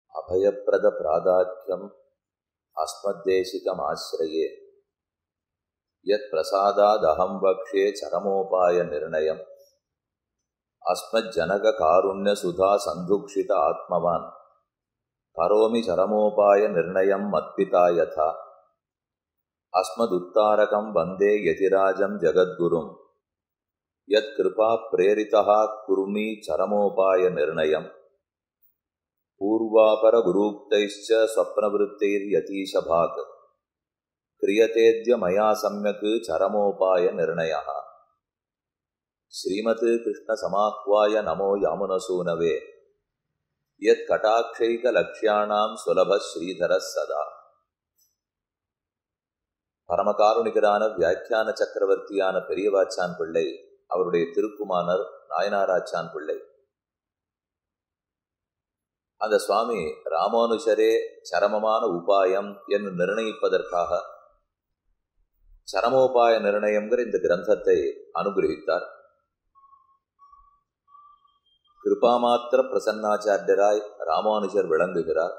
அபயப்பிரத பிராதாக்கியம் அஸ்மத்தேசிகமாஸ்ரயே யத் பிரசாதாதஹம் வக்ஷே சரமோபாய நிர்ணயம் அஸ்மஜ்ஜனக காருண்ய சுதா சந்துக்ஷித ஆத்மவான் கரோமி சரமோபாய நிர்ணயம் மத்பிதா யதா அஸ்மதுத்தாரகம் வந்தே யதிராஜம் ஜகத்குரும் யத் கிருபா பிரேரிதா குருமி சரமோபாய நிர்ணயம் பூர்வாபர குரூக்தைச்ச ஸ்வப்னவிருத்தைர்யதீஷபாக் கிரியதேத்ய மயா சம்யக் சரமோபாய நிர்ணயः ஸ்ரீமத் கிருஷ்ண சமாஹ்வாய நமோ யாமுனசூனவே யத் கடாட்சைக லக்ஷ்யாணாம் சுலப ஸ்ரீதர சதா. பரமகாருணிகரான வியாக்கியான சக்கரவர்த்தியான பெரியவாச்சான் பிள்ளை அவருடைய திருக்குமாரர் நாயனாராச்சான் பிள்ளை அந்த சுவாமி ராமானுஜரே சரமமான உபாயம் என்று நிர்ணயிப்பதற்காக சரமோபாய நிர்ணயம்ங்கிற இந்த கிரந்தத்தை அனுகிரகித்தார். கிருபாமாத்திர பிரசன்னாச்சாரியராய் ராமானுஜர் விளங்குகிறார்.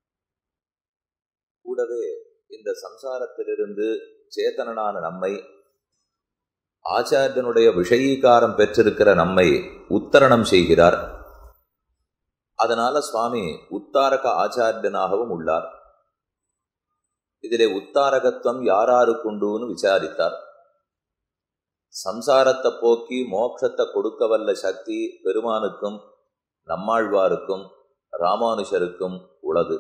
கூடவே இந்த சம்சாரத்திலிருந்து சேதனனான நம்மை, ஆச்சாரியனுடைய விஷயீகாரம் பெற்றிருக்கிற நம்மை உத்தரணம் செய்கிறார். அதனால சுவாமி உத்தாரக ஆச்சாரியனாகவும் உள்ளார். இதிலே உத்தாரகத்துவம் யாராருக்குண்டுன்னு விசாரித்தார். சம்சாரத்தை போக்கி மோட்சத்தை கொடுக்க வல்ல சக்தி பெருமானுக்கும் நம்மாழ்வாருக்கும் ராமானுஷருக்கும் உளது.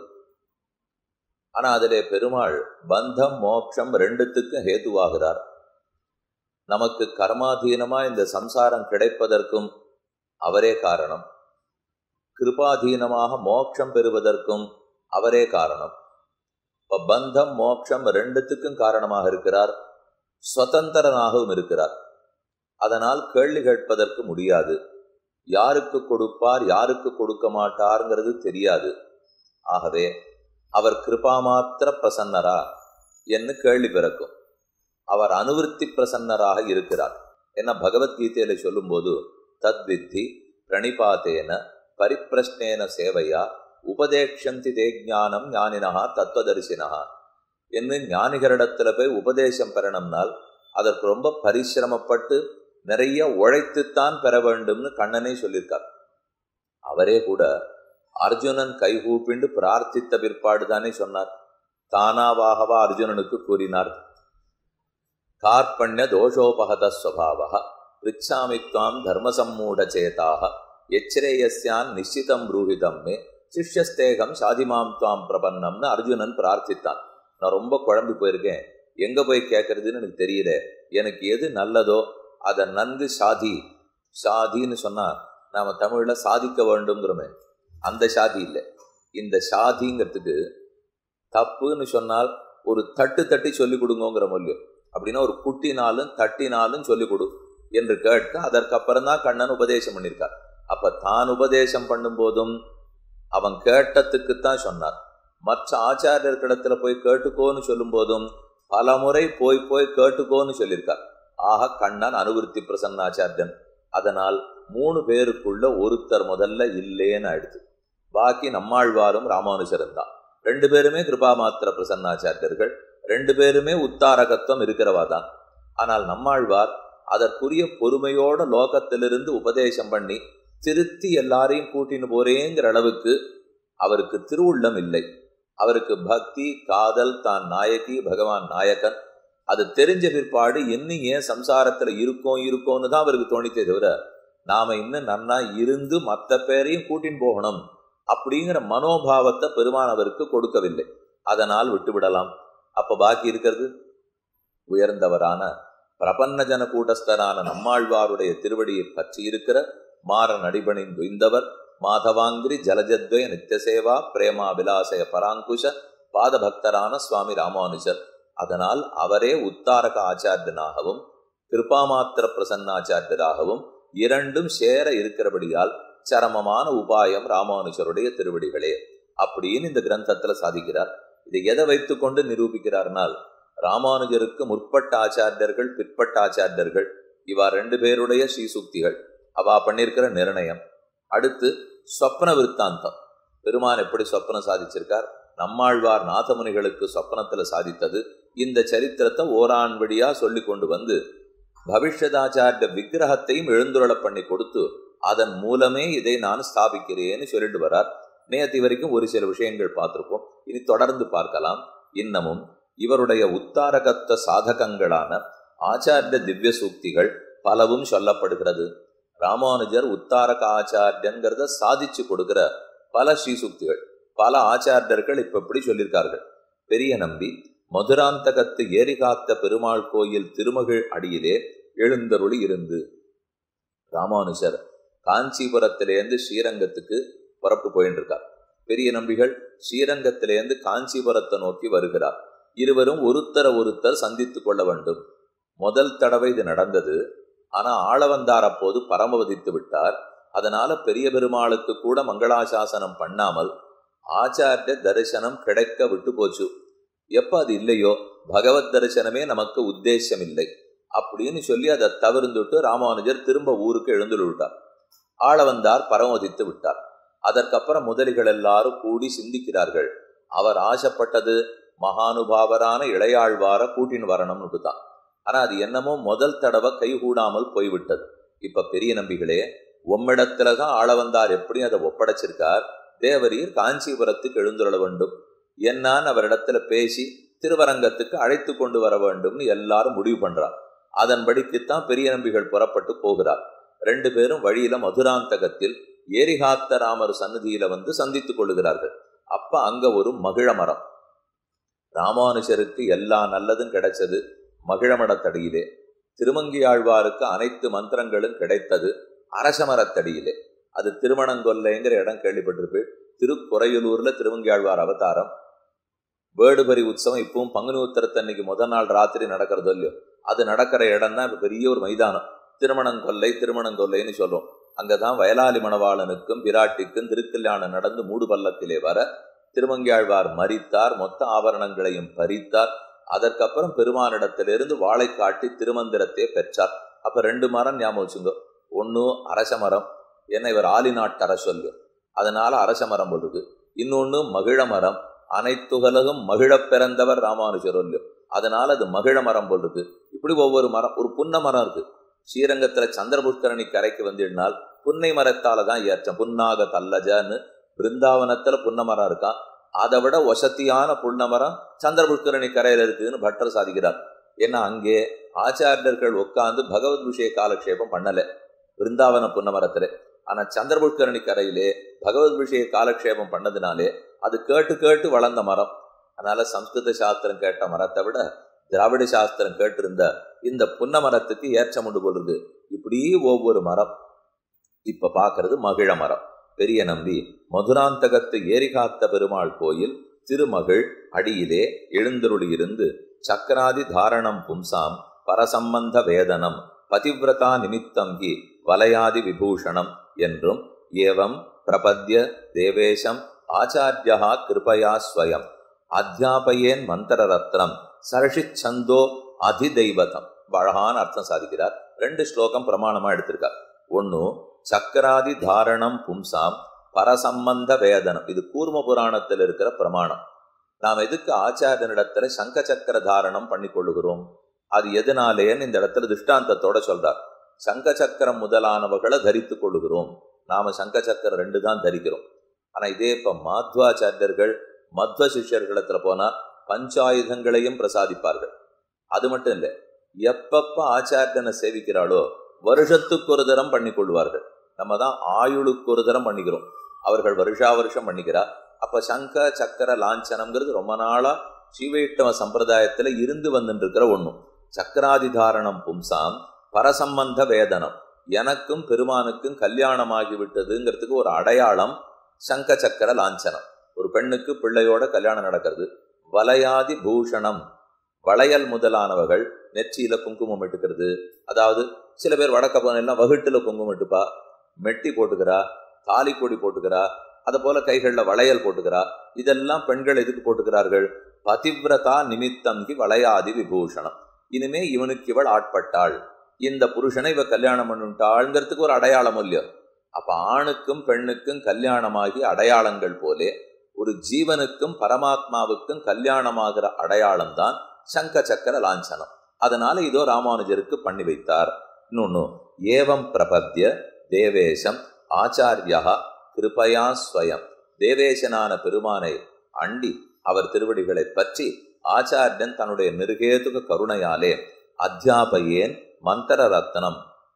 ஆனா அதிலே பெருமாள் பந்தம் மோட்சம் ரெண்டுத்துக்கும் ஹேதுவாகிறார். நமக்கு கர்மாதீனமா இந்த சம்சாரம் கிடைப்பதற்கும் அவரே காரணம், கிருபாதீனமாக மோட்சம் பெறுவதற்கும் அவரே காரணம். இப்ப பந்தம் மோட்சம் ரெண்டுத்துக்கும் காரணமாக இருக்கிறார், சுதந்திரனாகவும் இருக்கிறார். அதனால் கேள்வி கேட்பதற்கு முடியாது. யாருக்கு கொடுப்பார் யாருக்கு கொடுக்க மாட்டார்ங்கிறது தெரியாது. ஆகவே அவர் கிருபாமாத்திர பிரசன்னரா என்று கேள்வி பிறக்கும். அவர் அனுவிருத்தி பிரசன்னராக இருக்கிறார். என்ன பகவத்கீதையில சொல்லும் போது தத்வித்தி பிரணிபாத்தேன பரிப்பிரஷ்னேன சேவையா உபதேக்ஷந்தி தே ஞானம் ஞானினஹா தத்துவதரிசினஹா என்று ஞானிகளிடத்துல போய் உபதேசம் பெறணும்னால் அதற்கு ரொம்ப பரிசிரமப்பட்டு நிறைய உழைத்துத்தான் பெற வேண்டும்னு கண்ணனே சொல்லியிருக்கார். அவரே கூட அர்ஜுனன் கைகூப்பிண்டு பிரார்த்தித்த பிற்பாடுதானே சொன்னார். தானாவாகவா அர்ஜுனனுக்கு கூறினார், கார்பண்ய தோஷோபகத ஸ்வபாவः ப்ரிச்சாமித்வாம் தர்மசம்மூட சேதாக எச்ரேயஸ்யான் நிச்சிதம் ப்ரூஹிதம் மே சிஷ்யஸ்தேகம் சாதிமாம் துவாம் பிரபன்னம்னு அர்ஜுனன் பிரார்த்தித்தான். நான் ரொம்ப குழம்பி போயிருக்கேன், எங்க போய் கேட்கறதுன்னு எனக்கு தெரியல, எனக்கு எது நல்லதோ அதை நன்கு சாதின்னு சொன்னா நாம தமிழ்ல சாதிக்க வேண்டும்ங்கிறோமே, அந்த சாதி இல்லை. இந்த சாதிங்கிறதுக்கு தப்புன்னு சொன்னால் ஒரு தட்டி சொல்லி கொடுங்கிற மொழியும், அப்படின்னா ஒரு குட்டினாலும் தட்டினாலும் சொல்லிக் கொடு என்று கேட்க அதற்கப்புறம் தான் கண்ணன் உபதேசம் பண்ணியிருக்கார். அப்ப தான் உபதேசம் பண்ணும் போதும் அவன் கேட்டத்துக்குத்தான் சொன்னார். மற்ற ஆச்சாரியர்களிடத்துல போய் கேட்டுக்கோன்னு சொல்லும் போதும் பல முறை போய் கேட்டுக்கோன்னு சொல்லியிருக்கார். ஆக கண்ணன் அனுவிருத்தி பிரசன்னாச்சாரியன். அதனால் 3 பேருக்குள்ள ஒருத்தர் முதல்ல இல்லேன்னு ஆயிடுச்சு. பாக்கி நம்மாழ்வாரும் ராமானுஜரும் தான். 2 பேருமே கிருபாமாத்திர பிரசன்னாச்சாரியர்கள், 2 பேருமே உத்தாரகத்துவம் இருக்கிறவா தான். ஆனால் நம்மாழ்வார் அதற்குரிய பொறுமையோட லோகத்திலிருந்து உபதேசம் பண்ணி திருத்தி எல்லாரையும் கூட்டின்னு போறேங்கிற அளவுக்கு அவருக்கு திருவுள்ளம் இல்லை. அவருக்கு பக்தி, காதல், தான் நாயகி, பகவான் நாயகன் அது தெரிஞ்ச பிற்பாடு இன்னும் ஏன் சம்சாரத்துல இருக்கோன்னு தான் அவருக்கு தோணித்தே தவிர நாம இன்னும் நன்னா இருந்து மற்ற பேரையும் கூட்டின்னு போகணும் அப்படிங்கிற மனோபாவத்தை பெருமான் அவருக்கு கொடுக்கவில்லை. அதனால் விட்டுவிடலாம். அப்ப பாக்கி இருக்கிறது உயர்ந்தவரான பிரபன்னஜன கூட்டஸ்தரான நம்மாழ்வாருடைய திருவடியை பற்றி இருக்கிற மாறன் அடிபணிந்து துய்ந்தவர் மாதவாங்கிரி ஜலஜத்வய நித்தியசேவா பிரேமா விலாசய பராங்குஷ பாதபக்தரான சுவாமி ராமானுஜர். அதனால் அவரே உத்தாரக ஆச்சாரியனாகவும் கிருபாமாத்திர பிரசன்னாச்சாரியராகவும் இரண்டும் சேர இருக்கிறபடியால் சரமமான உபாயம் ராமானுஜருடைய திருவடிகளே அப்படின்னு இந்த கிரந்தத்துல சாதிக்கிறார். இதை எதை வைத்துக் கொண்டு நிரூபிக்கிறார்னால், ராமானுஜருக்கு முற்பட்ட ஆச்சாரியர்கள் பிற்பட்ட ஆச்சாரியர்கள் இவா 2 பேருடைய ஸ்ரீசுக்திகள் அவா பண்ணியிருக்கிற நிர்ணயம். அடுத்து ஸ்வப்ன விருத்தாந்தம். பெருமான் எப்படி சொப்பனம் சாதிச்சிருக்கார், நம்மாழ்வார் நாதமுனிகளுக்கு சொப்பனத்துல சாதித்தது. இந்த சரித்திரத்தை ஓரான்வடியா சொல்லி கொண்டு வந்து பவிஷ்யதாச்சாரிய விக்கிரகத்தையும் எழுந்துருள பண்ணி கொடுத்து அதன் மூலமே இதை நான் ஸ்தாபிக்கிறேன்னு சொல்லிட்டு வரார். நேற்று வரைக்கும் ஒரு சில விஷயங்கள் பார்த்திருப்போம், இனி தொடர்ந்து பார்க்கலாம். இன்னமும் இவருடைய உத்தாரகத்த சாதகங்களான ஆச்சாரிய திவ்ய சூக்திகள் பலவும் சொல்லப்படுகிறது. ராமானுஜர் உத்தாரக ஆச்சாரியங்கிறத சாதிச்சு கொடுக்கிற பல ஸ்ரீசூக்திகள் பல ஆச்சாரியர்கள் இப்ப எப்படி சொல்லியிருக்கார்கள். பெரிய நம்பி மதுராந்தகத்து ஏரிகாத்த பெருமாள் கோயில் திருமகிழ் அடியிலே எழுந்தருளி இருந்து, ராமானுஜர் காஞ்சிபுரத்திலேருந்து ஸ்ரீரங்கத்துக்கு புறப்பு போயின்னு இருக்கார். பெரிய நம்பிகள் ஸ்ரீரங்கத்திலேருந்து காஞ்சிபுரத்தை நோக்கி வருகிறார். இருவரும் ஒருத்தர் சந்தித்து கொள்ள வேண்டும். முதல் தடவை இது நடந்தது. ஆனா ஆளவந்தார் அப்போது பரமவதித்து விட்டார். அதனால பெரிய பெருமாளுக்கு கூட மங்களாசாசனம் பண்ணாமல் ஆச்சாரிய தரிசனம் கிடைக்க விட்டு போச்சு. எப்ப அது இல்லையோ பகவத் தரிசனமே நமக்கு உத்தேசம் இல்லை அப்படின்னு சொல்லி அதை தவிர்த்துட்டு ராமானுஜர் திரும்ப ஊருக்கு எழுந்துள்ள விட்டார். ஆளவந்தார் பரமவதித்து விட்டார். அதற்கப்புறம் முதலிகள் எல்லாரும் கூடி சிந்திக்கிறார்கள். அவர் ஆசைப்பட்டது மகானுபாவரான இளையாழ்வார கூட்டின் வரணும்னு தான். ஆனா அது என்னமோ முதல் தடவை கைகூடாமல் போய்விட்டது. இப்ப பெரிய நம்பிகளே, உம்மிடத்துலதான் ஆளவந்தார் எப்படி அதை ஒப்படைச்சிருக்கார். தேவரீர் காஞ்சிபுரத்துக்கு எழுந்துள்ள வேண்டும், என்னான்னு அவரிடத்துல பேசி திருவரங்கத்துக்கு அழைத்து கொண்டு வர வேண்டும்னு எல்லாரும் முடிவு பண்றார். அதன்படிக்குத்தான் பெரிய நம்பிகள் புறப்பட்டு போகிறார். 2 பேரும் வழியில மதுராந்தகத்தில் ஏரிகாத்த ராமர் சன்னதியில வந்து சந்தித்துக் கொள்ளுகிறார்கள். அப்ப அங்க ஒரு மகிழ மரம். ராமானுஜருக்கு எல்லா நல்லதும் கிடைச்சது மகிழமரத்தடியிலே. திருமங்கியாழ்வாருக்கு அனைத்து மந்திரங்களும் கிடைத்தது அரசமரத்தடியிலே. அது திருமணங்கொல்லைங்கிற இடம் கேள்விப்பட்டிருப்பேன். திருக்குறையலூர்ல திருமங்கியாழ்வார் அவதாரம். வேடுபரி உற்சவம் இப்பவும் பங்குனி உத்தரத்தன்னைக்கு முதல் நாள் ராத்திரி நடக்கிறதோ இல்லையோ, அது நடக்கிற இடம் தான் இப்ப பெரிய ஒரு மைதானம். திருமணங்கொல்லைன்னு சொல்றோம். அங்கதான் வயலாளி மணவாளனுக்கும் பிராட்டிக்கும் திருக்கல்யாணம் நடந்து மூடு பல்லக்கிலே வர திருமங்கியாழ்வார் மரித்தார். மொத்த ஆபரணங்களையும் பறித்தார். அதற்கப்புறம் பெருமானிடத்திலிருந்து வாழை காட்டி திருமந்திரத்தை பெற்றார். அப்ப 2 மரம் ஞாபகம் வச்சுங்க. ஒன்னு அரச மரம், என்ன இவர் ஆலிநாட்டு அரசொல்லியோ அதனால அரச மரம் போடுது. இன்னொன்னு மகிழ மரம், அனைத்துலகும் மகிழ பிறந்தவர் ராமானுஜர் இல்லையோ அதனால அது மகிழ மரம் போடுது. இப்படி ஒவ்வொரு மரம். ஒரு புன்ன மரம் இருக்கு. ஸ்ரீரங்கத்துல சந்திரபுஷ்கரணி கரைக்கு வந்துனால் புன்னை மரத்தாலதான் ஏற்றம். புன்னாக தல்லஜன்னு பிருந்தாவனத்துல புன்ன மரம் இருக்கா. அதை விட வசதியான புன்ன மரம் சந்திரபுஷ்கரணி கரையில இருக்குதுன்னு பட்டர் சாதிக்கிறார். ஏன்னா அங்கே ஆச்சாரியர்கள் உட்கார்ந்து பகவத் விஷய காலக்ஷேபம் பண்ணல பிருந்தாவன புன்ன மரத்துல. ஆனா சந்திரபுஷ்கரணி கரையிலே பகவத் விஷய காலக்ஷேபம் பண்ணதுனாலே அது கேட்டு கேட்டு வளர்ந்த மரம். அதனால சம்ஸ்கிருத சாஸ்திரம் கேட்ட மரத்தை விட திராவிட சாஸ்திரம் கேட்டிருந்த இந்த புன்ன மரத்துக்கு ஏற்றம் உண்டு போடுறது. இப்படி ஒவ்வொரு மரம். இப்ப பாக்குறது மகிழ மரம். பெரிய நம்பி மதுராந்தகத்து ஏரிகாத்த பெருமாள் கோயில் திருமகிழ் அடியிலே எழுந்தருளி இருந்து சக்கராதி தாரணம் பும்சாம் பரசம்பந்த வேதனம் பதிவிரதா நிமித்தம் ஹி வலயாதி விபூஷணம் என்றும் ஏவம் பிரபத்ய தேவேஷம் ஆச்சாரியா கிருபயா ஸ்வயம் அத்தியாபயேன் மந்திர ரத்னம் சரஷிச்சந்தோ அதிதெய்வதம். அழகான அர்த்தம் சாதிக்கிறார். 2 ஸ்லோகம் பிரமாணமா எடுத்திருக்கார். ஒன்னு சக்கராதி தாரணம் பும்சாம் பரசம்பந்த வேதனம். இது கூர்ம புராணத்தில் இருக்கிற பிரமாணம். நாம் எதுக்கு ஆச்சாரியனிடத்துல சங்க சக்கர தாரணம் பண்ணி கொள்ளுகிறோம், அது எதனாலேன்னு இந்த இடத்துல திருஷ்டாந்தத்தோட சொல்றார். சங்க சக்கரம் முதலானவர்களை தரித்து கொள்ளுகிறோம். நாம சங்க சக்கரம் 2 தான் தரிக்கிறோம். ஆனா இதே இப்ப மாத்வாச்சாரியர்கள் மத்வ சிஷ்யர்களிடத்துல போனா பஞ்சாயுதங்களையும் பிரசாதிப்பார்கள். அது மட்டும் இல்லை, எப்பப்ப ஆச்சாரியனை சேவிக்கிறாளோ வருஷத்துக்கு ஒரு தரம் பண்ணி கொள்வார்கள். நம்ம தான் ஆயுளுக்கு ஒரு தரம் பண்ணிக்கிறோம், அவர்கள் வருஷா வருஷம் பண்ணிக்கிறார். அப்ப சங்க சக்கர லாஞ்சனம்ங்கிறது ரொம்ப நாளா ஸ்ரீவைஷ்ணவ சம்பிரதாயத்துல இருந்து வந்துட்டு இருக்கிற ஒண்ணும். சக்கராதிதாரணம் பும்சாம் பரசம்பந்த வேதனம், எனக்கும் பெருமானுக்கும் கல்யாணமாகி விட்டதுங்கிறதுக்கு ஒரு அடையாளம் சங்க சக்கர லாஞ்சனம். ஒரு பெண்ணுக்கு பிள்ளையோட கல்யாணம் நடக்கிறது. வலயாதி பூஷணம், வளையல் முதலானவர்கள் நெற்றியில குங்குமம் இட்டுக்கிறது. அதாவது சில பேர் வடக்க போனெல்லாம் வகுட்டுல குங்குமம் இட்டுப்பா, மெட்டி போட்டுக்கிறா, தாலி கொடி போட்டுக்கிறா, அது போல கைகள்ல வளையல் போட்டுக்கிறா. இதெல்லாம் பெண்கள் எதுக்கு போட்டுக்கிறார்கள்? பதிவிரதா நிமித்தம்கி வளையாதி விபூஷணம். இனிமே இவனுக்கு இவள் ஆட்பட்டாள், இந்த புருஷனை இவ கல்யாணம் பண்ணிட்டாள்ங்கிறதுக்கு ஒரு அடையாளம் இல்லையோ. அப்ப ஆணுக்கும் பெண்ணுக்கும் கல்யாணமாகி அடையாளங்கள் போலே ஒரு ஜீவனுக்கும் பரமாத்மாவுக்கும் கல்யாணமாகிற அடையாளம் தான் சங்க சக்கர லாஞ்சனம். அதனால இதோ ராமானுஜருக்கு பண்ணி வைத்தார். இன்னொன்னு, ஏவம் பிரபத்ய தேவேசம் ஆச்சாரியா கிருபயா ஸ்வயம். தேவேசனான பெருமானை அண்டி அவர் திருவடிகளை பற்றி ஆச்சாரியன் தன்னுடைய நிருகேதுக கருணையாலே அத்தியாபையேன் மந்திர ரத்னம்,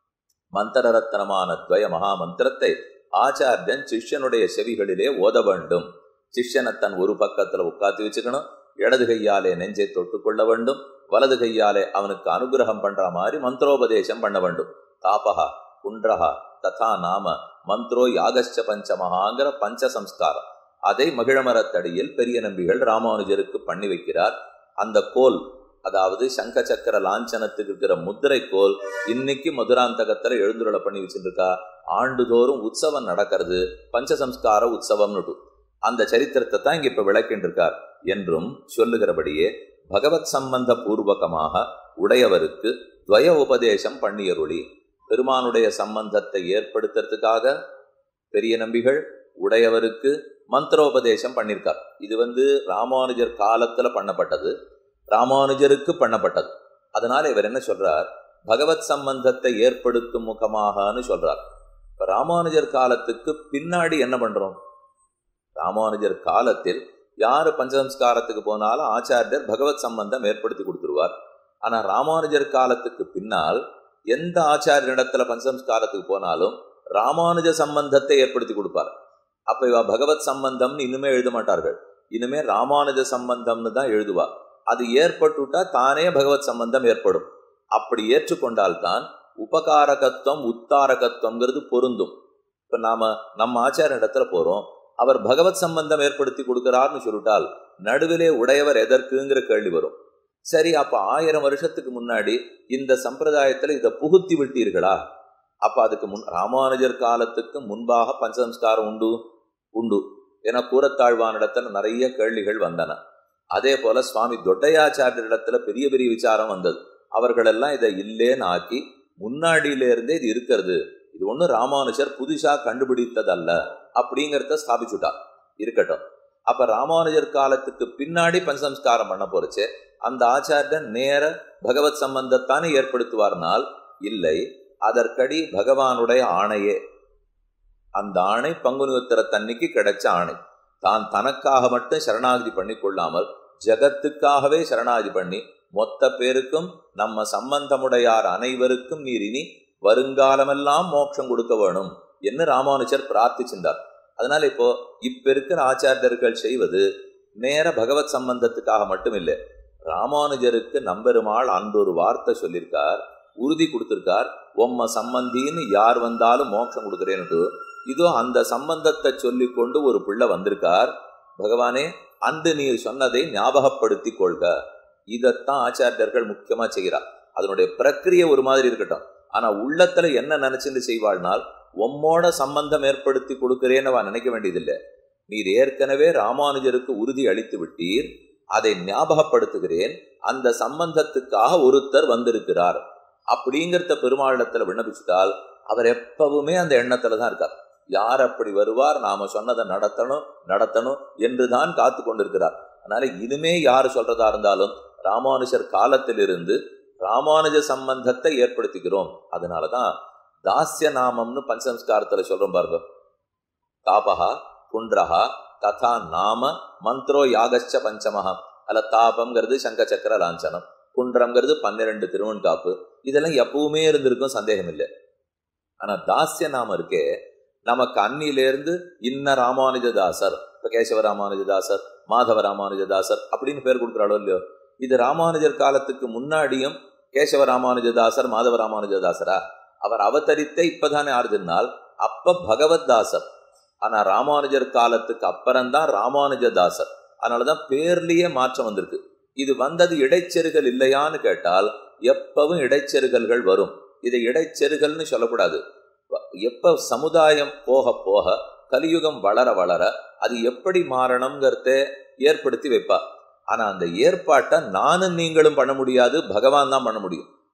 மந்திர ரத்னமான துவய மகா மந்திரத்தை ஆச்சாரியன் சிஷ்யனுடைய செவிகளிலே ஓத வேண்டும். சிஷ்யனை தன் ஒரு பக்கத்துல உட்காத்தி வச்சுக்கணும், இடது கையாலே நெஞ்சை தொட்டு கொள்ள வேண்டும், வலது கையாலே அவனுக்கு அனுகிரகம் பண்ற மாதிரி மந்திரோபதேசம் பண்ண வேண்டும். தாபகா குன்றஹா ததா நாம மந்த்ரோ யாகச்ச பஞ்சமகாங்கிற பஞ்ச சம்ஸ்காரம் அதை மகிழமரத்தடியில் பெரிய நம்பிகள் ராமானுஜருக்கு பண்ணி வைக்கிறார். அந்த கோல், அதாவது சங்க சக்கர லாஞ்சனத்துக்கு இருக்கிற முத்திரை கோல் இன்னைக்கு மதுராந்தகத்துல எழுந்துருளை பண்ணி வச்சுருக்கா. ஆண்டுதோறும் உற்சவம் நடக்கிறது, பஞ்சசம்ஸ்கார உற்சவம்னு. அந்த சரித்திரத்தை தான் இங்க இப்ப விளக்கின்னு இருக்கார். என்றும் சொல்லுகிறபடியே பகவத் சம்பந்த பூர்வகமாக உடையவருக்கு துவய உபதேசம் பண்ணியருளி, பெருமானுடைய சம்பந்தத்தை ஏற்படுத்துறதுக்காக பெரிய நம்பிகள் உடையவருக்கு மந்திரோபதேசம் பண்ணியிருக்கார். இது ராமானுஜர் காலத்துல பண்ணப்பட்டது, ராமானுஜருக்கு பண்ணப்பட்டது. அதனால இவர் என்ன சொல்றார், பகவத் சம்பந்தத்தை ஏற்படுத்தும் முகமாகனு சொல்றார். இப்ப ராமானுஜர் காலத்துக்கு பின்னாடி என்ன பண்றோம்? ராமானுஜர் காலத்தில் யாரு பஞ்சசம்ஸ்காரத்துக்கு போனாலும் ஆச்சாரியர் பகவத் சம்பந்தம் ஏற்படுத்தி கொடுத்துருவார். ஆனா ராமானுஜர் காலத்துக்கு பின்னால் எந்த ஆச்சாரியனிடத்துல பஞ்சசம்ஸ்காரத்துக்கு போனாலும் ராமானுஜ சம்பந்தத்தை ஏற்படுத்தி கொடுப்பார். அப்ப இவ பகவத் சம்பந்தம்னு இனிமே எழுத மாட்டார்கள், இனிமே ராமானுஜ சம்பந்தம்னு தான் எழுதுவா. அது ஏற்பட்டுட்டா தானே பகவத் சம்பந்தம் ஏற்படும். அப்படி ஏற்றுக்கொண்டால்தான் உபகாரகத்துவம் உத்தாரகத்துவம்ங்கிறது பொருந்தும். இப்ப நம்ம ஆச்சாரிய இடத்துல போறோம், அவர் பகவத் சம்பந்தம் ஏற்படுத்தி கொடுக்கிறார்னு சொல்லிட்டால் நடுவிலே உடையவர் எதற்குங்கிற கேள்வி வரும். சரி, அப்ப 1000 வருஷத்துக்கு முன்னாடி இந்த சம்பிரதாயத்துல இதை புகுத்தி விட்டீர்களா? அப்ப அதுக்கு ராமானுஜர் காலத்துக்கு முன்பாக பஞ்சசம்ஸ்காரம் உண்டு என கூறத்தாழ்வானிடத்துல நிறைய கேள்விகள் வந்தன. அதே போல சுவாமி தொட்டையாச்சாரியரிடத்துல பெரிய பெரிய விசாரம் வந்தது. அவர்களெல்லாம் இதை இல்லேன்னு ஆக்கி முன்னாடியிலேருந்தே இது இருக்கிறது, இது ஒண்ணு ராமானுஜர் புதுசா கண்டுபிடித்ததல்ல அப்படிங்கிறத ஸ்தாபிச்சுட்டார். இருக்கட்டும், அப்ப ராமானுஜர் காலத்துக்கு பின்னாடி பஞ்சசம்ஸ்காரம் பண்ண போறச்சு அந்த ஆச்சாரியன் நேர பகவத் சம்பந்தத்தானே ஏற்படுத்துவார்னால் இல்லை, அதற்கடி பகவானுடைய ஆணையே. அந்த ஆணை பங்குனி உத்திரத்தன்னைக்கு கிடைச்ச ஆணை. தான் தனக்காக மட்டும் சரணாகதி பண்ணி கொள்ளாமல் ஜகத்துக்காகவே சரணாகதி பண்ணி மொத்த பேருக்கும் நம்ம சம்பந்தமுடையார் அனைவருக்கும் நீர் இனி வருங்காலமெல்லாம் மோட்சம் கொடுக்க வேணும் என்று ராமானுஜர் பிரார்த்திச்சிருந்தார். அதனால இப்ப இருக்கிற ஆச்சாரியர்கள் செய்வது நேர பகவத் சம்பந்தத்துக்காக மட்டும் இல்லை. ராமானுஜருக்கு நம்பெருமாள் அன்றொரு வார்த்தை சொல்லியிருக்கார், உறுதி கொடுத்திருக்கார், உம்ம சம்பந்தின்னு யார் வந்தாலும் மோட்சம் கொடுக்குறேன்னு. இதோ அந்த சம்பந்தத்தை சொல்லி கொண்டு ஒரு பிள்ளை வந்திருக்கார். பகவானே, அன்று நீர் சொன்னதை ஞாபகப்படுத்தி கொள்க. இதத்தான் ஆச்சாரியர்கள் முக்கியமா செய்கிறார். அதனுடைய பிரக்கிரியை ஒரு மாதிரி இருக்கட்டும், ஆனா உள்ளத்துல என்ன நினைச்சுன்னு செய்வாள்னால் உம்மோட சம்பந்தம் ஏற்படுத்தி கொடுக்கிறேன்னு அவன் நினைக்க வேண்டியதில்லை. நீர் ஏற்கனவே ராமானுஜருக்கு உறுதி அளித்து விட்டீர், அதை ஞாபகப்படுத்துகிறேன், அந்த சம்பந்தத்துக்காக ஒருத்தர் வந்திருக்கிறார் அப்படிங்கிறத பெருமாளிடத்துல விண்ணப்பிச்சுட்டால் அவர் எப்பவுமே அந்த எண்ணத்துலதான் இருக்கார். யார் அப்படி வருவார், நாம சொன்னதை நடத்தணும் என்றுதான் காத்து கொண்டிருக்கிறார். அதனால இனிமே யாரு சொல்றதா இருந்தாலும் ராமானுஜர் காலத்திலிருந்து ராமானுஜ சம்பந்தத்தை ஏற்படுத்திக்கிறோம். அதனாலதான் தாஸ்ய நாமம்னு பஞ்சசம்ஸ்காரத்துல சொல்றோம் பாருங்க. தாபகா குன்றஹா ததா நாம மந்த்ரோ யாகச்ச பஞ்சமஹா. அல்ல தாபம்ங்கிறது சங்க சக்கர லாஞ்சனம், குன்றம்ங்கிறது 12 திருவன்காப்பு. இதெல்லாம் எப்பவுமே இருந்திருக்கும், சந்தேகம் இல்லை. ஆனா தாஸ்ய நாமம் இருக்கே, நமக்கு அன்னியிலேருந்து இன்ன ராமானுஜதாசர், இப்ப கேசவ ராமானுஜதாசர், மாதவ ராமானுஜதாசர் அப்படின்னு பேர் கொடுக்குறாளோ இல்லையோ, இது ராமானுஜர் காலத்துக்கு முன்னாடியும் கேசவ ராமானுஜதாசர் மாதவ ராமானுஜதாசரா? அவர் அவதரித்த இப்பதானே ஆறுதுனால் அப்ப பகவத்தாசர். ஆனா ராமானுஜர் காலத்துக்கு அப்புறம்தான் ராமானுஜதாசர். அதனாலதான் பேர்லயே மாற்றம் வந்திருக்கு. இது வந்தது இடைச்செருகல் இல்லையான்னு கேட்டால் எப்பவும் இடைச்செருகல்கள் வரும். இதை இடைச்செருகல்னு சொல்லக்கூடாது. எப்ப சமுதாயம் போக போக கலியுகம் வளர வளர அது எப்படி மாறணுங்கிறத ஏற்படுத்தி வைப்பா. ஆனா அந்த ஏற்பாட்டை நானும் நீங்களும் பண்ண முடியாது, பகவான் தான் பண்ண முடியும்.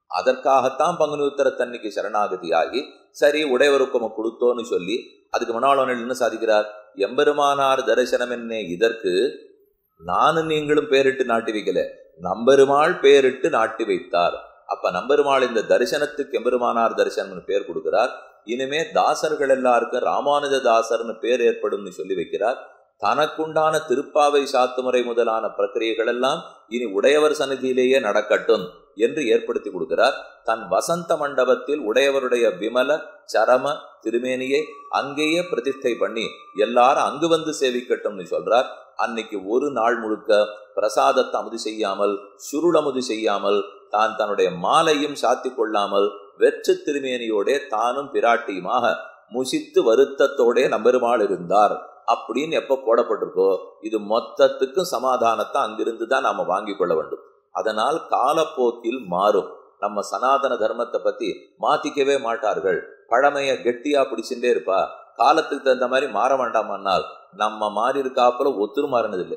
அதற்காகத்தான் பங்குனி உத்தரத்தன்னைக்கு சரணாகதியாகி சரி உடையவருக்கும் கொடுத்தோன்னு சொல்லி அதுக்கு முன்னாள் என்ன சாதிக்கிறார்? எம்பெருமானார் தரிசனம் என்ன இதற்கு நானும் நீங்களும் பேரிட்டு நாட்டி வைக்கல, நம்பெருமாள் பேரிட்டு நாட்டி வைத்தார். அப்ப நம்பெருமாள் இந்த தரிசனத்துக்கு எம்பெருமானார் தரிசனம்னு பேர் கொடுக்கிறார். இனிமே தாசர்கள் எல்லாருக்கும் ராமானுஜ தாசர்னு பேர் ஏற்படும் சொல்லி வைக்கிறார். தனக்குண்டான திருப்பாவை சாத்துமுறை முதலான பிரக்கிரியைகள் எல்லாம் இனி உடையவர் சந்நிதியிலேயே நடக்கட்டும் என்று ஏற்படுத்தி கொடுக்கிறார். தன் வசந்த மண்டபத்தில் உடையவருடைய விமல சரம திருமேனியை அங்கேயே பிரதிஷ்டை பண்ணி எல்லாரும் அங்கு வந்து சேவிக்கட்டும்னு சொல்றார். அன்னைக்கு ஒரு நாள் முழுக்க பிரசாதத்தை அமுது செய்யாமல், சுருளமுது செய்யாமல், தான் தன்னுடைய மாலையும் சாத்தி கொள்ளாமல் வெற்று திருமேனியோட தானும் பிராட்டியுமாக முசித்து வருத்தத்தோட நம்பெருமாள் இருந்தார் அப்படின்னு எப்ப போடப்பட்டிருக்கோ இது மொத்தத்துக்கும் சமாதானத்தை அங்கிருந்து தான் நாம வாங்கி கொள்ள வேண்டும். அதனால் காலப்போக்கில் மாறும். நம்ம சனாதன தர்மத்தை பத்தி மாத்திக்கவே மாட்டார்கள். பழமைய கெட்டியா பிடிச்சுட்டே இருப்பா. காலத்துக்கு தகுந்த மாதிரி மாற வேண்டாமன்னால் நம்ம மாறி இருக்காப்புல ஒத்துரு மாறினதில்லை.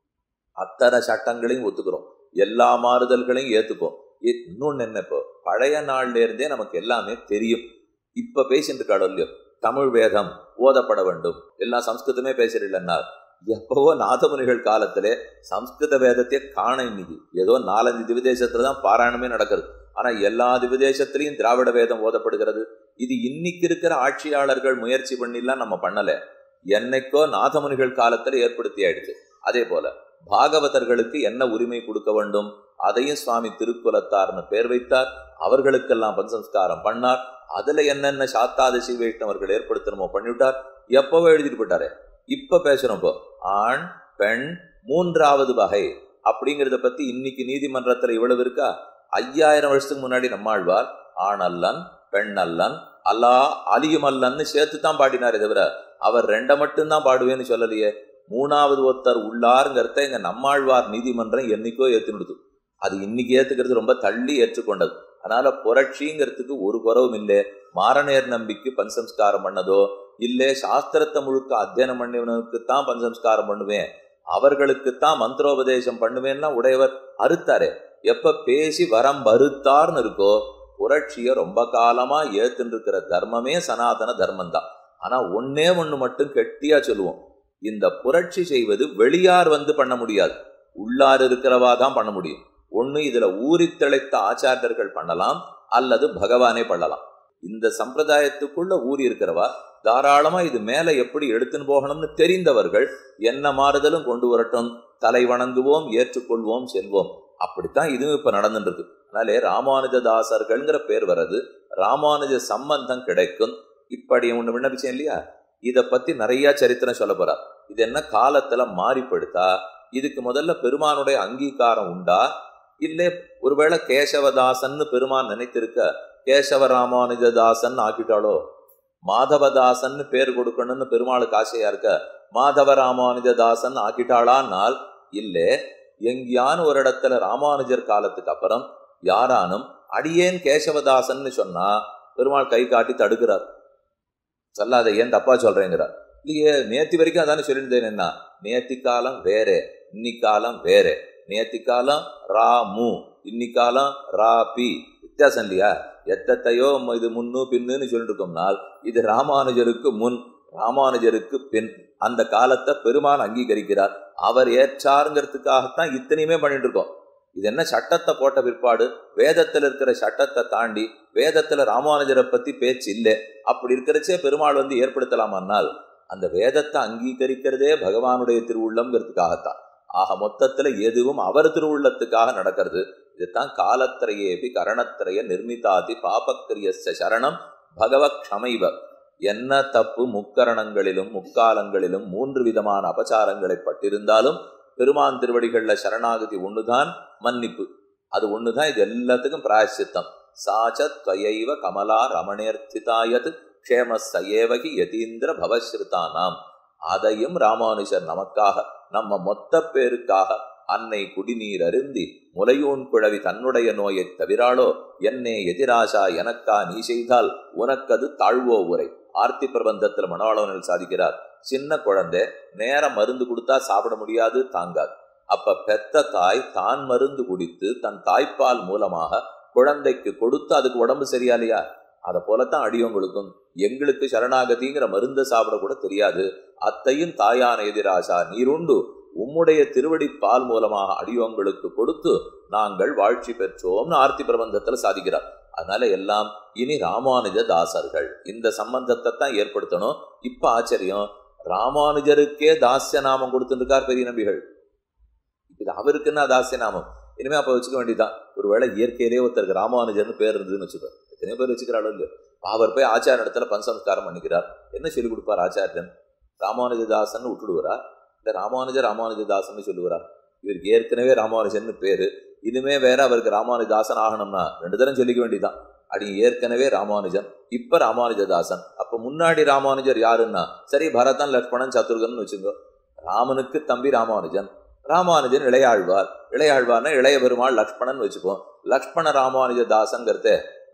அத்தனை சட்டங்களையும் ஒத்துக்கிறோம், எல்லா மாறுதல்களையும் ஏத்துப்போம். இன்னொன்னு என்ன, இப்போ பழைய நாள்ல இருந்தே நமக்கு எல்லாமே தெரியும். இப்ப பேசிட்டு இருக்காடோ இல்லையோ, தமிழ் வேதம் ஓதப்பட வேண்டும், எல்லாம் சம்ஸ்கிருதமே பேசுறீங்களா? எப்பவோ நாதமுனிகள் காலத்திலே சம்ஸ்கிருத வேதத்தையே காண. இன்னைக்கு ஏதோ 4-5 திவிதேசத்துலதான் பாராயணமே நடக்கிறது. ஆனா எல்லா திவிதேசத்திலையும் திராவிட வேதம் ஓதப்படுகிறது. இது இன்னைக்கு இருக்கிற ஆட்சியாளர்கள் முயற்சி பண்ணிலாம் நம்ம பண்ணல, என்னைக்கோ நாதமுனிகள் காலத்துல ஏற்படுத்தி ஆயிடுச்சு. அதே போல பாகவதர்களுக்கு என்ன உரிமை கொடுக்க வேண்டும் அதையும் சுவாமி திருக்குலத்தார்னு பேர் வைத்தார். அவர்களுக்கெல்லாம் பஞ்சசம்ஸ்காரம் பண்ணார். அதுல என்னென்ன சாத்தாதசி வைஷ்ணவர்கள் ஏற்படுத்தணுமோ பண்ணிவிட்டார். எப்பவோ எழுதிட்டு போயிட்டாரு. இப்ப பேசுறோம் இப்போ ஆண் பெண் 3வது வகை அப்படிங்கிறத பத்தி இன்னைக்கு நீதிமன்றத்துல இவ்வளவு இருக்கா? 5000 வருஷத்துக்கு முன்னாடி நம்மாழ்வார் ஆண் அல்லன் பெண் அல்லன் அல்லா அலியுமல்லன்னு சேர்த்து தான் பாடினாரே தவிர அவர் 2 மட்டும்தான் பாடுவேன்னு சொல்லலையே. 3வது ஒருத்தர் உள்ளாருங்கிறத எங்க நம்மாழ்வார் நீதிமன்றம் என்னைக்கோ ஏத்துனுடுது. அது இன்னைக்கு ஏத்துக்கிறது ரொம்ப தள்ளி ஏற்றுக்கொண்டது. அதனால புரட்சிங்கிறதுக்கு ஒரு குறவும் இல்லை. மாரணேர் நம்பிக்கை பஞ்சசம்ஸ்காரம் பண்ணதோ இல்லே, சாஸ்திரத்தை முழுக்க அத்தியனம் பண்ணிவனுக்குத்தான் பஞ்சசம்ஸ்காரம் பண்ணுவேன், அவர்களுக்குத்தான் மந்திரோபதேசம் பண்ணுவேன்னா உடையவர் அறுத்தாரே. எப்ப பேசி வரம் வருத்தார்னு இருக்கோ, புரட்சிய ரொம்ப காலமா ஏத்துன்னு இருக்கிற தர்மமே சனாதன தர்மம் தான். ஆனா ஒன்னே ஒண்ணு மட்டும் கெட்டியா சொல்லுவோம், இந்த புரட்சி செய்வது வெளியார் வந்து பண்ண முடியாது, உள்ளார் இருக்கிறவா தான் பண்ண முடியும். ஒண்ணு இதுல ஊறி திளைத்த ஆச்சாரியர்கள் பண்ணலாம், அல்லது பகவானே பண்ணலாம். இந்த சம்பிரதாயத்துக்குள்ள ஊறி இருக்கிறவா தாராளமா இது மேல எப்படி எடுத்துன்னு போகணும்னு தெரிந்தவர்கள் என்ன மாறுதலும் கொண்டு வரட்டும், தலை வணங்குவோம், ஏற்றுக்கொள்வோம், செல்வோம். அப்படித்தான் இதுவும் இப்ப நடந்துட்டு இருக்கு. அதனாலே ராமானுஜதாசர்கள்ங்கிற பேர் வர்றது, ராமானுஜ சம்பந்தம் கிடைக்கும். இப்படி ஒண்ணு விண்ணப்பிச்சேன் இல்லையா, இத பத்தி நிறைய சரித்திரம் சொல்ல போறார். இது என்ன காலத்துல மாறிப்படுத்தா, இதுக்கு முதல்ல பெருமானுடைய அங்கீகாரம் உண்டா, இல்லே ஒருவேளை கேசவதாசன் பெருமான் நினைத்திருக்க கேசவ ராமானுஜதாசன் ஆக்கிட்டாளோ, மாதவதாசன் பேர் கொடுக்கணும்னு பெருமாளுக்கு ஆசையா இருக்க மாதவ ராமானுஜதாசன் ஆக்கிட்டாளான்னால் இல்லே, எங்கேயான ஒரு இடத்துல ராமானுஜர் காலத்துக்கு அப்புறம் யாரானும் அடியேன் கேசவதாசன் சொன்னா பெருமாள் கை காட்டி தடுக்கிறார். சொல்லாத, ஏன் தப்பா சொல்றேங்கிறார். இல்லையே, நேத்தி வரைக்கும் அதானே சொல்லியிருந்தேன். என்ன, நேத்தி காலம் வேற, இன்னிக்காலம் வேற. நேத்தி காலம் ராமு, இன்னிக்காலம் ராபி, வித்தியாசம் இல்லையா? எத்தையோ இது முன்னு பின்னுன்னு சொல்லிட்டு இருக்கோம்னால் இது ராமானுஜருக்கு முன், ராமானுஜருக்கு பின். அந்த காலத்தை பெருமான் அங்கீகரிக்கிறார், அவர் ஏற்றாருங்கிறதுக்காகத்தான் இத்தனையுமே பண்ணிட்டு இருக்கோம். இது என்ன சட்டத்தை போட்ட பிற்பாடு வேதத்துல இருக்கிற சட்டத்தை தாண்டி வேதத்துல ராமானுஜரை பத்தி பேச்சு இல்லை. அப்படி இருக்கிறச்சே பெருமாள் வந்து ஏற்படுத்தலாமானால் அந்த வேதத்தை அங்கீகரிக்கிறதே பகவானுடைய திருவுள்ளம்ங்கிறதுக்காகத்தான். ஆக மொத்தத்துல எதுவும் அவர் திருவுள்ளத்துக்காக நடக்கிறது. இதுதான் காலத்திரையேபி கரணத்திரைய நிர்மிதாதி பாபக்கிரிய சரணம் பகவத் க்ஷமைவ. என்ன தப்பு முக்கரணங்களிலும் முக்காலங்களிலும் 3 விதமான அபசாரங்களை பட்டிருந்தாலும் பெருமான் திருவடிகள்ல சரணாகதி ஒண்ணுதான் மன்னிப்பு, அது ஒண்ணுதான். இது எல்லாத்துக்கும் பிராயசித்தம். சாச்ச துவயைவ கமலா ரமணேர்த்திதாயத் க்ஷேம சயேவகி யதீந்திர பவஸ்ருதானாம். அதையும் ராமானுஜர் நமக்காக, நம்ம மொத்த பேருக்காக அன்னை குடிநீர் அருந்தி முலையூன் குழவி தன்னுடைய நோயை தவிராளோ என்னே எதிராசா எனக்கா நீ செய்தால் உனக்கது தாழ்வோ உரை. ஆர்த்தி பிரபந்தத்தில் மனோளவனில் சாதிக்கிறார். சின்ன குழந்தை நேரம் மருந்து கொடுத்தா சாப்பிட முடியாது, தாங்காது. அப்ப பெத்த தாய் தான் மருந்து குடித்து தன் தாய்ப்பால் மூலமாக குழந்தைக்கு கொடுத்து அதுக்கு உடம்பு சரியா இல்லையா? அதை போலத்தான் அடியவங்களுக்கும் எங்களுக்கு சரணாகதிங்கிற மருந்து சாப்பிட கூட தெரியாது. அத்தையும் தாயான எதிராசா நீருண்டு உம்முடைய திருவடி பால் மூலமாக அடியோங்களுக்கு கொடுத்து நாங்கள் வாழ்ச்சி பெற்றோம்னு ஆர்த்தி பிரபந்தத்துல சாதிக்கிறார். அதனால எல்லாம் இனி ராமானுஜ தாசர்கள் இந்த சம்பந்தத்தை தான் ஏற்படுத்தணும். இப்ப ஆச்சரியம், ராமானுஜருக்கே தாசிய நாமம் கொடுத்துருக்கார் பெரிய நம்பிகள். இது அவருக்குன்னா தாசிய நாமம். இனிமே அப்ப வச்சுக்க வேண்டியதான். ஒருவேளை இயற்கையிலேயே ஒருத்தருக்கு ராமானுஜர்னு பேர் இருந்ததுன்னு வச்சுக்கோ, எத்தனையோ பேர் வச்சுக்கிறாளோ இல்லையோ. அவர் போய் ஆச்சார இடத்துல பஞ்சசம்ஸ்காரம் பண்ணிக்கிறார். என்ன சொல்லிக் கொடுப்பார் ஆச்சாரியன்? ராமானுஜதாசன் விட்டுடுவாரா? இல்ல ராமானுஜதாசன் சொல்லுவாரா? இவருக்கு ஏற்கனவே ராமானுஜன் பேரு, இனிமே வேற அவருக்கு ராமானுஜதாசன் ஆகணும்னா 2 தரம் சொல்லிக்க வேண்டியதான். அடி ஏற்கனவே ராமானுஜன், இப்ப ராமானுஜதாசன். அப்ப முன்னாடி ராமானுஜர் யாருன்னா சரி பரதன் லட்சுமணன் சத்ருகன் வச்சுக்கோ. ராமனுக்கு தம்பி ராமானுஜன், ராமானுஜன் இளையாழ்வார், இளையாழ்வார்னா இளைய பெருமாள் லக்ஷ்மணன் வச்சுப்போம். லக்ஷ்மண ராமானுஜதாசன்கிறத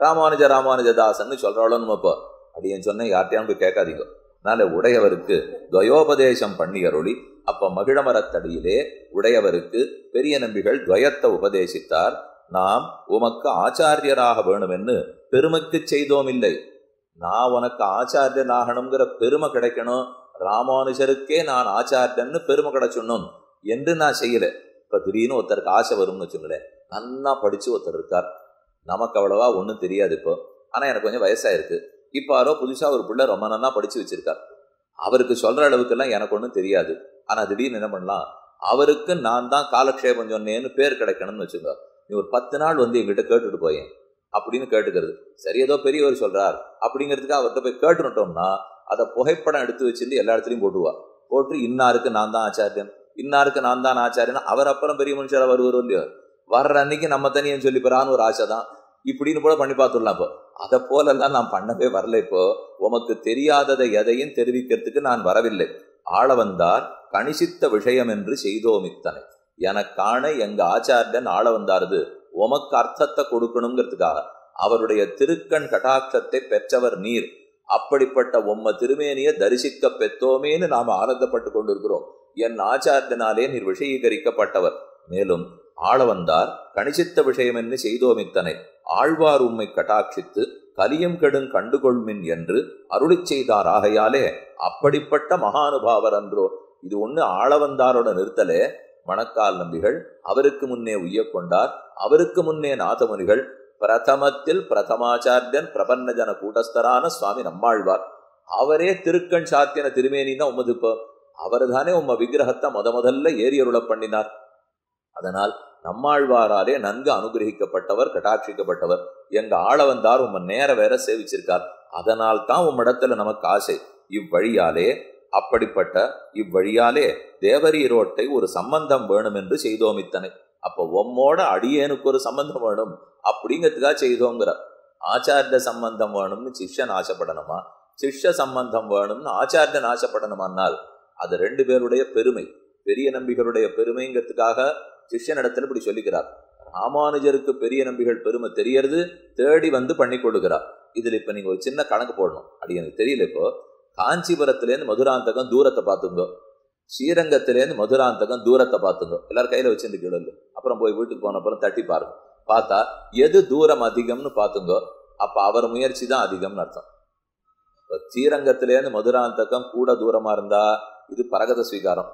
ராமானுஜதாசன் சொல்றாளோன்னு அப்போ அப்படின்னு சொன்ன யார்ட்டையான்னு போய் கேட்காதீங்க. அதனால உடையவருக்கு துவயோபதேசம் பண்ணி அருளி, அப்ப மகிழமரத்தடியிலே உடையவருக்கு பெரிய நம்பிகள் துவயத்தை உபதேசித்தார். நாம் உமக்கு ஆச்சாரியராக வேணுமென்னு பெருமைக்கு செய்தோம் இல்லை. நான் உனக்கு ஆச்சாரியன் ஆகணுங்கிற பெருமை கிடைக்கணும், ராமானுஜருக்கே நான் ஆச்சாரியன்னு பெருமை கிடைச்சணும் என்று நான் செய்யல. இப்ப திடீர்னு ஒருத்தருக்கு ஆசை வரும்னு வச்சுங்களேன். நன்னா படிச்சு ஒருத்தர் இருக்கார், நமக்கு அவ்வளவா ஒன்றும் தெரியாது இப்போ, ஆனா எனக்கு கொஞ்சம் வயசாயிருக்கு. இப்போ யாரோ புதுசா ஒரு பிள்ளை ரொம்ப நன்னா படிச்சு வச்சிருக்கார். அவருக்கு சொல்ற அளவுக்குலாம் எனக்கு ஒன்றும் தெரியாது. ஆனா திடீர்னு என்ன பண்ணலாம், அவருக்கு நான் தான் காலக்ஷேபம் சொன்னேன்னு பேர் கிடைக்கணும்னு வச்சுங்க. நீ ஒரு 10 நாள் வந்து எங்கிட்ட கேட்டுட்டு போயேன் அப்படின்னு கேட்டுக்கிறது. சரி ஏதோ பெரியவர் சொல்றார் அப்படிங்கிறதுக்கு அவர்கிட்ட போய் கேட்டுட்டோம்னா அதை புகைப்படம் எடுத்து வச்சுட்டு எல்லா இடத்துலையும் போட்டுருவா. போட்டு இன்னாருக்கு நான் தான் ஆச்சாரியன், இன்னாருக்கு நான் தான் ஆச்சாரியன். அவர் அப்புறம் பெரிய மனுஷரா வருவார் இல்லையோ, வர்ற அன்னைக்கு நம்ம தனியன்னு சொல்லி பெறான்னு ஒரு ஆசை தான். இப்படின்னு கூட பண்ணி பார்த்துடலாம். இப்போ அதை போலெல்லாம் நான் பண்ணவே வரல. இப்போ உமக்கு தெரியாததை எதையும் தெரிவிக்கிறதுக்கு நான் வரவில்லை. ஆள வந்தார் கணிசித்த விஷயம் என்று செய்தோமித்தனை. எனக்கான எங்க ஆச்சாரியன் ஆள வந்தாருது உமக்கு அர்த்தத்தை கொடுக்கணுங்கிறதுக்காக. அவருடைய திருக்கண் கடாட்சத்தை பெற்றவர் நீர். அப்படிப்பட்ட உம்ம திருமேனிய தரிசிக்க பெற்றோமேன்னு நாம ஆனந்தப்பட்டு கொண்டிருக்கிறோம். என் ஆச்சாரியனாலே நீர் விஷயீகரிக்கப்பட்டவர். மேலும் ஆள வந்தார் கணிசித்த விஷயம் என்று செய்தோமித்தனை. ஆழ்வார் உம்மை கட்டாட்சித்து கலியும் கெடுங் கண்டுகொள்மின் என்று அருளி செய்தார். ஆகையாலே அப்படிப்பட்ட மகானுபாவர் அன்றோ. இது ஒண்ணு ஆள வந்தாரோட நிறுத்தலே. மணக்கால் நம்பிகள் அவருக்கு முன்னே உய்ய கொண்டார். அவருக்கு முன்னே நாதமுனிகள், பிரதமத்தில் பிரதமாச்சாரியன் பிரபன்னஜன கூட்டஸ்தரான சுவாமி நம்மாழ்வார். அவரே திருக்கண் சாத்தியன திருமேனின்னா உமதுப்போ. அவர் தானே உம்ம விக்கிரகத்தை முதல்ல ஏரியருள பண்ணினார். அதனால் நம்மாழ்வாராலே நன்கு அனுகிரகிக்கப்பட்டவர், கட்டாட்சிக்கப்பட்டவர். எங்க ஆள வந்தார் உம்ம நேர வேற சேவிச்சிருக்கார். அதனால் தான் உம்மிடத்துல நமக்கு ஆசை. இவ்வழியாலே அப்படிப்பட்ட இவ்வழியாலே தேவரீரோட்டை ஒரு சம்பந்தம் வேணும் என்று செய்தோமித்தனை. அப்ப உம்மோட அடியேனுக்கு ஒரு சம்பந்தம் வேணும் அப்படிங்கிறதுக்காக செய்தோங்கிற. ஆச்சாரிய சம்பந்தம் வேணும்னு சிஷ்யன் ஆசைப்படணுமா, சிஷ்ய சம்பந்தம் வேணும்னு ஆச்சாரியன் ஆசைப்படணுமானால் அது 2 பேருடைய பெருமை. பெரிய நம்பிகளுடைய பெருமைங்கிறதுக்காக சிஷ்யனிடத்துல இப்படி சொல்லிக்கிறார். ராமானுஜருக்கு பெரிய நம்பிகள் பெருமை தெரியறது, தேடி வந்து பண்ணி கொடுக்கிறார். இதுல இப்ப நீங்க ஒரு சின்ன கணக்கு போடணும். அப்படி எனக்கு தெரியல. இப்போ காஞ்சிபுரத்திலேருந்து மதுராந்தகம் தூரத்தை பார்த்துங்க, ஸ்ரீரங்கத்திலேருந்து மதுராந்தகம் தூரத்தை பார்த்துங்க. எல்லாரும் கையில வச்சிருக்கீங்க. அப்புறம் போய் வீட்டுக்கு போன அப்புறம் தட்டி பாருங்க. பார்த்தா எது தூரம் அதிகம்னு பார்த்துங்க. அப்ப அவர் முயற்சி தான் அதிகம்னு அர்த்தம். இப்ப ஸ்ரீரங்கத்திலேருந்து மதுராந்தகம் கூட தூரமா இருந்தா இது பரகத ஸ்வீகாரம்.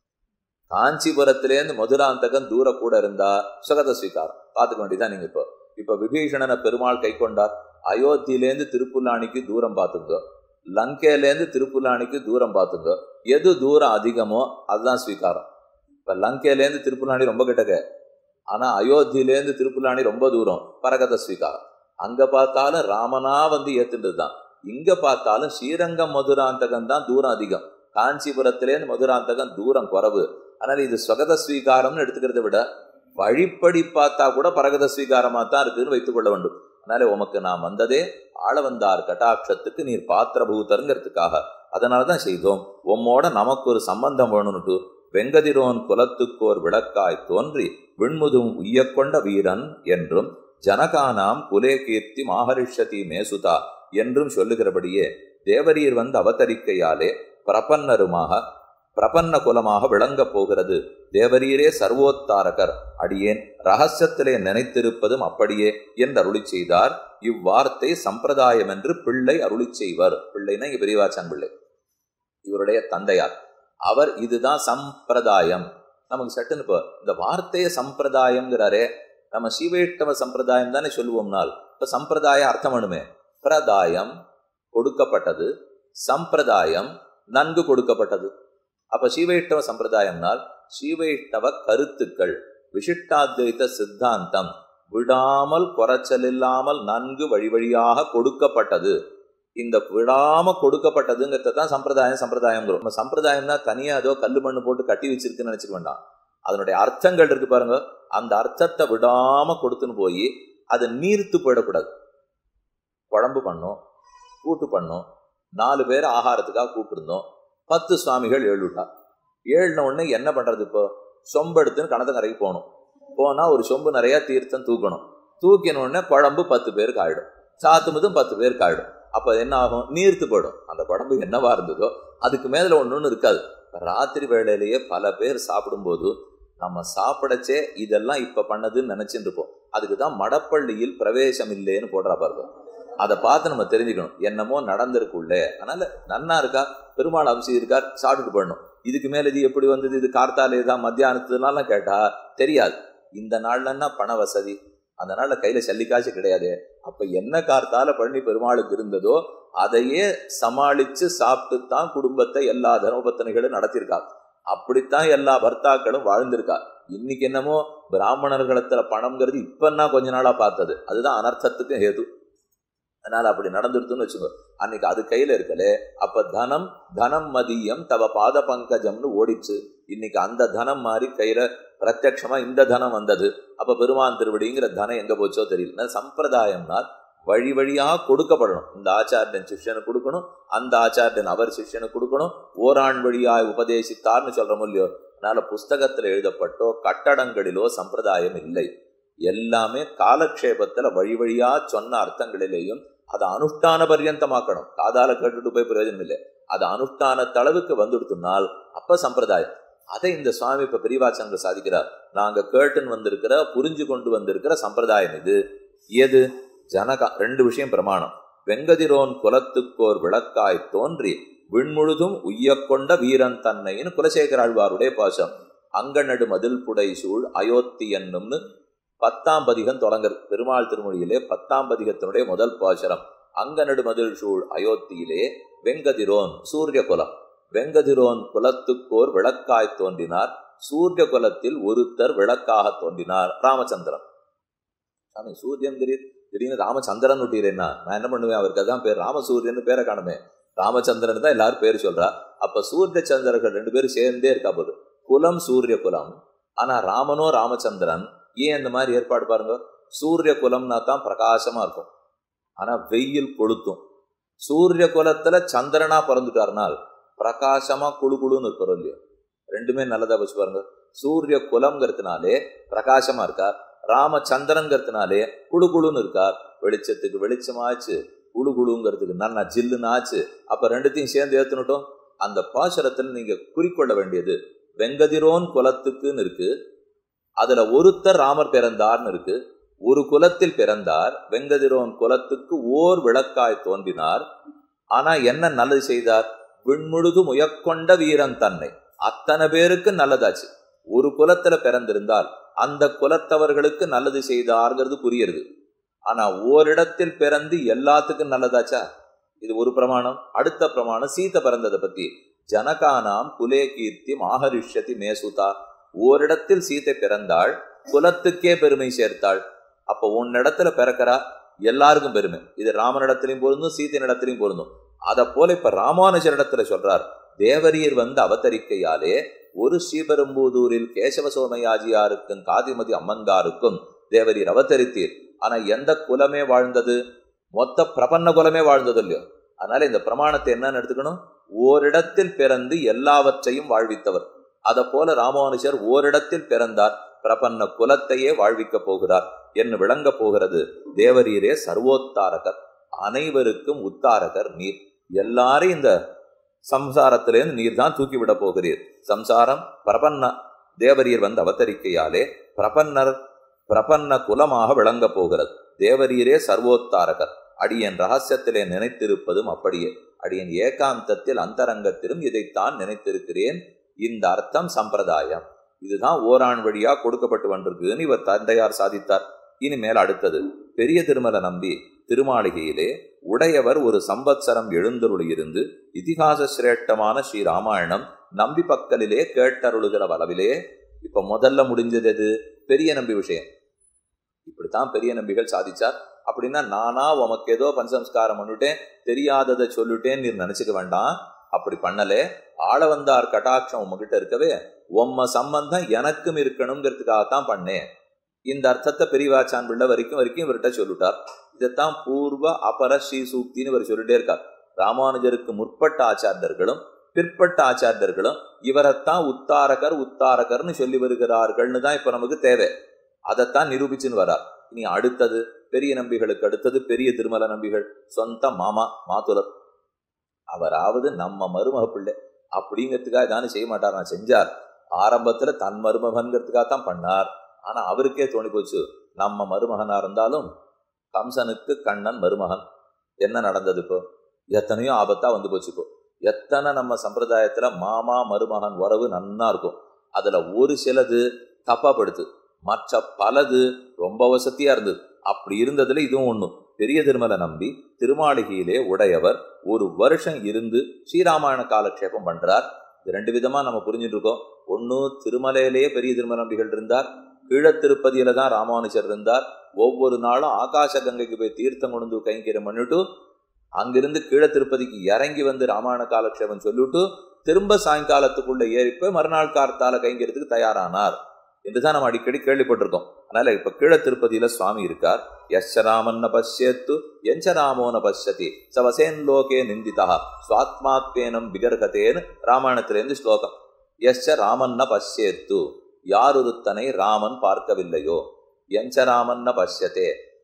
காஞ்சிபுரத்திலேருந்து மதுராந்தகம் தூர கூட இருந்தா சுகத ஸ்வீகாரம். பார்த்துக்க வேண்டியதான். நீங்க இப்ப விபீஷணனை பெருமாள் கை கொண்டார். அயோத்தியிலேருந்து திருப்புல்லானிக்கு தூரம் பார்த்துங்க, லங்கையிலேருந்து திருப்புல்லானிக்கு தூரம் பார்த்துங்க. எது தூரம் அதிகமோ அதுதான் ஸ்வீகாரம். இப்ப லங்கையிலேருந்து திருப்புல்லானி ரொம்ப கிட்டக்க, ஆனா அயோத்தியிலேருந்து திருப்புல்லானி ரொம்ப தூரம், பரகத ஸ்வீகாரம். அங்க பார்த்தாலும் ராமனா வந்து ஏத்துன்றதுதான். இங்க பார்த்தாலும் ஸ்ரீரங்கம் மதுராந்தகம் தான் தூரம் அதிகம். காஞ்சிபுரத்திலேருந்து மதுராந்தகம் தூரம் குறைவு. ஆனால் இது ஸ்வகத ஸ்வீகாரம்னு எடுத்துக்கிறத விட வழிப்படி பார்த்தா கூட பரகத ஸ்வீகாரமா தான் இருக்குன்னு வைத்துக் கொள்ள வேண்டும். அதனால உமக்கு நான் வந்ததே ஆள வந்தார் கட்டாட்சத்துக்கு நீர் பாத்திரபூதருங்கிறதுக்காக. அதனாலதான் செய்தோம். உம்மோட நமக்கு ஒரு சம்பந்தம் வேணும்னுட்டு வெங்கதிரோன் குலத்துக்கோர் விளக்காய் தோன்றி விண்முதும் உய்யக்கொண்ட வீரன் என்றும் ஜனகானாம் குலே கீர்த்தி மாஹரிஷதி மேசுதா என்றும் சொல்லுகிறபடியே தேவரீர் வந்து அவதரிக்கையாலே பிரபன்னருமாக பிரபன்ன குலமாக விளங்கப் போகிறது. தேவரீரே சர்வோத்தாரகர், அடியேன் ரகசியத்திலே நினைத்திருப்பதும் அப்படியே என்று அருளி செய்தார். இவ்வார்த்தை சம்பிரதாயம் என்று பிள்ளை அருளி செய்வர். பிள்ளைனா இங்க பெரியவாச்சான் பிள்ளை, இவருடைய தந்தையார். அவர் இதுதான் சம்பிரதாயம். நமக்கு சட்டுன்னு இப்போ இந்த வார்த்தையை சம்பிரதாயம்ங்கிறாரே, நம்ம சீவைஷ்ணவ சம்பிரதாயம் தானே சொல்லுவோம்னால், இப்ப சம்பிரதாய அர்த்தம் வேணுமே. பிரதாயம் கொடுக்கப்பட்டது, சம்பிரதாயம் நன்கு கொடுக்கப்பட்டது. அப்ப சீவைஷ்ணவ சம்பிரதாயம்னால் சீவைஷ்ணவ கருத்துக்கள், விசிஷ்டாத்வைத சித்தாந்தம் விடாமல் குறைச்சல் இல்லாமல் நன்கு வழி வழியாக கொடுக்கப்பட்டது. இந்த விடாம கொடுக்கப்பட்டதுங்கிறத தான் சம்பிரதாயம். சம்பிரதாயம்ங்கிறோம். நம்ம சம்பிரதாயம்னா தனியா ஏதோ கல்லு மண்ணு போட்டு கட்டி வச்சிருக்குன்னு நினைச்சுக்க வேண்டாம். அதனுடைய அர்த்தங்கள் இருக்கு பாருங்க, அந்த அர்த்தத்தை விடாம கொடுத்துன்னு போய் அது நீர்த்து போயிடக்கூடாது. குழம்பு பண்ணோம், கூட்டு பண்ணோம், 4 பேர் ஆகாரத்துக்காக கூப்பிட்டுருந்தோம், 10 சுவாமிகள் ஏழுட்டா. ஏழுன உடனே என்ன பண்றது? இப்போ சொம்பெடுத்துன்னு கணத்தை கரைக்கு போகணும். போனா ஒரு சொம்பு நிறைய தீர்த்தம் தூக்கணும். தூக்கின உடனே குழம்பு 10 பேருக்கு ஆயிடும், சாத்துமதும் 10 பேருக்கு ஆயிடும். அப்ப என்ன ஆகும்? நீர்த்து போயிடும். அந்த குழம்பு என்னவா இருந்ததோ அதுக்கு மேல ஒண்ணு இருக்காது. ராத்திரி வேளையிலேயே பல பேர் சாப்பிடும்போது நம்ம சாப்பிடச்சே இதெல்லாம் இப்ப பண்ணதுன்னு நினைச்சுட்டு இருப்போம். அதுக்குதான் மடப்பள்ளியில் பிரவேசம் இல்லைன்னு போடுறா பாருங்க. அதை பார்த்து நம்ம தெரிஞ்சுக்கணும், என்னமோ நடந்திருக்குள்ளே. அதனால நன்னா இருக்கா, பெருமாள் அம்சி இருக்கார், சாப்பிட்டுட்டு போடணும். இதுக்கு மேல இது எப்படி வந்தது, இது கார்த்தாலே தான் மத்தியானத்துனால கேட்டா தெரியாது. இந்த நாள்லன்னா பண வசதி, அந்த நாள்ல கையில சல்லிக்காசு கிடையாது. அப்ப என்ன கார்த்தால பழனி பெருமாளுக்கு இருந்ததோ அதையே சமாளிச்சு சாப்பிட்டுத்தான் குடும்பத்தை எல்லா தர்மபத்தினிகளும் நடத்திருக்கா. அப்படித்தான் எல்லா பர்த்தாக்களும் வாழ்ந்திருக்கா. இன்னைக்கு என்னமோ பிராமணர்களத்துல பணம்ங்கிறது இப்பன்னா கொஞ்ச நாளா பார்த்தது, அதுதான் அனர்த்தத்துக்கு ஹேது. அதனால அப்படி நடந்துருதுன்னு வச்சுக்கோ. அன்னைக்கு அது கையில இருக்கலே. அப்ப தனம் தனம் மதியம் தவ பாத பங்கஜம்னு ஓடிச்சு. இன்னைக்கு அந்த தனம் மாறி கையில பிரத்யட்சமா இந்த தனம் வந்தது. அப்ப பெருமான் திருவடிங்கிற தனம் எங்க போச்சோ தெரியல. சம்பிரதாயம்னா வழி வழியா கொடுக்கப்படணும். இந்த ஆச்சாரியன் சிஷ்யனுக்கு கொடுக்கணும், அந்த ஆச்சாரியன் அவர் சிஷ்யனுக்கு கொடுக்கணும். ஓராண் வழியாய் உபதேசித்தார்னு சொல்றோம் இல்லையோ. அதனால புஸ்தகத்துல எழுதப்பட்டோ கட்டடங்களிலோ சம்பிரதாயம் இல்லை. எல்லாமே காலக்ஷேபத்துல வழி வழியா சொன்ன அர்த்தங்களிலேயும் அதை அனுஷ்டான பர்யந்தமாக்கணும். காதால கேட்டுட்டு போய் பிரயோஜனம் இல்லை. அது அனுஷ்டான தளவுக்கு வந்துடுத்துனால் அப்ப சம்பிரதாயம். அதை இந்த சுவாமி இப்ப பெரியவாச்சங்க சாதிக்கிறார். நாங்க கேட்டுன்னு வந்திருக்கிற, புரிஞ்சு கொண்டு வந்திருக்கிற சம்பிரதாயம் இது. எது? ஜனகா 2 விஷயம் பிரமாணம். வெங்கதிரோன் குலத்துக்கோர் விளக்காய் தோன்றி விண்முழுதும் உய்யக்கொண்ட வீரன் தன்னைன்னு குலசேகர ஆழ்வாருடைய பாசம். அங்கநடு மதில் புடை சூழ் அயோத்தி என்னும்னு 10ஆம் பதிகம் தொடங்குறது. பெருமாள் திருமொழியிலே 10ஆம் பதிகத்தினுடைய முதல் பாசரம். அங்கநடு மதில் சூழ் அயோத்தியிலே வெங்கதிரோன் சூரிய குலம். வெங்கதிரோன் குலத்துக்கோர் விளக்காய் தோன்றினார். சூரிய குலத்தில் ஒருத்தர் விளக்காக தோன்றினார், ராமச்சந்திரன். சாமி சூரியன் திடீர்னு ராமச்சந்திரன் விட்டீரேன்னா நான் என்ன பண்ணுவேன்? அவருக்கு அதான் பேர், ராமசூரியன் பேரை காணுமே. ராமச்சந்திரன் தான் எல்லாரும் பேர் சொல்றா. அப்ப சூரிய சந்திரர்கள் 2 பேரும் சேர்ந்தே இருக்கா போது. குலம் சூரிய குலம். ஆனா ராமனோ ராமச்சந்திரன் ஏன் இந்த மாதிரி ஏற்பாடு பாருங்க. சூரிய குலம்னா தான் பிரகாசமா இருக்கும், ஆனா வெயில் கொளுத்தும். சூரிய குலத்துல சந்திரனா பிறந்துட்டாருனால் பிரகாசமா குழு குழுன்னு இருக்கிறோம் இல்லையோ. 2மே நல்லதா வச்சு பாருங்க. சூரிய குலம்ங்கிறதுனாலே பிரகாசமா இருக்கார், ராமச்சந்திரன்கிறதுனாலே குழு குழுன்னு இருக்கார். வெளிச்சத்துக்கு வெளிச்சமாச்சு, குழு குழுங்கிறதுக்கு நல்லா ஜில்லுன்னு ஆச்சு. அப்ப 2த்தையும் சேர்ந்து ஏத்துனுட்டோம். அந்த பாசுரத்தில் நீங்க குறிக்கொள்ள வேண்டியது வெங்கதிரோன் குலத்துக்குன்னு இருக்கு. அதுல ஒருத்தர் ராமர் பிறந்தார்னு இருக்கு. ஒரு குலத்தில் பிறந்தார், வெங்கதிரோன் குலத்துக்கு ஓர் விளக்காய் தோன்றினார். ஆனா என்ன நல்லது செய்தார்? விண்முழுது முயக்கொண்ட வீரன் தன்னை. அத்தனை பேருக்கு நல்லதாச்சு. ஒரு குலத்துல பிறந்திருந்தால் அந்த குலத்தவர்களுக்கு நல்லது செய்தார்ங்கிறது புரியுது. ஆனா ஓரிடத்தில் பிறந்து எல்லாத்துக்கும் நல்லதாச்சா? இது ஒரு பிரமாணம். அடுத்த பிரமாணம் சீதை பிறந்ததை பத்தி. ஜனகானாம் குலே கீர்த்தி மாஹரிஷ்யதி மேசுதா. ஓரிடத்தில் சீதை பிறந்தாள், குலத்துக்கே பெருமை சேர்த்தாள். அப்ப உன்னிடத்துல பிறக்கிறா, எல்லாருக்கும் பெருமை. இது ராமனிடத்திலையும் பொருந்தும், சீதையினிடத்திலையும் பொருந்தும். அத போல இப்ப ராமானுஜரிடத்துல சொல்றார். தேவரீர் வந்து அவதரிக்கையாலே ஒரு ஸ்ரீபெரும்புதூரில் கேசவ சோமையாஜியாருக்கும் காதிமதி அம்மங்காருக்கும் தேவரீர் அவதரித்தீர். ஆனா எந்த குலமே வாழ்ந்தது? மொத்த பிரபன்ன குலமே வாழ்ந்தது இல்லையோ. அதனால இந்த பிரமாணத்தை என்னன்னு எடுத்துக்கணும்? ஓரிடத்தில் பிறந்து எல்லாவற்றையும் வாழ்வித்தவர். அத போல ராமானுஜர் ஓரிடத்தில் பிறந்தார், பிரபன்ன குலத்தையே வாழ்விக்க போகிறார் என்று விளங்க போகிறது. தேவரீரே சர்வோத்தாரகர், அனைவருக்கும் உத்தாரகர் நீர். எல்லாரையும் இந்த சம்சாரத்திலேருந்து நீர் தான் தூக்கிவிட போகிறீர். சம்சாரம் பிரபன்ன தேவரீர் வந்து அவதரிக்கையாலே பிரபன்ன குலமாக விளங்க போகிறது. தேவரீரே சர்வோத்தாரகர். அடியன் ரகசியத்திலே நினைத்திருப்பதும் அப்படியே. அடியன் ஏகாந்தத்தில் அந்தரங்கத்திலும் இதைத்தான் நினைத்திருக்கிறேன். இந்த அர்த்தம் சம்பிரதாயம். இதுதான் ஓரான் வழியா கொடுக்கப்பட்டு வந்திருக்குன்னு இவர் தந்தையார் சாதித்தார். இனிமேல் அடுத்தது பெரிய திருமல நம்பி திருமாளிகையிலே உடையவர் ஒரு சம்பத்சரம் எழுந்தருளியிருந்து இதிகாச சிரேஷ்டமான ஸ்ரீ ராமாயணம் நம்பி பக்கலிலே கேட்டருளுகிற அளவிலே இப்ப முதல்ல முடிஞ்சது எது? பெரிய நம்பி விஷயம். இப்படித்தான் பெரிய நம்பிகள் சாதிச்சார். அப்படின்னா நானா உமக்கு ஏதோ பஞ்சசம்ஸ்காரம் பண்ணிட்டேன், தெரியாததை சொல்லிட்டேன்னு நீர் நினைச்சுக்க வேண்டாம். அப்படி பண்ணலே. ஆள வந்தார் கட்டாட்சம் உங்ககிட்ட இருக்கவே உம்ம சம்பந்தம் எனக்கும் இருக்கணுங்கிறதுக்காகத்தான் பண்ணேன். இந்த அர்த்தத்தை பெரியவாச்சான் பிள்ளை வரைக்கும் இவர்கிட்ட சொல்லிட்டார். இதைத்தான் பூர்வ அபர ஸ்ரீ சூக்தின்னு இவர் சொல்லிட்டே இருக்கார். ராமானுஜருக்கு முற்பட்ட ஆச்சாரியர்களும் பிற்பட்ட ஆச்சாரியர்களும் இவரைத்தான் உத்தாரகர்னு சொல்லி வருகிறார்கள்னு தான் இப்ப நமக்கு தேவை. அதைத்தான் நிரூபிச்சுன்னு வரார். இனி அடுத்தது பெரிய நம்பிகளுக்கு அடுத்தது பெரிய திருமல நம்பிகள் சொந்த மாமா மாதுலர். அவராவது நம்ம மருமக பிள்ளை அப்படிங்கிறதுக்காக தானே செய்ய மாட்டார். நான் செஞ்சார். ஆரம்பத்துல தன் மருமகன்கிறதுக்காகத்தான் பண்ணார். ஆனா அவருக்கே தோணி போச்சு, நம்ம மருமகனா இருந்தாலும் கம்சனுக்கு கண்ணன் மருமகன். என்ன நடந்தது? இப்போ எத்தனையோ ஆபத்தா வந்து போச்சு. இப்போ எத்தனை நம்ம சம்பிரதாயத்துல மாமா மருமகன் உறவு நன்னா இருக்கும். அதுல ஒரு சிலது தப்பாப்படுத்து, மற்ற பலது ரொம்ப வசதியா இருந்தது. அப்படி இருந்ததுல இதுவும் ஒண்ணு. பெரிய திருமல நம்பி திருமாளிகையிலே உடையவர் ஒரு வருஷம் இருந்து ஸ்ரீராமாயண காலக்ஷேபம் பண்றார். இது ரெண்டு விதமா நம்ம புரிஞ்சுட்டு இருக்கோம். ஒன்னு திருமலையிலேயே பெரிய திருமல நம்பிகள் இருந்தார், கீழ திருப்பதியில தான் ராமானுஜர் இருந்தார். ஒவ்வொரு நாளும் ஆகாச கங்கைக்கு போய் தீர்த்தம் கொண்டு கைங்கரியம் பண்ணிட்டு அங்கிருந்து கீழ திருப்பதிக்கு இறங்கி வந்து ராமாயண காலக்ஷேபம் சொல்லிட்டு திரும்ப சாயங்காலத்துக்குள்ள ஏறிப்போய் மறுநாள் காலத்தால கைங்கரியத்துக்கு தயாரானார் என்றுதான் நம்ம அடிக்கடி கேள்விப்பட்டிருக்கோம். அதனால இப்ப கீழ திருப்பதியில சுவாமி இருக்கார். யஸ்ச ராமன் பஷ்யத்து எஞ்ச ராமோன பஷ்யதி சவசேன் லோகே நிந்திதா சுவாத்மாத்வேனம் விகர்கதேன்னு ராமாயணத்திலிருந்து ஸ்லோகம். யஸ்ச ராமன்ன பஷ்யத்து, யாரொருத்தனை ராமன் பார்க்கவில்லையோ, எஞ்ச ராமன்ன பஷ்யத்தே,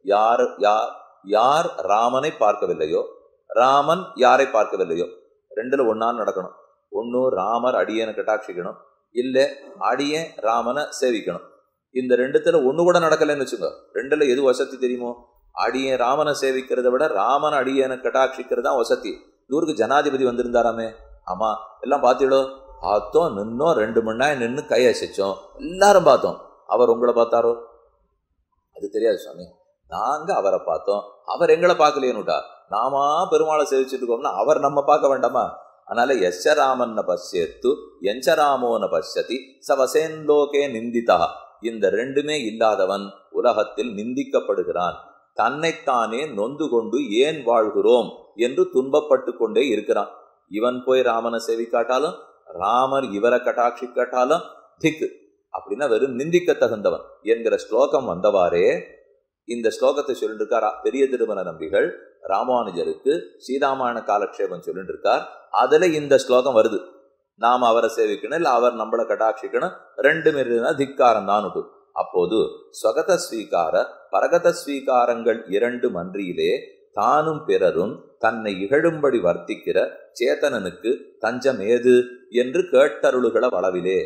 யார் ராமனை பார்க்கவில்லையோ, ராமன் யாரை பார்க்கவில்லையோ. ரெண்டுல ஒன்னான்னு நடக்கணும். ஒன்னு ராமர் அடியனை கட்டாட்சிக்கணும், இல்ல அடியன் ராமனை சேவிக்கணும். இந்த ரெண்டுத்துல ஒண்ணு கூட நடக்கலன்னு வச்சுங்க. ரெண்டுல எது வசதி தெரியுமோ? அடியன் ராமனை சேவிக்கிறத விட ராமன் அடியனை கட்டாட்சிக்கிறது தான் வசதி. ஊருக்கு ஜனாதிபதி வந்திருந்தாராமே, ஆமா எல்லாம் பார்த்தீங்களோ? பார்த்தோம், நின்னோம், 2 மணி நேரம் நின்று கை அசைச்சோம், எல்லாரும் பார்த்தோம். அவர் உங்களை பார்த்தாரோ? அது தெரியாது சுவாமி. நாங்க அவரை பார்த்தோம், அவர் எங்களை பார்க்கலையேன்னுட்டா. நாமா பெருமாளை சேவிச்சுட்டு இருக்கோம்னா அவர் நம்ம பார்க்க வேண்டாமா? அதனால யஸ்ச ராமன்ன பஷ்யத்து எஞ்ச ராமோன பஷ்யதி சவசேன் லோகே நிந்திதா. இந்த ரெண்டுமே இல்லாதவன் உலகத்தில் நிந்திக்கப்படுகிறான். தன்னைத்தானே நொந்து கொண்டு ஏன் வாழ்கிறோம் என்று துன்பப்பட்டு கொண்டே இருக்கிறான். இவன் போய் ராமனை சேவிக்காட்டாலும் ராமர் இவரை கட்டாட்சி காட்டாலும் திக்கு அப்படின்னா வெறும் நிந்திக்க தகுந்தவன் என்கிற ஸ்லோகம் வந்தவாறே இந்த ஸ்லோகத்தை சொல்லிட்டு இருக்கார் பெரிய திருமல நம்பிகள். ராமானுஜருக்கு ஸ்ரீராமாயண காலக்ஷேபம் சொல்லிட்டு இருக்கார். அதுல இந்த ஸ்லோகம் வருது. நாம அவரை சேவிக்கணும், இல்ல அவர் நம்மளை கட்டாட்சிக்கணும், ரெண்டுமே திக்காரம் தான். அப்போது ஸ்வகத ஸ்வீகார பரகத ஸ்வீகாரங்கள் 2 மன்றியிலே தானும் பிறரும் தன்னை இகழும்படி வர்த்திக்கிற சேத்தனனுக்கு தஞ்சம் ஏது என்று கேட்டருளுகள வளவிலே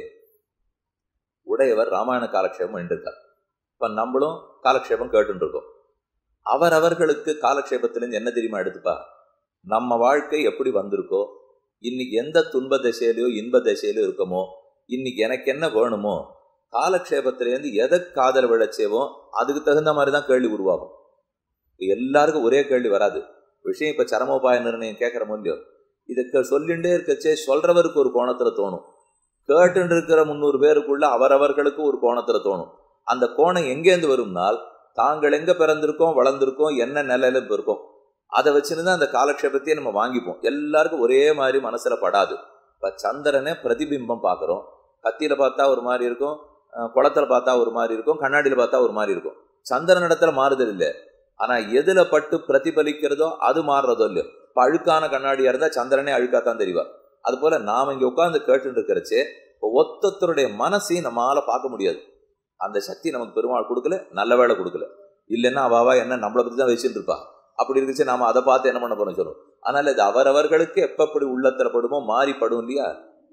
உடையவர் ராமாயண காலக்ஷேபம் என்றிருக்கார். இப்ப நம்மளும் காலக்ஷேபம் கேட்டு இருக்கோம். அவர்களுக்கு காலக்ஷேபத்திலிருந்து என்ன தெரியுமா எடுத்துப்பா? நம்ம வாழ்க்கை எப்படி வந்திருக்கோ, இன்னைக்கு எந்த துன்ப திசையிலையோ இன்ப திசையிலோ இருக்கமோ, இன்னைக்கு எனக்கு என்ன வேணுமோ, காலக்ஷேபத்திலேருந்து எதை காதல் விழச்சேவோ அதுக்கு தகுந்த மாதிரி தான் கேள்வி உருவாகும். எல்லாருக்கும் ஒரே கேள்வி வராது. விஷயம் இப்ப சரமோபாய நிர்ணயம் கேட்கிற இல்லையோ, இதுக்கு சொல்லிண்டே இருக்கச்சே சொல்றவருக்கு ஒரு கோணத்துல தோணும், கேட்டு இருக்கிற 300 பேருக்குள்ள அவர்களுக்கு ஒரு கோணத்துல தோணும். அந்த கோணம் எங்கேருந்து வரும்னால் தாங்கள் எங்க பிறந்திருக்கோம், வளர்ந்திருக்கோம், என்ன நிலையில இருக்கோம், அதை வச்சுன்னு அந்த காலக்ஷேபத்தையே நம்ம வாங்கிப்போம். எல்லாருக்கும் ஒரே மாதிரி மனசுல படாது. இப்ப சந்திரனை பிரதிபிம்பம் பாக்குறோம். கத்தியில பார்த்தா ஒரு மாதிரி இருக்கும், குளத்துல பார்த்தா ஒரு மாதிரி இருக்கும், கண்ணாடியில பார்த்தா ஒரு மாதிரி இருக்கும். சந்திரன் இடத்துல மாறுதல் இல்லை. ஆனா எதுல பட்டு பிரதிபலிக்கிறதோ அது மாறுறதோ இல்லையோ. இப்ப அழுக்கான கண்ணாடியா இருந்தா சந்திரனே அழுக்காத்தான் தெரிவார். அது போல நாம இங்க உட்கார்ந்து கேட்டு இருக்கிறச்சே ஒத்தொத்தருடைய மனசையும் நம்மளால பார்க்க முடியாது. அந்த சக்தி நமக்கு பெருமாள் கொடுக்கல, நல்ல வேலை கொடுக்கல. இல்லைன்னா அவாவா என்ன நம்மளை பத்தி தான் வச்சுட்டு இருப்பா. அப்படி இருந்துச்சு நாம அதை பார்த்து என்ன பண்ண போறோம் சொல்லுவோம். அதனால இது அவர்களுக்கு எப்படி உள்ளத்துல படுமோ மாறிப்படும் இல்லையா.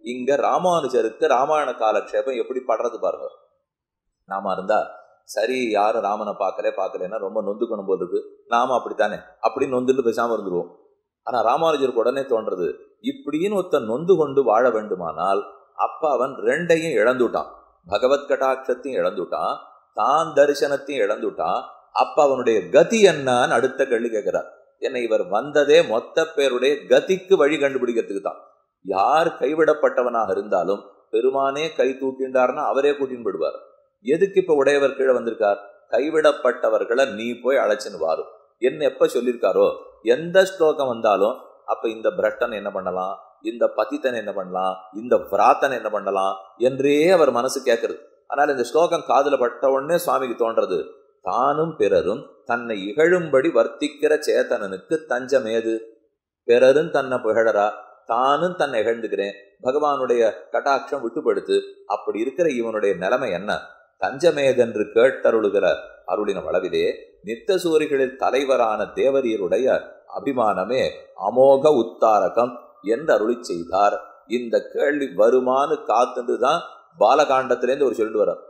இங்க ராமானுஜருக்கு ராமாயண காலக்ஷேபம் எப்படி படுறது பாருங்க. நாம இருந்தா சரி யாரும் ராமனை பார்க்கலன்னா ரொம்ப நொந்துக்கணும் போல் இருக்கு, நாம அப்படித்தானே அப்படின்னு நொந்துட்டு பேசாம இருந்துருவோம். ஆனா ராமானுஜருக்கு உடனே தோன்றது, இப்படின்னு ஒருத்தன் நொந்து கொண்டு வாழ வேண்டுமானால் அப்ப அவன் ரெண்டையும் இழந்துட்டான். பகவத் கடாட்சத்தையும் இழந்துட்டான், தான் தரிசனத்தையும் இழந்துட்டான். அப்ப அவனுடைய கதி என்னன்னு அடுத்த கேள்வி கேட்கிறார். என்ன இவர் வந்ததே மொத்த பேருடைய கதிக்கு வழி கண்டுபிடிக்கிறதுக்கு தான். யார் கைவிடப்பட்டவனாக இருந்தாலும் பெருமானே கை தூக்கின்றார்னா அவரே கூட்டின்னு விடுவார். எதுக்கு இப்ப உடையவர் கீழே வந்திருக்கார்? கைவிடப்பட்டவர்களை நீ போய் அழைச்சின்னு வாரும் என்ன எப்ப சொல்லியிருக்காரோ, எந்த ஸ்லோகம் வந்தாலும் அப்ப இந்த பிரட்டன் என்ன பண்ணலாம், இந்த பதித்தன் என்ன பண்ணலாம், இந்த விராத்தன் என்ன பண்ணலாம் என்றே அவர் மனசு கேட்கறது. ஆனால் இந்த ஸ்லோகம் காதுல பட்ட உடனே சுவாமிக்கு தோன்றது, தானும் பிறரும் தன்னை இகழும்படி வர்த்திக்கிற சேத்தனனுக்கு தஞ்சம் ஏது? பிறரும் தன்னை புகழறா, தானும் தன்னை இகழ்ந்துக்கிறேன், பகவானுடைய கட்டாட்சம் விட்டுப்படுத்து. அப்படி இருக்கிற இவனுடைய நிலைமை என்ன? தஞ்சமேதென்று கேட்டருளுகிற அருளின அளவிலே நித்த சூரிகளில் தலைவரான தேவரியருடைய அபிமானமே அமோக உத்தாரகம் என்று அருளி செய்தார். இந்த கேள்வி வருமானு காத்துதான் பாலகாண்டத்திலேருந்து ஒரு சொல்லிட்டு வர்றார்.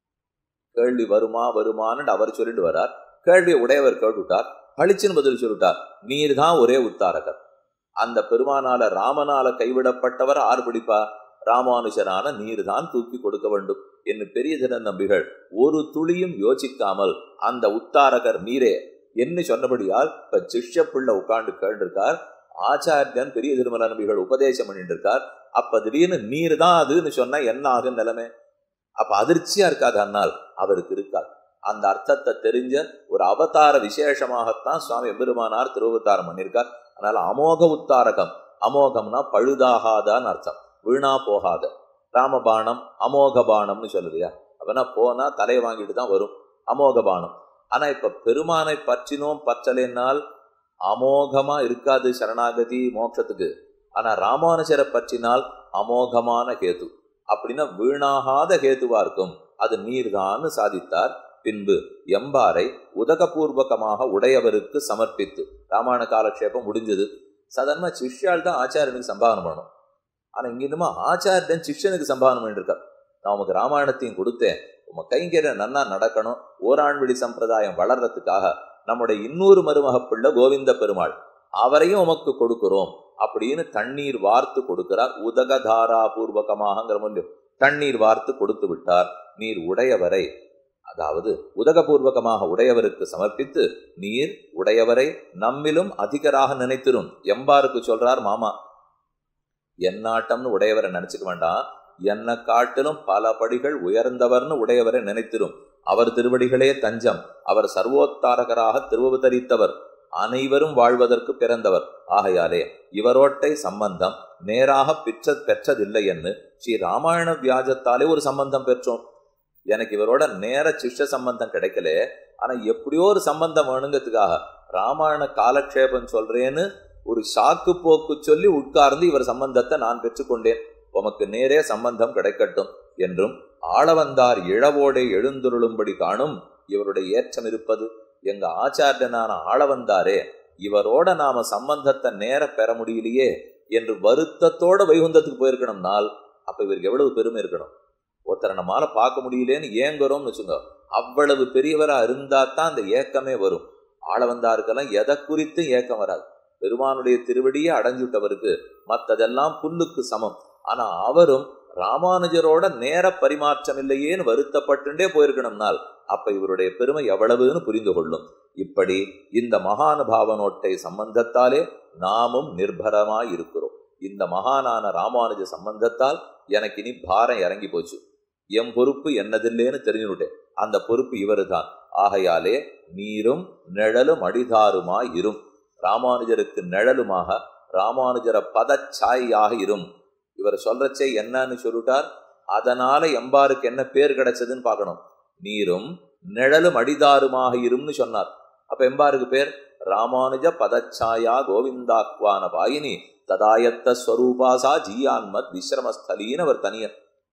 கேள்வி வருமானு அவர் சொல்லிட்டு வர்றார். கேள்வியை உடையவர் கேட்டுட்டார், பளிச்சுன்னு பதில் சொல்லிட்டார், நீர் தான் ஒரே உத்தாரகர். அந்த பெருமானால ராமனால கைவிடப்பட்டவர் ஆறு பிடிப்பா? ராமானுஜரான நீர் தான் தூக்கி கொடுக்க வேண்டும் என்று பெரிய தின நம்பிகள் ஒரு துளியும் யோசிக்காமல் அந்த உத்தாரகர் நீரே என்ன சொன்னபடியால் இப்ப சிஷ்ய பிள்ளை உட்கார்ந்து கேட்டிருக்கார். ஆச்சாரியன் பெரிய திருமல நம்பிகள் உபதேசம் பண்ணிட்டு இருக்கார். அப்ப திடீர்னு நீர் தான் அதுன்னு சொன்னா என்ன ஆகும் நிலைமை? அப்ப அதிர்ச்சியா இருக்காது, அன்னால் அவருக்கு இருக்காது. அந்த அர்த்தத்தை தெரிஞ்ச ஒரு அவதார விசேஷமாகத்தான் சுவாமி எம்பெருமானார் திருவதாரம் பண்ணியிருக்கார். அதனால அமோக உத்தாரகம், அமோகம்னா பழுதாகாதான்னு அர்த்தம், வீணா போகாத. ராமபாணம் அமோக பானம்னு சொல்லுறியா, அப்படின்னா போனா தலையை வாங்கிட்டு தான் வரும் அமோக பானம். ஆனா இப்ப பெருமானை பற்றினோம் பற்றலைன்னால் அமோகமா இருக்காது சரணாகதி மோட்சத்துக்கு. ஆனா ராமானுஜரை பற்றினால் அமோகமான கேது, அப்படின்னா வீணாகாத கேதுவா இருக்கும். அது நீர்தான்னு சாதித்தார். பின்பு எம்பாரை உதகபூர்வகமாக உடையவருக்கு சமர்ப்பித்து ராமாயண காலக்ஷேபம் முடிஞ்சது. சாதாரணமா சிஷ்யால் தான் ஆச்சாரியனுக்கு சம்பாதனம் பண்ணணும். ஆனா இங்க இன்னுமா ஆச்சாரியன் சிஷ்யனுக்கு சம்பாதனம் பண்ணிருக்கார். நான் உமக்கு ராமாயணத்தையும் கொடுத்தேன், உம கைங்கரிய நன்னா நடக்கணும், ஓராண்வெளி சம்பிரதாயம் வளர்றதுக்காக நம்முடைய இன்னொரு மருமக பிள்ளை கோவிந்த பெருமாள், அவரையும் உமக்கு கொடுக்கிறோம் அப்படின்னு தண்ணீர் வார்த்து கொடுக்கிறார். உதகதாரா பூர்வகமாகங்கிற முடியும், தண்ணீர் வார்த்து கொடுத்து விட்டார். நீர் உடையவரை, அதாவது உதகபூர்வகமாக உடையவருக்கு சமர்ப்பித்து நீர் உடையவரை நம்மிலும் அதிகராக நினைத்திரும். எம்பாருக்கு சொல்றார் மாமா, என்னாட்டம்னு உடையவரை நினைச்சுக்க வேண்டாம், என்ன காட்டிலும் பல படிகள் உயர்ந்தவர்னு உடையவரை நினைத்திரும். அவர் திருவடிகளே தஞ்சம், அவர் சர்வோத்தாரகராக திருவதரித்தவர், அனைவரும் வாழ்வதற்கு பிறந்தவர். ஆகையாலே இவரோட்டை சம்பந்தம் நேராக பெற்றதில்லை என்று ஸ்ரீ ராமாயண வியாஜத்தாலே ஒரு சம்பந்தம் பெற்றோம். எனக்கு இவரோட நேர சிஷ்ய சம்பந்தம் கிடைக்கல, ஆனா எப்படியோ ஒரு சம்பந்தம் வேணுங்கிறதுக்காக ராமாயண காலக்ஷேபம் சொல்றேன்னு ஒரு சாக்கு போக்கு சொல்லி உட்கார்ந்து இவர் சம்பந்தத்தை நான் பெற்றுக்கொண்டேன். உமக்கு நேரே சம்பந்தம் கிடைக்கட்டும் என்றும் ஆளவந்தார் இழவோடே எழுந்துருளும்படி காணும் இவருடைய ஏற்றம் இருப்பது. எங்க ஆச்சாரியனான ஆளவந்தாரே, இவரோட நாம சம்பந்தத்தை நேர பெற முடியலையே என்று வருத்தத்தோட வைகுந்தத்துக்கு போயிருக்கணும்னால் அப்ப இவருக்கு எவ்வளவு பெருமை இருக்கணும். ஒருத்தரை நம்மால பார்க்க முடியலேன்னு ஏங்குறோம்னு வச்சுங்க, அவ்வளவு பெரியவரா இருந்தா தான் அந்த ஏக்கமே வரும். ஆளவந்தாருக்கெல்லாம் எதை குறித்து ஏக்கம் வராது. பெருமானுடைய திருவடியே அடைஞ்சுட்டவருக்கு மற்றதெல்லாம் புல்லுக்கு சமம். ஆனா அவரும் ராமானுஜரோட நேர பரிமாற்றம் இல்லையேன்னு வருத்தப்பட்டுண்டே போயிருக்கணும்னால் அப்ப இவருடைய பெருமை எவ்வளவுன்னு புரிந்து கொள்ளும். இப்படி இந்த மகானுபாவனோட்டை சம்பந்தத்தாலே நாமும் நிர்பரமாய் இருக்கிறோம். இந்த மகானான ராமானுஜ சம்பந்தத்தால் எனக்கு இனி பாரம் இறங்கி போச்சு. எம் பொறுப்பு என்னதில்லேன்னு தெரிஞ்சுட்டேன். அந்த பொறுப்பு இவரு தான். ஆகையாலே நீரும் நிழலும் அடிதாருமாய் இரும். ராமானுஜருக்கு நிழலுமாக ராமானுஜர பதச்சாயாக இரும். இவர் சொல்றச்சே என்னன்னு சொல்லிட்டார். அதனால எம்பாருக்கு என்ன பேர் கிடைச்சதுன்னு பார்க்கணும். நீரும் நிழலும் அடிதாருமாக இரும்னு சொன்னார். அப்ப எம்பாருக்கு பேர் ராமானுஜ பதச்சாயா கோவிந்தாக்வான பாயினி ததாயத்த ஸ்வரூபாசா ஜீயான்மத் விஸ்ரமஸ்தலின்னு அவர் தனியர்.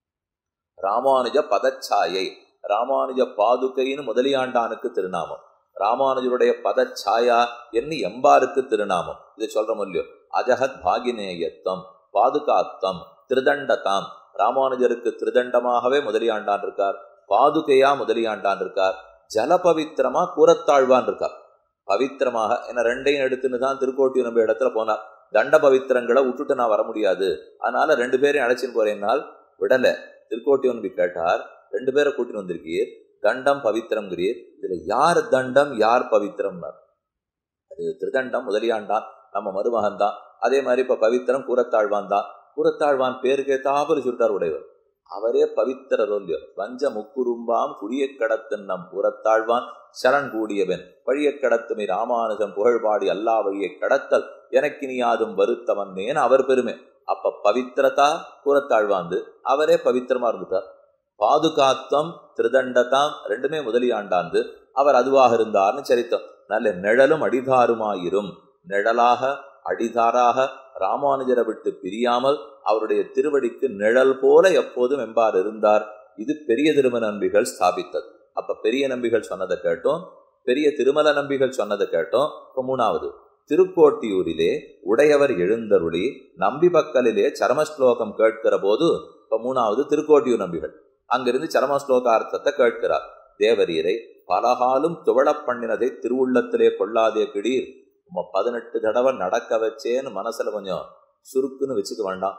ராமானுஜ பதச்சாயை, ராமானுஜ பாதுகைன்னு முதலியாண்டானுக்கு திருநாமம், ராமானுஜருடைய பதச்சாயா என்று எம்பாருக்கு திருநாமம். இதை சொல்ற இல்லையோ, அஜகத் பாகினேயத்துவம் பாதுகாத்தம் திருதண்டதாம். ராமானுஜருக்கு திருதண்டமாகவே முதலியாண்டான் இருக்கார், பாதுகையா முதலியாண்டான் இருக்கார், ஜலபவித்திரமா கூரத்தாழ்வான் இருக்கார். பவித்திரமாக என்ன ரெண்டையும் எடுத்துன்னு தான் திருக்கோட்டியூர் நம்பி இடத்துல போனார். தண்ட பவித்திரங்களை விட்டுட்டு நான் வர முடியாது, அதனால 2 பேரையும் அழைச்சின்னு போறேன்னால் விடல. திருக்கோட்டியூர் நம்பி கேட்டார், 2 பேரை கூட்டின்னு வந்திருக்கீர், தண்டம் பவித்திரம்ங்கிறீர், இதுல யார் தண்டம் யார் பவித்திரம்னார். அது திருதண்டம் முதலியாண்டான் நம்ம மருமகன் தான். அதே மாதிரி இப்ப பவித்திரம் கூரத்தாழ்வான் தான். கூரத்தாழ்வான் பேருக்கு தாபரி சுருட்டார் உடையவர், அவரே பவித்திர ரோல்யோ. வஞ்ச முக்குறும்பாம் குடிய கடத்து நம் கூரத்தாழ்வான் சரண் கூடியவன் வழிய கடத்துமை ராமானுஜம் புகழ்பாடி அல்லா வழியை கடத்தல் எனக்கு நீயாதும் வருத்தவன்னேன்னு அவர் பெருமை. அப்ப பவித்திரதா கூரத்தாழ்வாந்து, அவரே பவித்திரமா இருந்துட்டார். பாதுகாத்தம் திருதண்டதாம் ரெண்டுமே முதலியாண்டாந்து, அவர் அதுவாக இருந்தார்னு சரித்தம். நல்ல நிழலும் அடிதாருமாயிரும், நிழலாக அடிதாராக ராமானுஜரை விட்டு பிரியாமல் அவருடைய திருவடிக்கு நிழல் போல எப்போதும் எம்பார் இருந்தார். இது பெரிய திருமல நம்பிகள் ஸ்தாபித்தது. அப்ப பெரிய நம்பிகள் சொன்னதை கேட்டோம், பெரிய திருமல நம்பிகள் சொன்னதை கேட்டோம். இப்ப 3வது திருக்கோட்டியூரிலே உடையவர் எழுந்தருளி நம்பி பக்கலிலே சரமஸ்லோகம் கேட்கிற போது, இப்ப 3வது திருக்கோட்டியூர் நம்பிகள் அங்கிருந்து சரமஸ்லோகார்த்தத்தை கேட்கிறார். தேவரீரை பலகாலும் துவளப் பண்ணினதை திருவுள்ளத்திலே கொள்ளாதே கிடீர், 18 தடவை நடக்க வச்சேன்னு மனசுல கொஞ்சம் சுருக்குன்னு வச்சுக்க வேண்டாம்.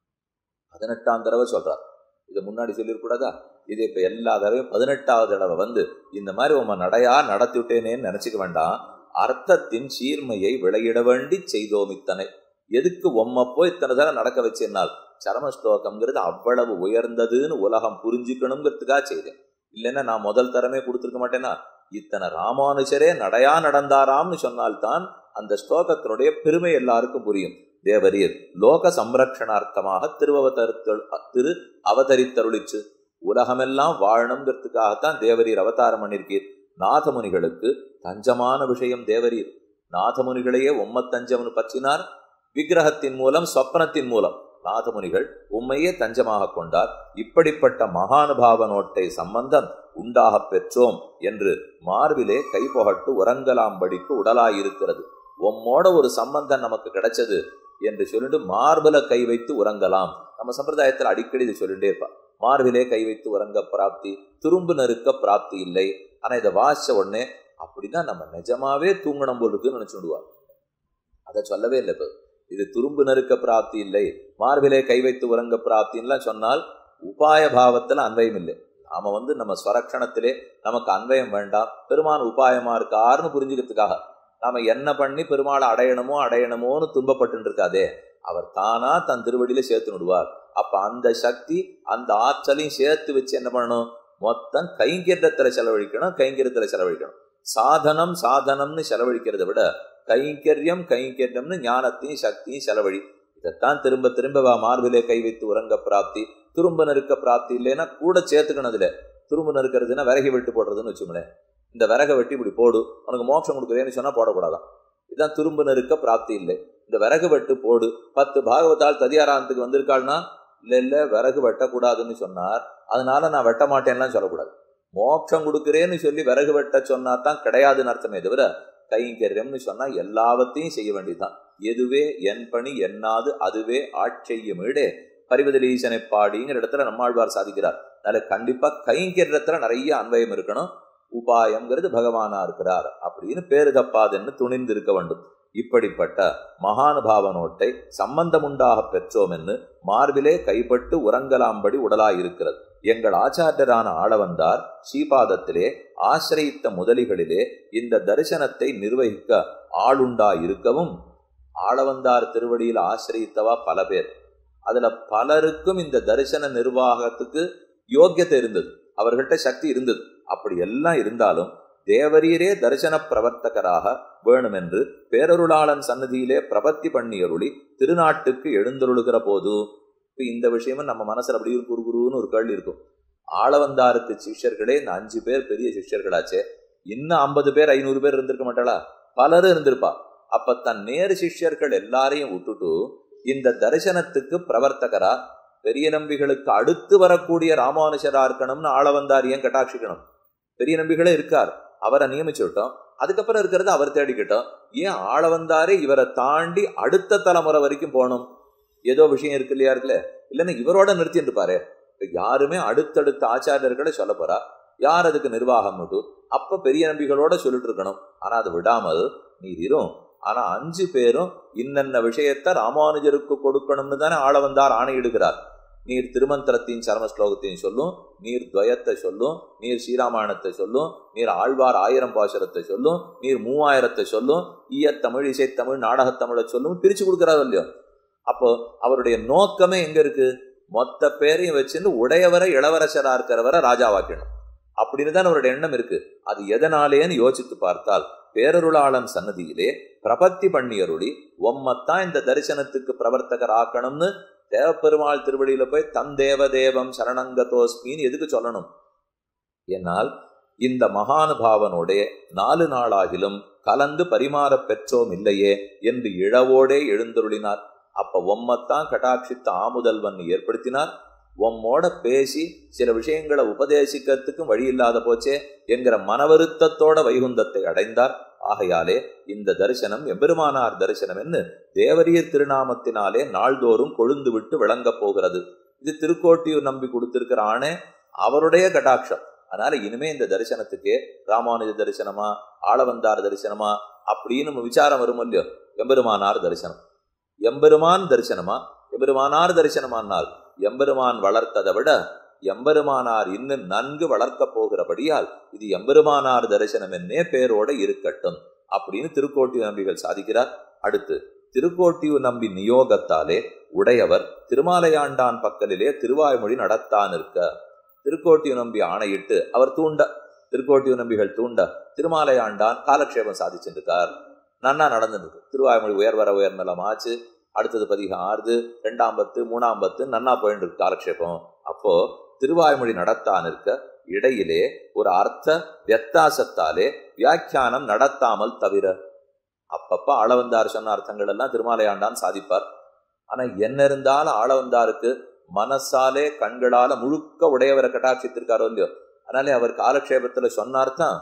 18ஆம் தடவை சொல்றார். இதை முன்னாடி சொல்லிருக்கூடாதா? இது இப்ப எல்லா தடவையும் 18வது தடவை வந்து இந்த மாதிரி உம்ம நடையா நடத்தி விட்டேனேன்னு நினைச்சுக்க வேண்டாம். அர்த்தத்தின் சீர்மையை விளையிட வேண்டி செய்தோம் இத்தனை. எதுக்கு உம்ம போய் இத்தனை தடவை நடக்க வச்சேன்னால் சரமஸ்லோகம்ங்கிறது அவ்வளவு உயர்ந்ததுன்னு உலகம் புரிஞ்சுக்கணுங்கிறதுக்காக செய்தேன். இல்லைன்னா நான் முதல் தரமே கொடுத்துருக்க மாட்டேன்னா. இத்தனை ராமானுஜரே நடையா நடந்தாராம்னு சொன்னால்தான் அந்த ஸ்லோகத்தினுடைய பெருமை எல்லாருக்கும் புரியும். தேவரீர் லோக சம்ரக்ஷணார்த்தமாக திரு அவதரித்தருளிச்சு. உலகமெல்லாம் வாழணுங்கிறதுக்காகத்தான் தேவரீர் அவதாரம் பண்ணிருக்கீர். நாதமுனிகளுக்கு தஞ்சமான விஷயம் தேவரீர். நாதமுனிகளையே தஞ்சம்னு பற்றினார். விக்கிரகத்தின் மூலம் சொப்பனத்தின் மூலம் நாதமுனிகள் உண்மையே தஞ்சமாக கொண்டார். இப்படிப்பட்ட மகானுபாவ நோட்டை சம்பந்தம் உண்டாக பெற்றோம் என்று மார்பிலே கை புகட்டு உறங்கலாம்படிக்கு உடலாயிருக்கிறது. உம்மோட ஒரு சம்பந்தம் நமக்கு கிடைச்சது என்று சொல்லிட்டு மார்பில கை வைத்து உறங்கலாம். நம்ம சம்பிரதாயத்தில் அடிக்கடி இது சொல்லிட்டே இருப்பா. மார்பிலே கை வைத்து உறங்க பிராப்தி, துரும்பு நெருக்க பிராப்தி இல்லை. ஆனா இதை வாசிச்ச உடனே அப்படின்னா நம்ம நிஜமாவே தூங்கணும் போல் இருக்குன்னு நினைச்சுடுவார். அதை சொல்லவே இல்லை. இப்போ இது துரும்பு நெருக்க பிராப்தி இல்லை, மார்பிலே கை வைத்து உறங்க பிராப்தின்லாம் சொன்னால் உபாய பாவத்துல அன்வயம் இல்லை. நாம நம்ம ஸ்வரக்ஷணத்திலே நமக்கு அன்வயம் வேண்டாம், பெருமான் உபாயமா இருக்காருன்னு புரிஞ்சுக்கிறதுக்காக நாம என்ன பண்ணி பெருமாளை அடையணுமோன்னு துன்பப்பட்டு இருக்காதே. அவர் தானா தன் திருவடியில சேர்த்து விடுவார். அப்ப அந்த சக்தி அந்த ஆற்றலையும் சேர்த்து வச்சு என்ன பண்ணணும், மொத்தம் கைங்கரியத்துல செலவழிக்கணும். சாதனம்னு செலவழிக்கிறத விட கைங்கரியம்னு ஞானத்தையும் சக்தியும் செலவழி. இதைத்தான் திரும்ப திரும்ப மார்பிலே கை வைத்து உறங்க பிராப்தி, துரும்ப நெருக்க பிராப்தி இல்லைன்னா கூட சேர்த்துக்கணும். இதுல துரும்பு நெருக்கிறதுனா விறகை வெட்டி போடுறதுன்னு வச்சுக்கோங்களேன். இந்த விறகை வெட்டி இப்படி போடு, உனக்கு மோட்சம் கொடுக்குறேன்னு சொன்னா போடக்கூடாதான். இதுதான் துரும்பு நெருக்க பிராப்தி இல்லை. இந்த விறகு வெட்டு போடு, 10 பாகவதால் ததியாராந்தத்துக்கு வந்திருக்காள்னா இல்ல விறகு வெட்டக்கூடாதுன்னு சொன்னார், அதனால நான் வெட்ட மாட்டேன்லாம் சொல்லக்கூடாது. மோட்சம் கொடுக்குறேன்னு சொல்லி விறகு வெட்ட சொன்னா தான் கிடையாதுன்னு அர்த்தமே தவிர, கைங்கரியம்னு சொன்னா எல்லாவற்றையும் செய்ய வேண்டியதுதான். எதுவே என் பணி என்னாது அதுவே ஆட்செய்யுமீடே பரிவதலீசனை பாடிங்கிற இடத்துல நம்மாழ்வார் சாதிக்கிறார். அதனால கண்டிப்பா கைங்கரியத்துல நிறைய அன்வயம் இருக்கணும். உபாயம்ங்கிறது பகவானா இருக்கிறார் அப்படின்னு பேரு தப்பாதுன்னு துணிந்து இருக்க வேண்டும். இப்படிப்பட்ட மகானுபாவ நோட்டை சம்பந்தம் உண்டாக பெற்றோம் என்று மார்பிலே கைப்பட்டு உறங்கலாம்படி உடலாயிருக்கிறது. எங்கள் ஆச்சாரியரான ஆளவந்தார் ஸ்ரீபாதத்திலே ஆசிரியித்த முதலிகளிலே இந்த தரிசனத்தை நிர்வகிக்க ஆளுண்டாயிருக்கவும், ஆளவந்தார் திருவடியில் ஆசிரியித்தவா பல பேர். அதுல பலருக்கும் இந்த தரிசன நிர்வாகத்துக்கு யோக்கியத்தை இருந்தது, அவர்கள்ட்ட சக்தி இருந்தது. அப்படி எல்லாம் இருந்தாலும் தேவரீரே தரிசன பிரவர்த்தகராக வேணுமென்று பேரருளாளன் சன்னதியிலே பிரபத்தி பண்ணியருளி திருநாட்டுக்கு எழுந்தருளுகிற போது, இப்ப இந்த விஷயமும் நம்ம மனசுல அப்படி குறுகுருன்னு ஒரு கேள்வி இருக்கும். ஆளவந்தாருக்கு சிஷ்யர்களே இந்த 5 பேர் பெரிய சிஷ்யர்களாச்சே, இன்னும் 50 பேர் 500 பேர் இருந்திருக்க மாட்டாளா? பலரும் இருந்திருப்பா. அப்ப தன் நேரு சிஷ்யர்கள் எல்லாரையும் விட்டுட்டு இந்த தரிசனத்துக்கு பிரவர்த்தகரா பெரிய நம்பிகளுக்கு அடுத்து வரக்கூடிய ராமானுஜரா இருக்கணும்னு ஆளவந்தார் ஏன் கட்டாட்சிக்கணும்? பெரிய நம்பிகளே இருக்கார், அவரை நியமிச்சு விட்டோம். அதுக்கப்புறம் இருக்கிறது அவர் தேடிக்கிட்டோம். ஏன் ஆளவந்தாரே இவரை தாண்டி அடுத்த தலைமுறை வரைக்கும் போகணும்? ஏதோ விஷயம் இருக்குல்லையா இருக்குல்ல. இல்லைன்னா இவரோட நிறுத்திட்டு பாரு. யாருமே அடுத்தடுத்த ஆச்சாரியர்களை சொல்ல போறா, யார் அதுக்கு நிர்வாகம் அப்ப பெரிய நம்பிகளோட சொல்லிட்டு இருக்கணும். ஆனா அதை விடாமல் நீர் இரும். ஆனா 5 பேரும் இன்னென்ன விஷயத்த ராமானுஜருக்கு கொடுக்கணும்னு தானே ஆளவந்தார் ஆணையிடுகிறார். நீர் திருமந்திரத்தையும் சரம ஸ்லோகத்தையும் சொல்லும், நீர் துவயத்தை சொல்லும், நீர் ஸ்ரீராமாயணத்தை சொல்லும், நீர் ஆழ்வார் 1000 பாசுரத்தை சொல்லும், நீர் 3000 சொல்லும், ஈயத்தமிழ் இசைத்தமிழ் நாடகத்தமிழை சொல்லும், பிரிச்சு கொடுக்கிறார் இல்லையோ. அப்போ அவருடைய நோக்கமே எங்க இருக்கு? மொத்த பேரையும் வச்சுட்டு உடையவரை இளவரசரா இருக்கிறவரை ராஜாவாக்கணும் அப்படின்னு தான் அவருடைய எண்ணம் இருக்கு. அது எதனாலேன்னு யோசித்து பார்த்தால், பேரருளாளன் சன்னதியிலே பிரபத்தி பண்ணியருளி ஒம்மத்தான் இந்த தரிசனத்துக்கு பிரவர்த்தகர் ஆக்கணும்னு தேவப்பெருமாள் திருவடியில போய் தன் தேவதேவம் சரணங்கதோஸ்மின்னு எதுக்கு சொல்லணும்? என்னால் இந்த மகானுபாவனோடைய 4 நாளாகிலும் கலந்து பரிமாற பெற்றோம் இல்லையே என்று இழவோடே எழுந்தருளினார். அப்ப ஒம்மத்தான் கட்டாட்சித்த ஆமுதல்வன் ஏற்படுத்தினார். உம்மோட பேசி சில விஷயங்களை உபதேசிக்கிறதுக்கும் வழி இல்லாத போச்சே என்கிற மனவருத்தத்தோட வைகுந்தத்தை அடைந்தார். ஆகையாலே இந்த தரிசனம் எம்பெருமானார் தரிசனம் என்று தேவரீர் திருநாமத்தினாலே நாள்தோறும் கொழுந்து விட்டு விளங்கப் போகிறது. இது திருக்கோட்டியூர் நம்பி கொடுத்திருக்கிற ஆணே, அவருடைய கட்டாட்சம். அதனால இனிமே இந்த தரிசனத்துக்கே ராமானுஜ தரிசனமா ஆளவந்தார் தரிசனமா அப்படின்னு விசாரம் வரும் இல்லையோ. எம்பெருமானார் தரிசனம், எம்பெருமான் தரிசனமா எம்பெருமானார் தரிசனமானால் எம்பெருமான் வளர்த்ததை விட எம்பெருமானார் இன்னும் நன்கு வளர்க்க போகிறபடியால் இது எம்பெருமானார் தரிசனம் என்னே பேரோட இருக்கட்டும் அப்படின்னு திருக்கோட்டியூர் நம்பிகள் சாதிக்கிறார். அடுத்து திருக்கோட்டியூர் நம்பி நியோகத்தாலே உடையவர் திருமாலையாண்டான் பக்கலிலே திருவாய்மொழி நடத்தான் இருக்க திருக்கோட்டியூர் நம்பி ஆணையிட்டு அவர் தூண்ட, திருக்கோட்டியூர் நம்பிகள் தூண்ட திருமாலையாண்டான் காலக்ஷேபம் சாதிச்சிருக்கார். நன்னா நடந்துருக்கு. திருவாய்மொழி உயர்வர உயர்நலம் ஆச்சு. அடுத்தது பதிகம் 6, 2ஆம் பத்து 3ஆம் பத்து நன்னா போயிட்டு இருக்கு காலக்ஷேபம். அப்போ திருவாய்மொழி நடத்தான் இருக்க இடையிலே ஒரு அர்த்த வியத்தாசத்தாலே வியாக்கியானம் நடத்தாமல் தவிர அப்பப்ப ஆளவந்தார் சொன்ன அர்த்தங்கள் எல்லாம் திருமாலையாண்டான் சாதிப்பார். ஆனா என்ன இருந்தாலும் ஆளவந்தாருக்கு மனசாலே கண்களால முழுக்க உடையவரை கட்டாட்சித்திருக்காரோ இல்லையோ. அதனாலே அவர் காலக்ஷேபத்துல சொன்ன அர்த்தம்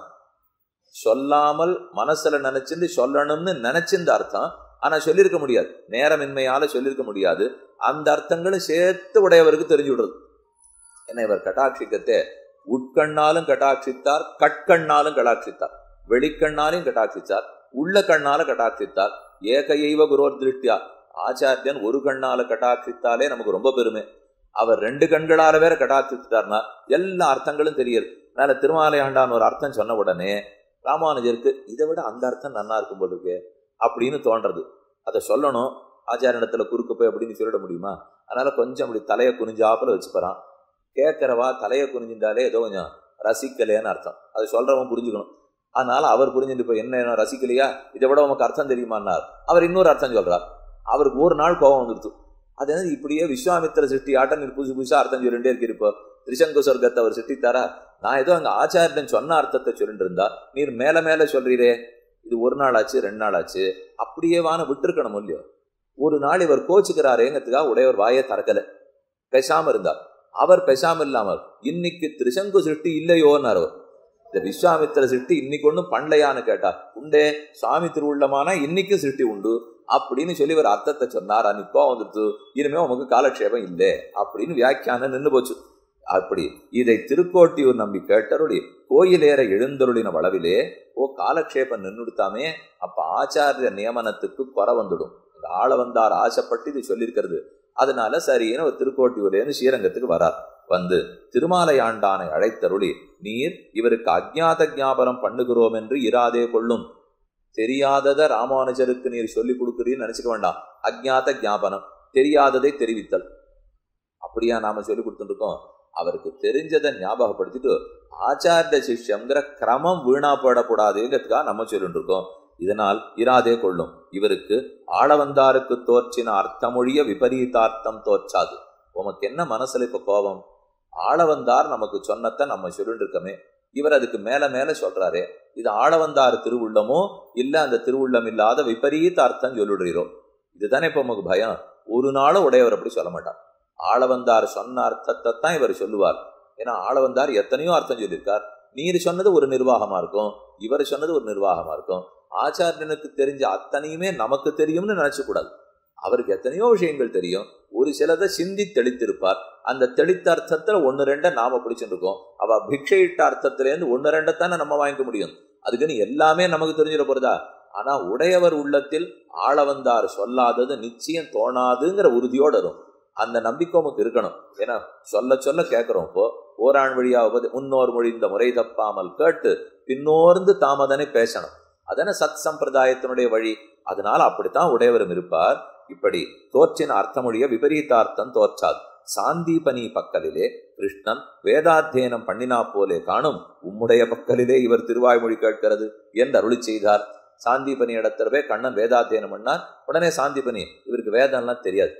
சொல்லாமல் மனசுல நினைச்சிருந்து சொல்லணும்னு நினைச்சிருந்த அர்த்தம். ஆனா சொல்லியிருக்க முடியாது, நேரமின்மையால சொல்லியிருக்க முடியாது. அந்த அர்த்தங்களும் சேர்த்து உடையவருக்கு தெரிஞ்சு விடுறது. ஏன்னா இவர் கட்டாட்சிக்கத்தை உட்கண்ணாலும் கட்டாட்சித்தார், கட்கண்ணாலும் கட்டாட்சித்தார், வெளிக்கண்ணாலையும் கட்டாட்சித்தார், உள்ள கண்ணால கட்டாட்சித்தார். ஏகையைவ குரோர் திருஷ்டியா ஆச்சாரியன் ஒரு கண்ணால கட்டாட்சித்தாலே நமக்கு ரொம்ப பெருமை. அவர் 2 கண்களால வேற கட்டாட்சித்தார்னா எல்லா அர்த்தங்களும் தெரியுது. அதனால திருமாலையாண்டான் ஒரு அர்த்தம் சொன்ன உடனே ராமானுஜருக்கு இதை விட அந்த அர்த்தம் நன்னா இருக்கும் போது இருக்கு அப்படின்னு தோன்றது. அதை சொல்லணும், ஆச்சாரியத்துல குறுக்க போய் அப்படின்னு சொல்லிட முடியுமா? அதனால கொஞ்சம் அப்படி தலையை குனிஞ்சாப்புல வச்சுப்பறான். கேட்கிறவா தலையை குனிஞ்சிருந்தாலே ஏதோ கொஞ்சம் ரசிக்கலையான்னு அர்த்தம். அது சொல்றவன் புரிஞ்சுக்கணும். அதனால அவர் புரிஞ்சுட்டு இப்போ என்ன ரசிக்கலையா, இதை விட உனக்கு அர்த்தம் தெரியுமான்னார். அவர் இன்னொரு அர்த்தம் சொல்றார். அவருக்கு ஒரு நாள் கோபம் வந்துடுச்சு. அது என்ன இப்படியே விஸ்வாமித்திர சிருஷ்டி ஆட்டம் நீர் புதுசு புதுசா அர்த்தம் சொல்லிட்டே இருக்கிருப்போ. திரிசங்கு சொர்க்கத்தை அவர் சிருஷ்டித்தாரா? நான் ஏதோ அங்க ஆச்சாரியன் சொன்ன அர்த்தத்தை சொல்லிட்டு இருந்தா நீர் மேல மேல சொல்றீரே. இது 1 நாள் ஆச்சு 2 நாள் ஆச்சு, அப்படியே வான விட்டுருக்கணும் இல்லையோ. ஒரு நாள் இவர் கோச்சுக்கிறாரேங்கிறதுக்காக உடையவர் வாயே திறக்கல, பேசாம இருந்தார். அவர் பேசாம இல்லாமல் இன்னைக்கு திரிசங்கு சிருஷ்டி இல்லையோன்னார். அவர் இந்த விஸ்வாமித்திர சிருஷ்டி இன்னைக்கு ஒன்னும் பண்ணலையான்னு கேட்டார். உண்டே, சுவாமி திருவுள்ளமானா இன்னைக்கு சிருஷ்டி உண்டு அப்படின்னு சொல்லி ஒரு அர்த்தத்தை சொன்னார். அன்னைக்கோ வந்துட்டு இனிமே உமக்கு காலக்ஷேபம் இல்லை அப்படின்னு வியாக்கியானம் நின்று போச்சு. அப்படி இதை திருக்கோட்டியூர் நம்பி கேட்டருளி கோயிலேற எழுந்தருளின வளவிலே ஓ காலக்ஷேபம் நின்றுடுத்தாமே, அப்ப ஆச்சாரிய நியமனத்துக்கு குறை வந்துடும். ஆளவந்தார் ஆசைப்பட்டு இது சொல்லியிருக்கிறது. அதனால சரின்னு ஒரு திருக்கோட்டியூர்லேருந்து ஸ்ரீரங்கத்துக்கு வரார். வந்து திருமாலையாண்டானை அழைத்தருளி நீர் இவருக்கு அஜ்ஞாத ஞாபனம் பண்ணுகிறோம் என்று இராதே கொள்ளும். தெரியாததை ராமானுஜருக்கு நீர் சொல்லிக் கொடுக்குறீன்னு நினைச்சுக்க வேண்டாம். அஜ்ஞாத ஞாபனம், தெரியாததை தெரிவித்தல். அப்படியா நாம சொல்லி கொடுத்துட்டு இருக்கோம்? அவருக்கு தெரிஞ்சதை ஞாபகப்படுத்திட்டு ஆச்சாரிய சிஷ்யங்கிற கிரமம் வீணா போடக்கூடாதுங்கிறதுக்காக நம்ம சொல்லிட்டு இருக்கோம். இதனால் இராதே கொள்ளும். இவருக்கு ஆளவந்தாருக்கு தோற்றின அர்த்தமொழிய விபரீதார்த்தம் தோற்றாது. உமக்கு என்ன மனசுல இப்ப கோபம்? ஆளவந்தார் நமக்கு சொன்னத்தை நம்ம சொல்லிட்டு இருக்கமே, இவர் அதுக்கு மேல மேல சொல்றாரே, இது ஆளவந்தார் திருவுள்ளமோ இல்ல அந்த திருவுள்ளம் இல்லாத விபரீத அர்த்தம் சொல்லிடுறீரோ? இதுதானே இப்ப நமக்கு பயம். ஒரு நாளும் உடையவர் அப்படி சொல்ல மாட்டார். ஆளவந்தார் சொன்ன அர்த்தத்தை தான் இவர் சொல்லுவார். ஏன்னா ஆளவந்தார் எத்தனையோ அர்த்தம் சொல்லியிருக்கார். நீர் சொன்னது ஒரு நிர்வாகமா இருக்கும், இவர் சொன்னது ஒரு நிர்வாகமா இருக்கும். ஆச்சாரியனுக்கு தெரிஞ்ச அத்தனையுமே நமக்கு தெரியும்னு நினைச்ச கூடாது. அவருக்கு எத்தனையோ விஷயங்கள் தெரியும். ஒரு சிலதை சிந்தி தெளித்திருப்பார். அந்த தெளித்த அர்த்தத்துல 1-2 நாம பிடிச்சுட்டு இருக்கோம். அவ பிக்ஷையிட்ட அர்த்தத்திலேருந்து 1-2 தானே நம்ம வாங்கிக்க முடியும். அதுக்குன்னு எல்லாமே நமக்கு தெரிஞ்சிட போறதா? ஆனா உடையவர் உள்ளத்தில் ஆள வந்தார் சொல்லாதது நிச்சயம் தோணாதுங்கிற உறுதியோடு வரும். அந்த நம்பிக்கை நமக்கு இருக்கணும். ஏன்னா சொல்ல சொல்ல கேட்கிறோம். இப்போ ஓராண் வழியாவது முன்னோர் மொழி இந்த முறை தப்பாமல் கேட்டு பின்னோர்ந்து தாமதனை பேசணும். அதன சத் சம்பிரதாயத்தினுடைய வழி. அதனால அப்படித்தான் உடையவரும் இருப்பார். இப்படி தோற்றின அர்த்தமொழிய விபரீதார்த்தம் தோற்றாது. சாந்தீபனி பக்கலிலே கிருஷ்ணன் வேதாத்தியனம் பண்ணினா போலே காணும், உம்முடைய பக்கலிலே இவர் திருவாய்மொழி கேட்கிறது என்று அருளி செய்தார். சாந்தீபனி இடத்துல கண்ணன் வேதாத்தியனம் பண்ணார். உடனே சாந்தீபனி இவருக்கு வேதம்லாம் தெரியாது,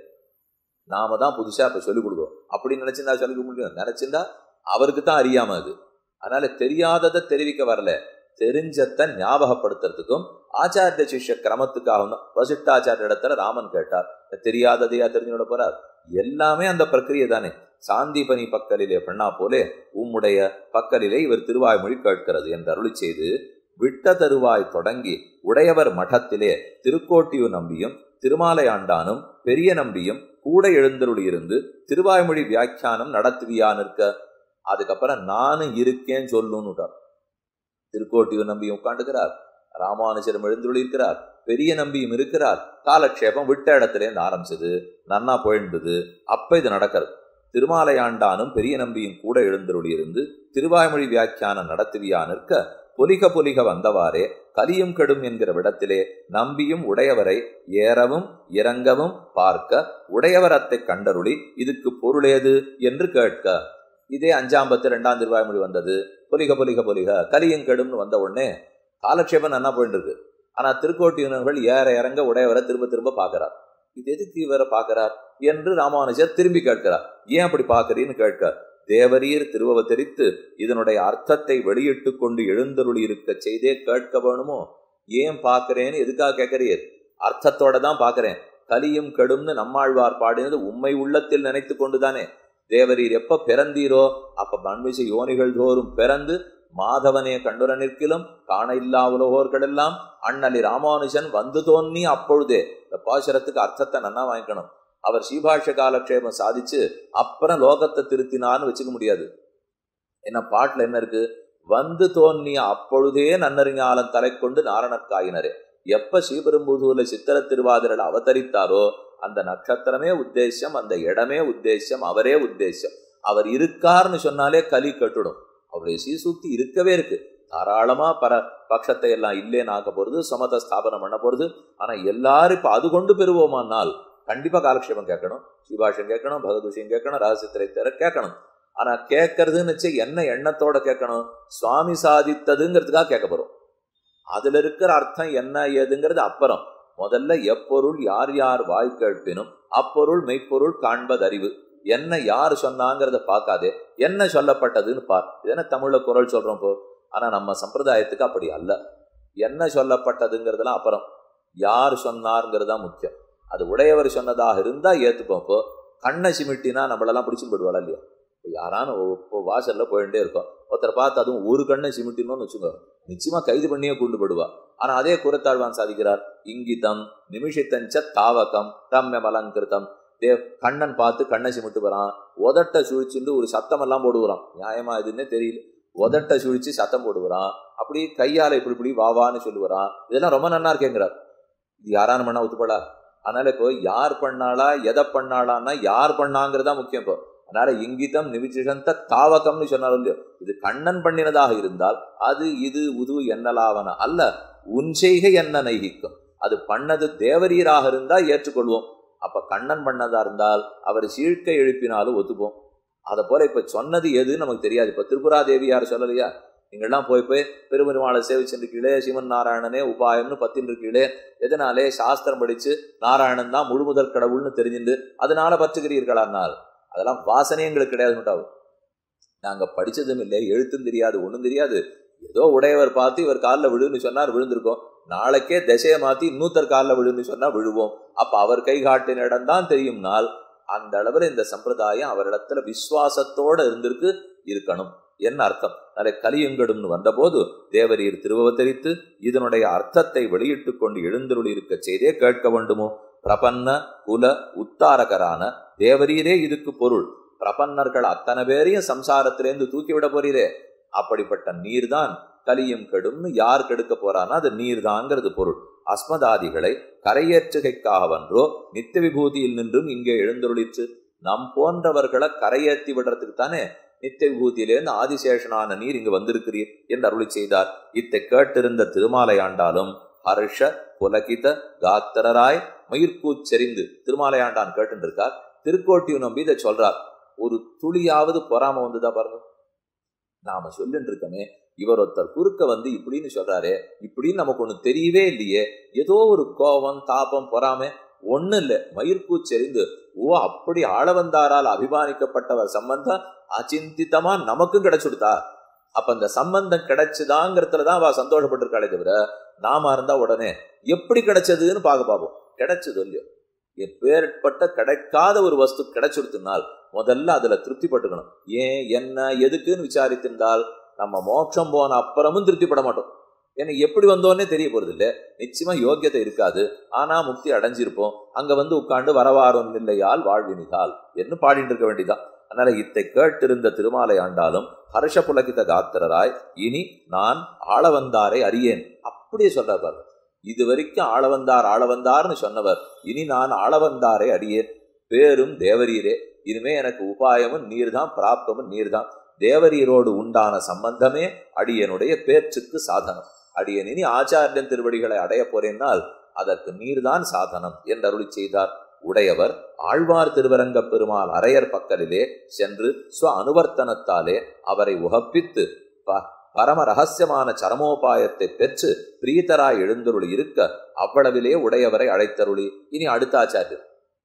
நாம தான் புதுசா இப்ப சொல்லிக் கொடுக்குறோம் அப்படின்னு நினைச்சிருந்தா சொல்லிக்க முடியும். நினைச்சிருந்தா அவருக்கு தான் அறியாம அது. அதனால தெரியாததை தெரிவிக்க வரல, தெரிஞ்சத்தை ஞாபகப்படுத்துறதுக்கும் ஆச்சாரிய சிஷ்ய கிரமத்துக்காக வசிஷ்டாச்சாரிய இடத்துல ராமன் கேட்டார். தெரியாததையா தெரிஞ்சுட போறார்? எல்லாமே அந்த பிரக்கிரியை தானே. சாந்தீபனி பக்கலிலே பண்ணா போலே உம்முடைய பக்கலிலே இவர் திருவாய்மொழி கேட்கிறது என்று அருளி செய்து விட்ட தருவாய் தொடங்கி உடையவர் மഠத்திலே திருக்கோட்டியூர் நம்பியும் திருமாலையாண்டானும் பெரிய நம்பியும் கூட எழுந்தருள் இருந்து திருவாய்மொழி வியாக்கியானம் நடத்துவியான் இருக்க. அதுக்கப்புறம் நானும் இருக்கேன்னு சொல்லுன்னுட்டார். திருக்கோட்டியூர் நம்பியும் உட்காந்துக்கிறார், ராமானுஜரும் எழுந்தருள் இருக்கிறார், பெரிய நம்பியும் இருக்கிறார். காலக்ஷேபம் விட்ட இடத்துல இருந்து ஆரம்பிச்சது, நன்னா போயிருந்தது. அப்ப இது நடக்கிறது. திருமாலையாண்டானும் பெரிய நம்பியும் கூட எழுந்தருள் இருந்து திருவாய்மொழி வியாக்கியானம் நடத்துவியான் இருக்க பொலிக பொலிக வந்தவாறே கலியும் கெடும் என்கிற விடத்திலே நம்பியும் உடையவரை ஏறவும் இறங்கவும் பார்க்க உடையவரத்தை கண்டருளி இதுக்கு பொருளேது என்று கேட்க. இதே 552 திருவாய்மொழி வந்தது. பொலிக பொலிக பொலிக கலியும் கெடும்னு வந்த உடனே காலக்ஷேபம் நன்னா போயிட்டு இருக்கு. ஆனா திருக்கோட்டியூனர்கள் ஏற இறங்க உடையவரை திரும்ப திரும்ப பார்க்கிறார். இது எதுக்கு இவரை பார்க்கிறார் என்று ராமானுஜர் திரும்பி கேட்கிறார். ஏன் அப்படி பார்க்கறீன்னு கேட்க, தேவரீர் திருவவதரித்து இதனுடைய அர்த்தத்தை வெளியிட்டு கொண்டு எழுந்தருளி இருக்க செய்தே கேட்க வேணுமோ? ஏன் பார்க்கிறேன்னு எதுக்காக கேட்கிறீர்? அர்த்தத்தோட தான் பார்க்கிறேன். கலியும் கெடும்னு நம்மாழ்வார் பாடினது உண்மை உள்ளத்தில் நினைத்து கொண்டுதானே. தேவரீர் எப்ப பிறந்தீரோ அப்ப மண்மிசை யோனிகள் தோறும் பிறந்து மாதவனே கண்டுர நிற்கிலும் காண இல்லா உலகோர்களெல்லாம் அண்ணலி ராமானுஜன் வந்து தோன்னி அப்பொழுதே. இந்த பாசுரத்துக்கு அர்த்தத்தை நன்னா வாங்கிக்கணும். அவர் ஸ்ரீபாஷ காலக்ஷேபம் சாதிச்சு அப்புறம் லோகத்தை திருத்தினான்னு வச்சுக்க முடியாது. என்ன பாட்டுல என்ன இருக்கு? வந்து தோன்னிய அப்பொழுதே நன்னறிஞாலம் தலை கொண்டு நாரணற்காயினரே. எப்ப ஸ்ரீபெரும்புதூர்ல சித்திர திருவாதிரல் அவதரித்தாரோ அந்த நட்சத்திரமே உத்தேசம், அந்த இடமே உத்தேசம், அவரே உத்தேசம். அவர் இருக்காருன்னு சொன்னாலே கலி கட்டுடும். அவருடைய சீசூக்தி இருக்கவே இருக்கு. தாராளமா பட்சத்தை எல்லாம் இல்லேன்னு ஆக்க போறது, சமத ஸ்தாபனம் பண்ண போறது. ஆனா எல்லாரும் இப்ப அது கொண்டு பெறுவோமானால் கண்டிப்பா காலக்ஷேபம் கேட்கணும், ஸ்ரீபாஷம் கேட்கணும், பகவத்ஷயம் கேட்கணும், ரகசியத்திரை தர கேட்கணும். ஆனா கேட்கறதுன்னு வச்சு என்ன எண்ணத்தோட கேட்கணும்? சுவாமி சாதித்ததுங்கிறதுக்காக கேட்க போறோம். அதுல இருக்கிற அர்த்தம் என்ன ஏதுங்கிறது அப்புறம். முதல்ல எப்பொருள் யார் யார் வாய் கேட்பினும் அப்பொருள் மெய்ப்பொருள் காண்பது அறிவு. என்ன யார் சொன்னாங்கிறத பார்க்காதே, என்ன சொல்லப்பட்டதுன்னு பார். இதென்ன தமிழ்ல குரல் சொல்றோம் போ. ஆனா நம்ம சம்பிரதாயத்துக்கு அப்படி அல்ல. என்ன சொல்லப்பட்டதுங்கிறதுலாம் அப்புறம், யார் சொன்னாருங்கிறது தான் முக்கியம். அது உடையவர் சொன்னதாக இருந்தா ஏத்துப்போம். இப்போ கண்ணை சிமிட்டினா நம்மளெல்லாம் பிடிச்சு போயிடுவாள் இல்லையா? யாரானு இப்போ வாசல்ல போயிட்டே இருக்கோம், ஒருத்தரை பார்த்து அதுவும் ஒரு கண்ணை சிமிட்டினோன்னு வச்சுக்கோ, நிச்சயமா கைது பண்ணியே கொண்டு போடுவா. ஆனா அதே குரத்தாழ்வான் சாதிக்கிறார், இங்கிதம் நிமிஷத்தஞ்ச தாவகம் ரம்யம் அலங்கிருத்தம். கண்ணன் பார்த்து கண்ணை சிமிட்டு வரான், உதட்ட சுழிச்சுட்டு ஒரு சத்தம் எல்லாம் போடுவான். நியாயமா இதுன்னே தெரியல, உதட்ட சுழிச்சு சத்தம் போடுவான். அப்படி கையால இப்படி இப்படி வாவான்னு சொல்லுவான். இதெல்லாம் ரொம்ப நன்னா இருக்கேங்கிறார். இது யாரான பண்ணா ஒத்துப்படா? அதனால இப்போ யார் பண்ணாளா எதை பண்ணாளான்னா யார் பண்ணாங்கிறதா முக்கியம். இப்போ அதனால இங்கிதம் நிமிஷந்த தாவகம்னு சொன்னாலும் இது கண்ணன் பண்ணினதாக இருந்தால் அது இது உது என்னலாவன அல்ல, உன் செய்கை என்ன நைகிக்கும். அது பண்ணது தேவரீராக இருந்தா ஏற்றுக்கொள்வோம். அப்ப கண்ணன் பண்ணதா இருந்தால் அவர் சீழ்க்கை எழுப்பினாலும் ஒத்துப்போம். அதை போல இப்ப சொன்னது எதுன்னு நமக்கு தெரியாது. இப்ப திரிபுராதேவி யார் சொல்லலையா? நீங்கள்லாம் போய் பெருமருமாளை சேவிச்சிருக்கீங்களே, சிவன் நாராயணனே உபாயம்னு 10 இருக்கீங்களே, எதனாலே சாஸ்திரம் படிச்சு நாராயணன் தான் முழு முதற் கடவுள்னு தெரிஞ்சுட்டு அதனால பற்றுகிறீர்களானால் அதெல்லாம் வாசனை எங்களுக்கு கிடையாதுட்டாவும். நாங்க படிச்சதும் இல்லை, எழுத்தும் தெரியாது, ஒண்ணும் தெரியாது. ஏதோ உடையவர் பார்த்து இவர் காலில் விழுன்னு சொன்னார், விழுந்திருக்கோம். நாளைக்கே திசையை மாத்தி இன்னூத்தர் காலில் விழுன்னு சொன்னா விழுவோம். அப்ப அவர் கை காட்டின இடம் தான் தெரியும்னால் அந்த அளவில் இந்த சம்பிரதாயம் அவரிடத்துல விசுவாசத்தோட இருந்திருக்கு இருக்கணும் என்ன அர்த்தம். அதை கலியங்கடும்னு வந்த போது தேவரீர் திருவவதரித்து இதனுடைய அர்த்தத்தை வெளியிட்டு கொண்டு எழுந்தருளி இருக்க செய்தே கேட்க வேண்டுமோ? பிரபன்ன குல உத்தாரகரான தேவரீரே இதுக்கு பொருள். பிரபன்னர்கள் அத்தனை பேரையும் சம்சாரத்திலேருந்து தூக்கிவிட போறீரே, அப்படிப்பட்ட நீர்தான் கலியும் கெடும்னு யார் கெடுக்க போறான்னா அது நீர்தாங்கிறது பொருள். அஸ்மதாதிகளை கரையேற்றுகைக்காகவன்றோ நித்திய விபூதியில் நின்றும் இங்கே எழுந்தருளிற்று. நம் போன்றவர்களை கரையேற்றி விடுறதுக்கு தானே நித்திய விபூதியிலேருந்து ஆதிசேஷனான நீர் இங்கு வந்திருக்கிறீர் என்று அருளி செய்தார். இத்தை கேட்டிருந்த திருமாலையாண்டாலும் ஹர்ஷ புலகித காத்திரராய் மயிர்கூச்செறிந்து திருமாலையாண்டான் கேட்டு இருக்கார். திருக்கோட்டியும் நம்பி இதை சொல்றார். ஒரு துளியாவது பொறாம வந்துதா பாருங்க. நாம சொல்லிட்டு இருக்கமே, இவர் ஒருத்தர் குறுக்க வந்து இப்படின்னு சொல்றாரு, இப்படின்னு நமக்கு ஒண்ணு தெரியவே இல்லையே, ஏதோ ஒரு கோபம் தாபம் பொறாம ஒண்ணு இல்லை. மயிர்கூச்செறிந்து ஓ அப்படி ஆளவந்தாரால் அபிமானிக்கப்பட்டவர் சம்பந்தம் அச்சிந்தித்தமா நமக்கும் கிடைச்சுடுதா. அப்ப அந்த சம்பந்தம் கிடைச்சுதாங்கிறதுலதான் அவ சந்தோஷப்பட்டிருக்காளே தவிர நாம இருந்தா உடனே எப்படி கிடைச்சதுன்னு பார்ப்போம். கிடைச்சது இல்லையோ, எப்பேற்பட்ட கிடைக்காத ஒரு வஸ்து கிடைச்சுடுத்தினால் முதல்ல அதுல திருப்திப்பட்டுக்கணும். ஏன் என்ன எதுக்குன்னு விசாரித்திருந்தால் நம்ம மோட்சம் போன அப்புறமும் திருப்திப்பட மாட்டோம். ஏன்னா எப்படி வந்தோன்னே தெரிய போறது இல்லை, நிச்சயமா யோக்கியத்தை இருக்காது. ஆனா முக்தி அடைஞ்சிருப்போம். அங்க வந்து உட்காந்து வரவாறும் இல்லையால் வாழ்வினிதால் என்று பாடிட்டு இருக்க வேண்டியதான். அதனால இத்தை கேட்டிருந்த திருமாலை ஆண்டாலும் ஹர்ஷ புலகித காத்திரராய் இனி நான் ஆளவந்தாரை அறியேன் அப்படியே சொல்ற பாரு. இது வரைக்கும் ஆளவந்தார்னு சொன்னவர் இனி நான் ஆளவந்தாரை அறியேன். பேரும் தேவரீரே, இனிமே எனக்கு உபாயமும் நீர்தான் பிராப்தமும் நீர்தான். தேவரீரோடு உண்டான சம்பந்தமே அடியனுடைய பேச்சுக்கு சாதனம். அடியன் இனி ஆச்சாரியன் திருவடிகளை அடைய போறேன்னால் அதற்கு நீர்தான் சாதனம் என்று அருளி செய்தார். உடையவர் ஆழ்வார் திருவரங்க பெருமாள் அரையர் பக்கலிலே சென்று ஸ்வ அனுவர்த்தனத்தாலே அவரை உகப்பித்து பரம ரகசியமான சரமோபாயத்தை பெற்று பிரீதராய் எழுந்தருளி இருக்க அவ்வளவிலே உடையவரை அழைத்தருளி இனி அடுத்த ஆச்சாரியர்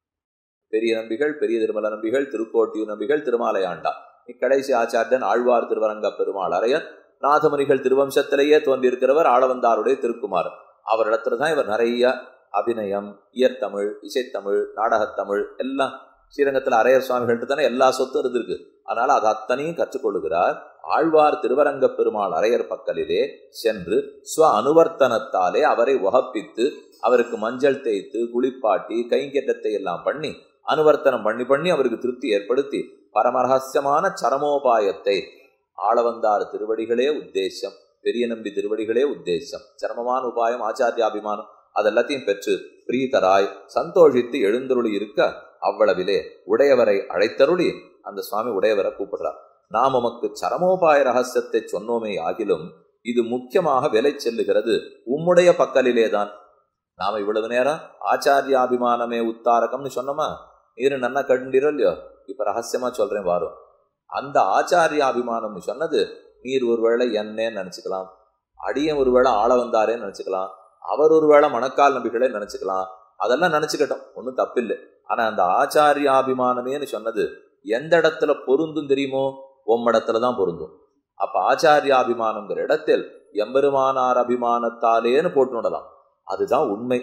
பெரிய நம்பிகள், பெரிய திருமல நம்பிகள், திருக்கோட்டியூர் நம்பிகள், திருமாலையாண்டா. இக்கடைசி ஆச்சாரியன் ஆழ்வார் திருவரங்க பெருமாள் அரையர். நாதமுனிகள் திருவம்சத்திலேயே தோன்றியிருக்கிறவர் ஆளவந்தாருடைய திருக்குமார். அவரிடத்துலதான் இவர் நிறைய அபிநயம், இயற்தமிழ், இசைத்தமிழ், நாடகத்தமிழ் எல்லாம் ஸ்ரீரங்கத்தில் அரையர் சுவாமிகள்ட்டு தானே எல்லா சொத்தும் இருந்திருக்கு. அதனால அது அத்தனையும் கற்றுக்கொள்ளுகிறார். ஆழ்வார் திருவரங்க பெருமாள் அரையர் பக்கலிலே சென்று ஸ்வ அனுவர்த்தனத்தாலே அவரை உகப்பித்து அவருக்கு மஞ்சள் தேய்த்து குளிப்பாட்டி கைங்கட்டத்தை எல்லாம் பண்ணி அனுவர்த்தனம் பண்ணி அவருக்கு திருப்தி ஏற்படுத்தி பரமரகசியமான சரமோபாயத்தை ஆளவந்தார் திருவடிகளே உத்தேசம், பெரிய நம்பி திருவடிகளே உத்தேசம், சரமமான உபாயம் ஆச்சாரியாபிமானம் அதெல்லாத்தையும் பெற்று பிரீதராய் சந்தோஷித்து எழுந்தருளி இருக்க அவ்வளவிலே உடையவரை அழைத்தருளி அந்த சுவாமி உடையவரை கூப்பிடுறார். நாம் உமக்கு சரமோபாய ரகசியத்தை சொன்னோமே ஆகிலும் இது முக்கியமாக விலை செல்லுகிறது உம்முடைய பக்கலிலேதான். நாம இவ்வளவு நேரம் ஆச்சாரியாபிமானமே உத்தாரகம்னு சொன்னோமா, நீரு நன்னா கண்டிரோ இல்லையோ, இப்ப ரகசியமா சொல்றேன் வாரும். அந்த ஆச்சாரியாபிமானம்னு சொன்னது நீர் ஒருவேளை என்னன்னு நினைச்சுக்கலாம், அடியன் ஒருவேளை ஆள வந்தாரேன்னு நினைச்சுக்கலாம், அவர் ஒருவேளை மணக்கால் நம்பிகளே நினைச்சுக்கலாம். அதெல்லாம் நினைச்சுக்கிட்டோம், ஒன்றும் தப்பில்லை. ஆனா அந்த ஆச்சாரியாபிமானமேன்னு சொன்னது எந்த இடத்துல பொருந்தும் தெரியுமோ, உம்மிடத்துலதான் பொருந்தும். அப்ப ஆச்சாரியாபிமானங்கிற இடத்தில் எம்பெருமானார் அபிமானத்தாலேன்னு போட்டு விடலாம். அதுதான் உண்மை.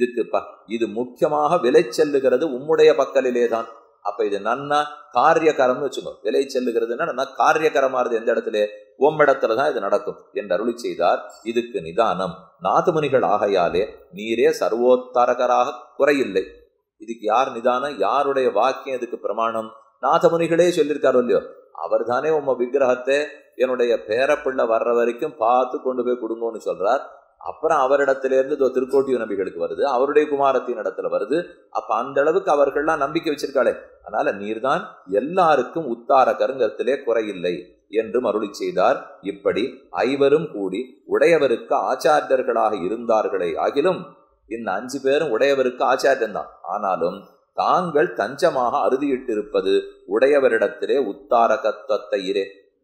இது முக்கியமாக விலை செல்லுகிறது உம்முடைய பக்கலிலே தான். அப்ப இது நன்னா காரியகரம்னு வச்சுக்கோ. விலை செல்லுகிறதுன்னா நன்னா காரியகரமானது எந்த இடத்துல, உம்மிடத்துலதான் இது நடக்கும் என்று அருளி செய்தார். இதுக்கு நிதானம் நாதமுனிகள் ஆகையாலே நீரே சர்வோத்தாரகராக குறையில்லை. இதுக்கு யார் நிதானம், யாருடைய வாக்கியம் இதுக்கு பிரமாணம்? நாதமுனிகளே சொல்லியிருக்காரோ இல்லையோ, அவர் தானே உம்ம விக்கிரகத்தை என்னுடைய பேரப்பிள்ளை வர்ற வரைக்கும் பார்த்து கொண்டு போய் கொடுங்கன்னு சொல்றார். அப்புறம் அவரிடத்திலிருந்து திருக்கோட்டியூர் நம்பிகளுக்கு வருது, அவருடைய குமாரத்தின் இடத்துல வருது. அப்ப அந்த அளவுக்கு அவர்கள்லாம் நம்பிக்கை வச்சிருக்காளே, அதனால நீர்தான் எல்லாருக்கும் உத்தாரகருங்கத்திலே குறையில்லை என்றும் அருளி செய்தார். இப்படி ஐவரும் கூடி உடையவருக்கு ஆச்சாரியர்களாக இருந்தார்களே ஆகிலும் இந்த 5 பேரும் உடையவருக்கு ஆச்சாரியன்தான். ஆனாலும் தாங்கள் தஞ்சமாக அறுதியிட்டிருப்பது உடையவரிடத்திலே உத்தாரகத்துவத்தை இரே.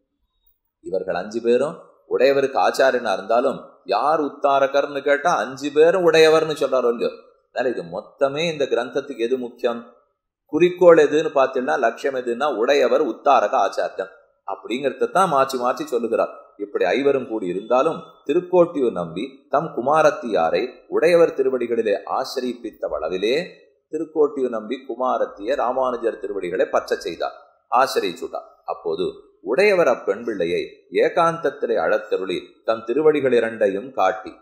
இவர்கள் 5 பேரும் உடையவருக்கு ஆச்சாரியனா இருந்தாலும் யார் உத்தாரகர்னு கேட்டா 5 பேரும் உடையவர்னு சொல்றாரோ இல்லையோ. அதனால இது மொத்தமே இந்த கிரந்தத்துக்கு எது முக்கியம், குறிக்கோள் எதுன்னு பார்த்தீங்கன்னா லட்சியம் எதுன்னா உடையவர் உத்தாரக ஆச்சாரியன் அப்படிங்கிறதான் மாற்றி மாற்றி சொல்லுகிறார். இப்படி ஐவரும் கூடி இருந்தாலும் திருக்கோட்டியூர் நம்பி தம் குமாரத்தியாரை உடையவர் திருவடிகளிலே ஆசிரிப்பித்த வளவிலே திருக்கோட்டியூர் நம்பி குமாரத்திய ராமானுஜர் திருவடிகளை பற்ற செய்தார், ஆசிரிச்சுட்டார். அப்போது உடையவர் அப்பெண் பிள்ளையை ஏகாந்தத்திலே அழத்தருளி தம் திருவடிகள் 2ஐயும் காட்டி,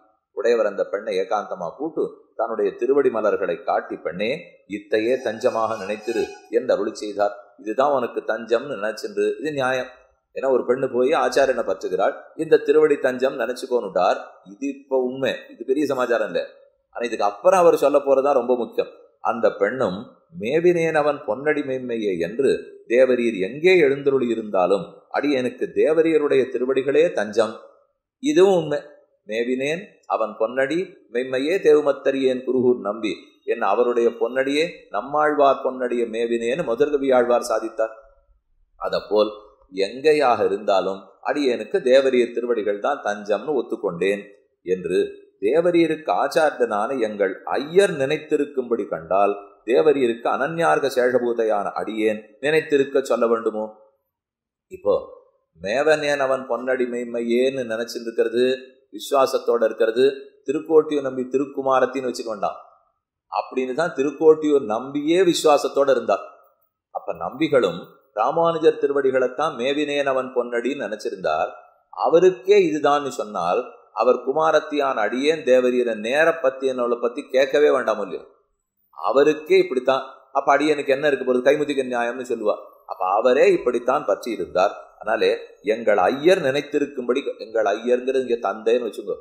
உடையவர் அந்த பெண்ணை ஏகாந்தமா கூட்டு தன்னுடைய திருவடி மலர்களை காட்டி, பெண்ணே இத்தையே தஞ்சமாக நினைத்திரு என்று அருளி செய்தார். இதுதான் உனக்கு தஞ்சம்னு நினைச்சின்று. இது நியாயம். ஏன்னா ஒரு பெண்ணு போய் ஆச்சாரியனை பற்றுகிறாள், இந்த திருவடி தஞ்சம் நினைச்சுக்கோனுட்டார். இது இப்ப உண்மை, இது பெரிய சமாச்சாரம் இல்லை. ஆனா இதுக்கு அப்புறம் அவர் சொல்ல போறதா ரொம்ப முக்கியம். அந்த பெண்ணும் மேவினேன் அவன் பொன்னடி மெய்மையே என்று தேவரீர் எங்கே எழுந்தருளி இருந்தாலும் அடியனுக்கு தேவரீருடைய திருவடிகளே தஞ்சம். இதுவும் உண்மை. மேவினேன் அவன் பொன்னடி மெய்மையே தேவுமத்தரியேன் குருகூர் நம்பி என்ன அவருடைய பொன்னடியே நம்மாழ்வார் பொன்னடிய மேவினேன்னு முதற்கவி ஆழ்வார் சாதித்தார். அதப்போல் எங்கேயாக இருந்தாலும் அடியனுக்கு தேவரீர் திருவடிகள் தான் தஞ்சம்னு ஒத்துக்கொண்டேன் என்று தேவரீருக்கு ஆச்சாரியனான எங்கள் ஐயர் நினைத்திருக்கும்படி கண்டால் தேவரீருக்கு அனன்யார்க சேஷபூதையான அடியேன் நினைத்திருக்க சொல்ல வேண்டுமோ? இப்போ மேவனேன் அவன் பொன்னடி மெய்மையேன்னு நினைச்சிட்டு இருக்கிறது, விசுவாசத்தோட இருக்கிறது, திருக்கோட்டியூர் நம்பி திருக்குமாரத்தின்னு வச்சுக்க வேண்டாம். அப்படின்னு தான் திருக்கோட்டியூர் நம்பியே விசுவாசத்தோட இருந்தார். அப்ப நம்பிகளும் ராமானுஜர் திருவடிகளைத்தான் மேவினேன் அவன் பொன்னடின்னு நினைச்சிருந்தார். அவருக்கே இதுதான் சொன்னால் அவர் குமாரத்தியான அடியேன் தேவரீரை நேர பத்தி என்னோட பத்தி கேட்கவே வேண்டாம் இல்லையோ? அவருக்கே இப்படித்தான். அப்ப அடியனுக்கு என்ன இருக்க போறது, கைமுதிக நியாயம்னு சொல்லுவா. அப்ப அவரே இப்படித்தான் பற்றி இருந்தார். அதனாலே எங்கள் ஐயர் நினைத்திருக்கும்படி, எங்கள் ஐயர்ங்கிறது இங்க தந்தைன்னு வச்சுக்கோ.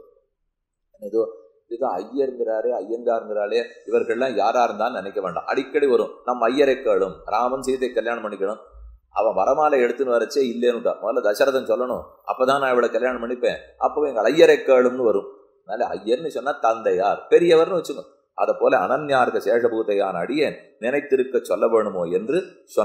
ஏதோ ஏதோ ஐயருங்கிறாரு ஐயங்காருங்கிறாளே, இவர்கள்லாம் யாரா இருந்தான்னு நினைக்க வேண்டாம். அடிக்கடி வரும், நம்ம ஐயரை கேளும், ராமன் சீதை கல்யாணம் பண்ணிக்கணும், அவன் வரமாலை எடுத்துன்னு வரச்சே இல்லைன்னுட்டா. முதல்ல தசரதன் சொல்லணும், அப்பதான் நான் இவளை கல்யாணம் பண்ணிப்பேன், அப்போ எங்கள் ஐயரை கேளும்னு வரும். அதனால ஐயர்னு சொன்னா தந்தையார் பெரியவர்னு வச்சுக்கணும். அதை போல அனன்யார்க சேஷபூதையான அடியேன் நினைத்திருக்க சொல்ல வேணுமோ என்று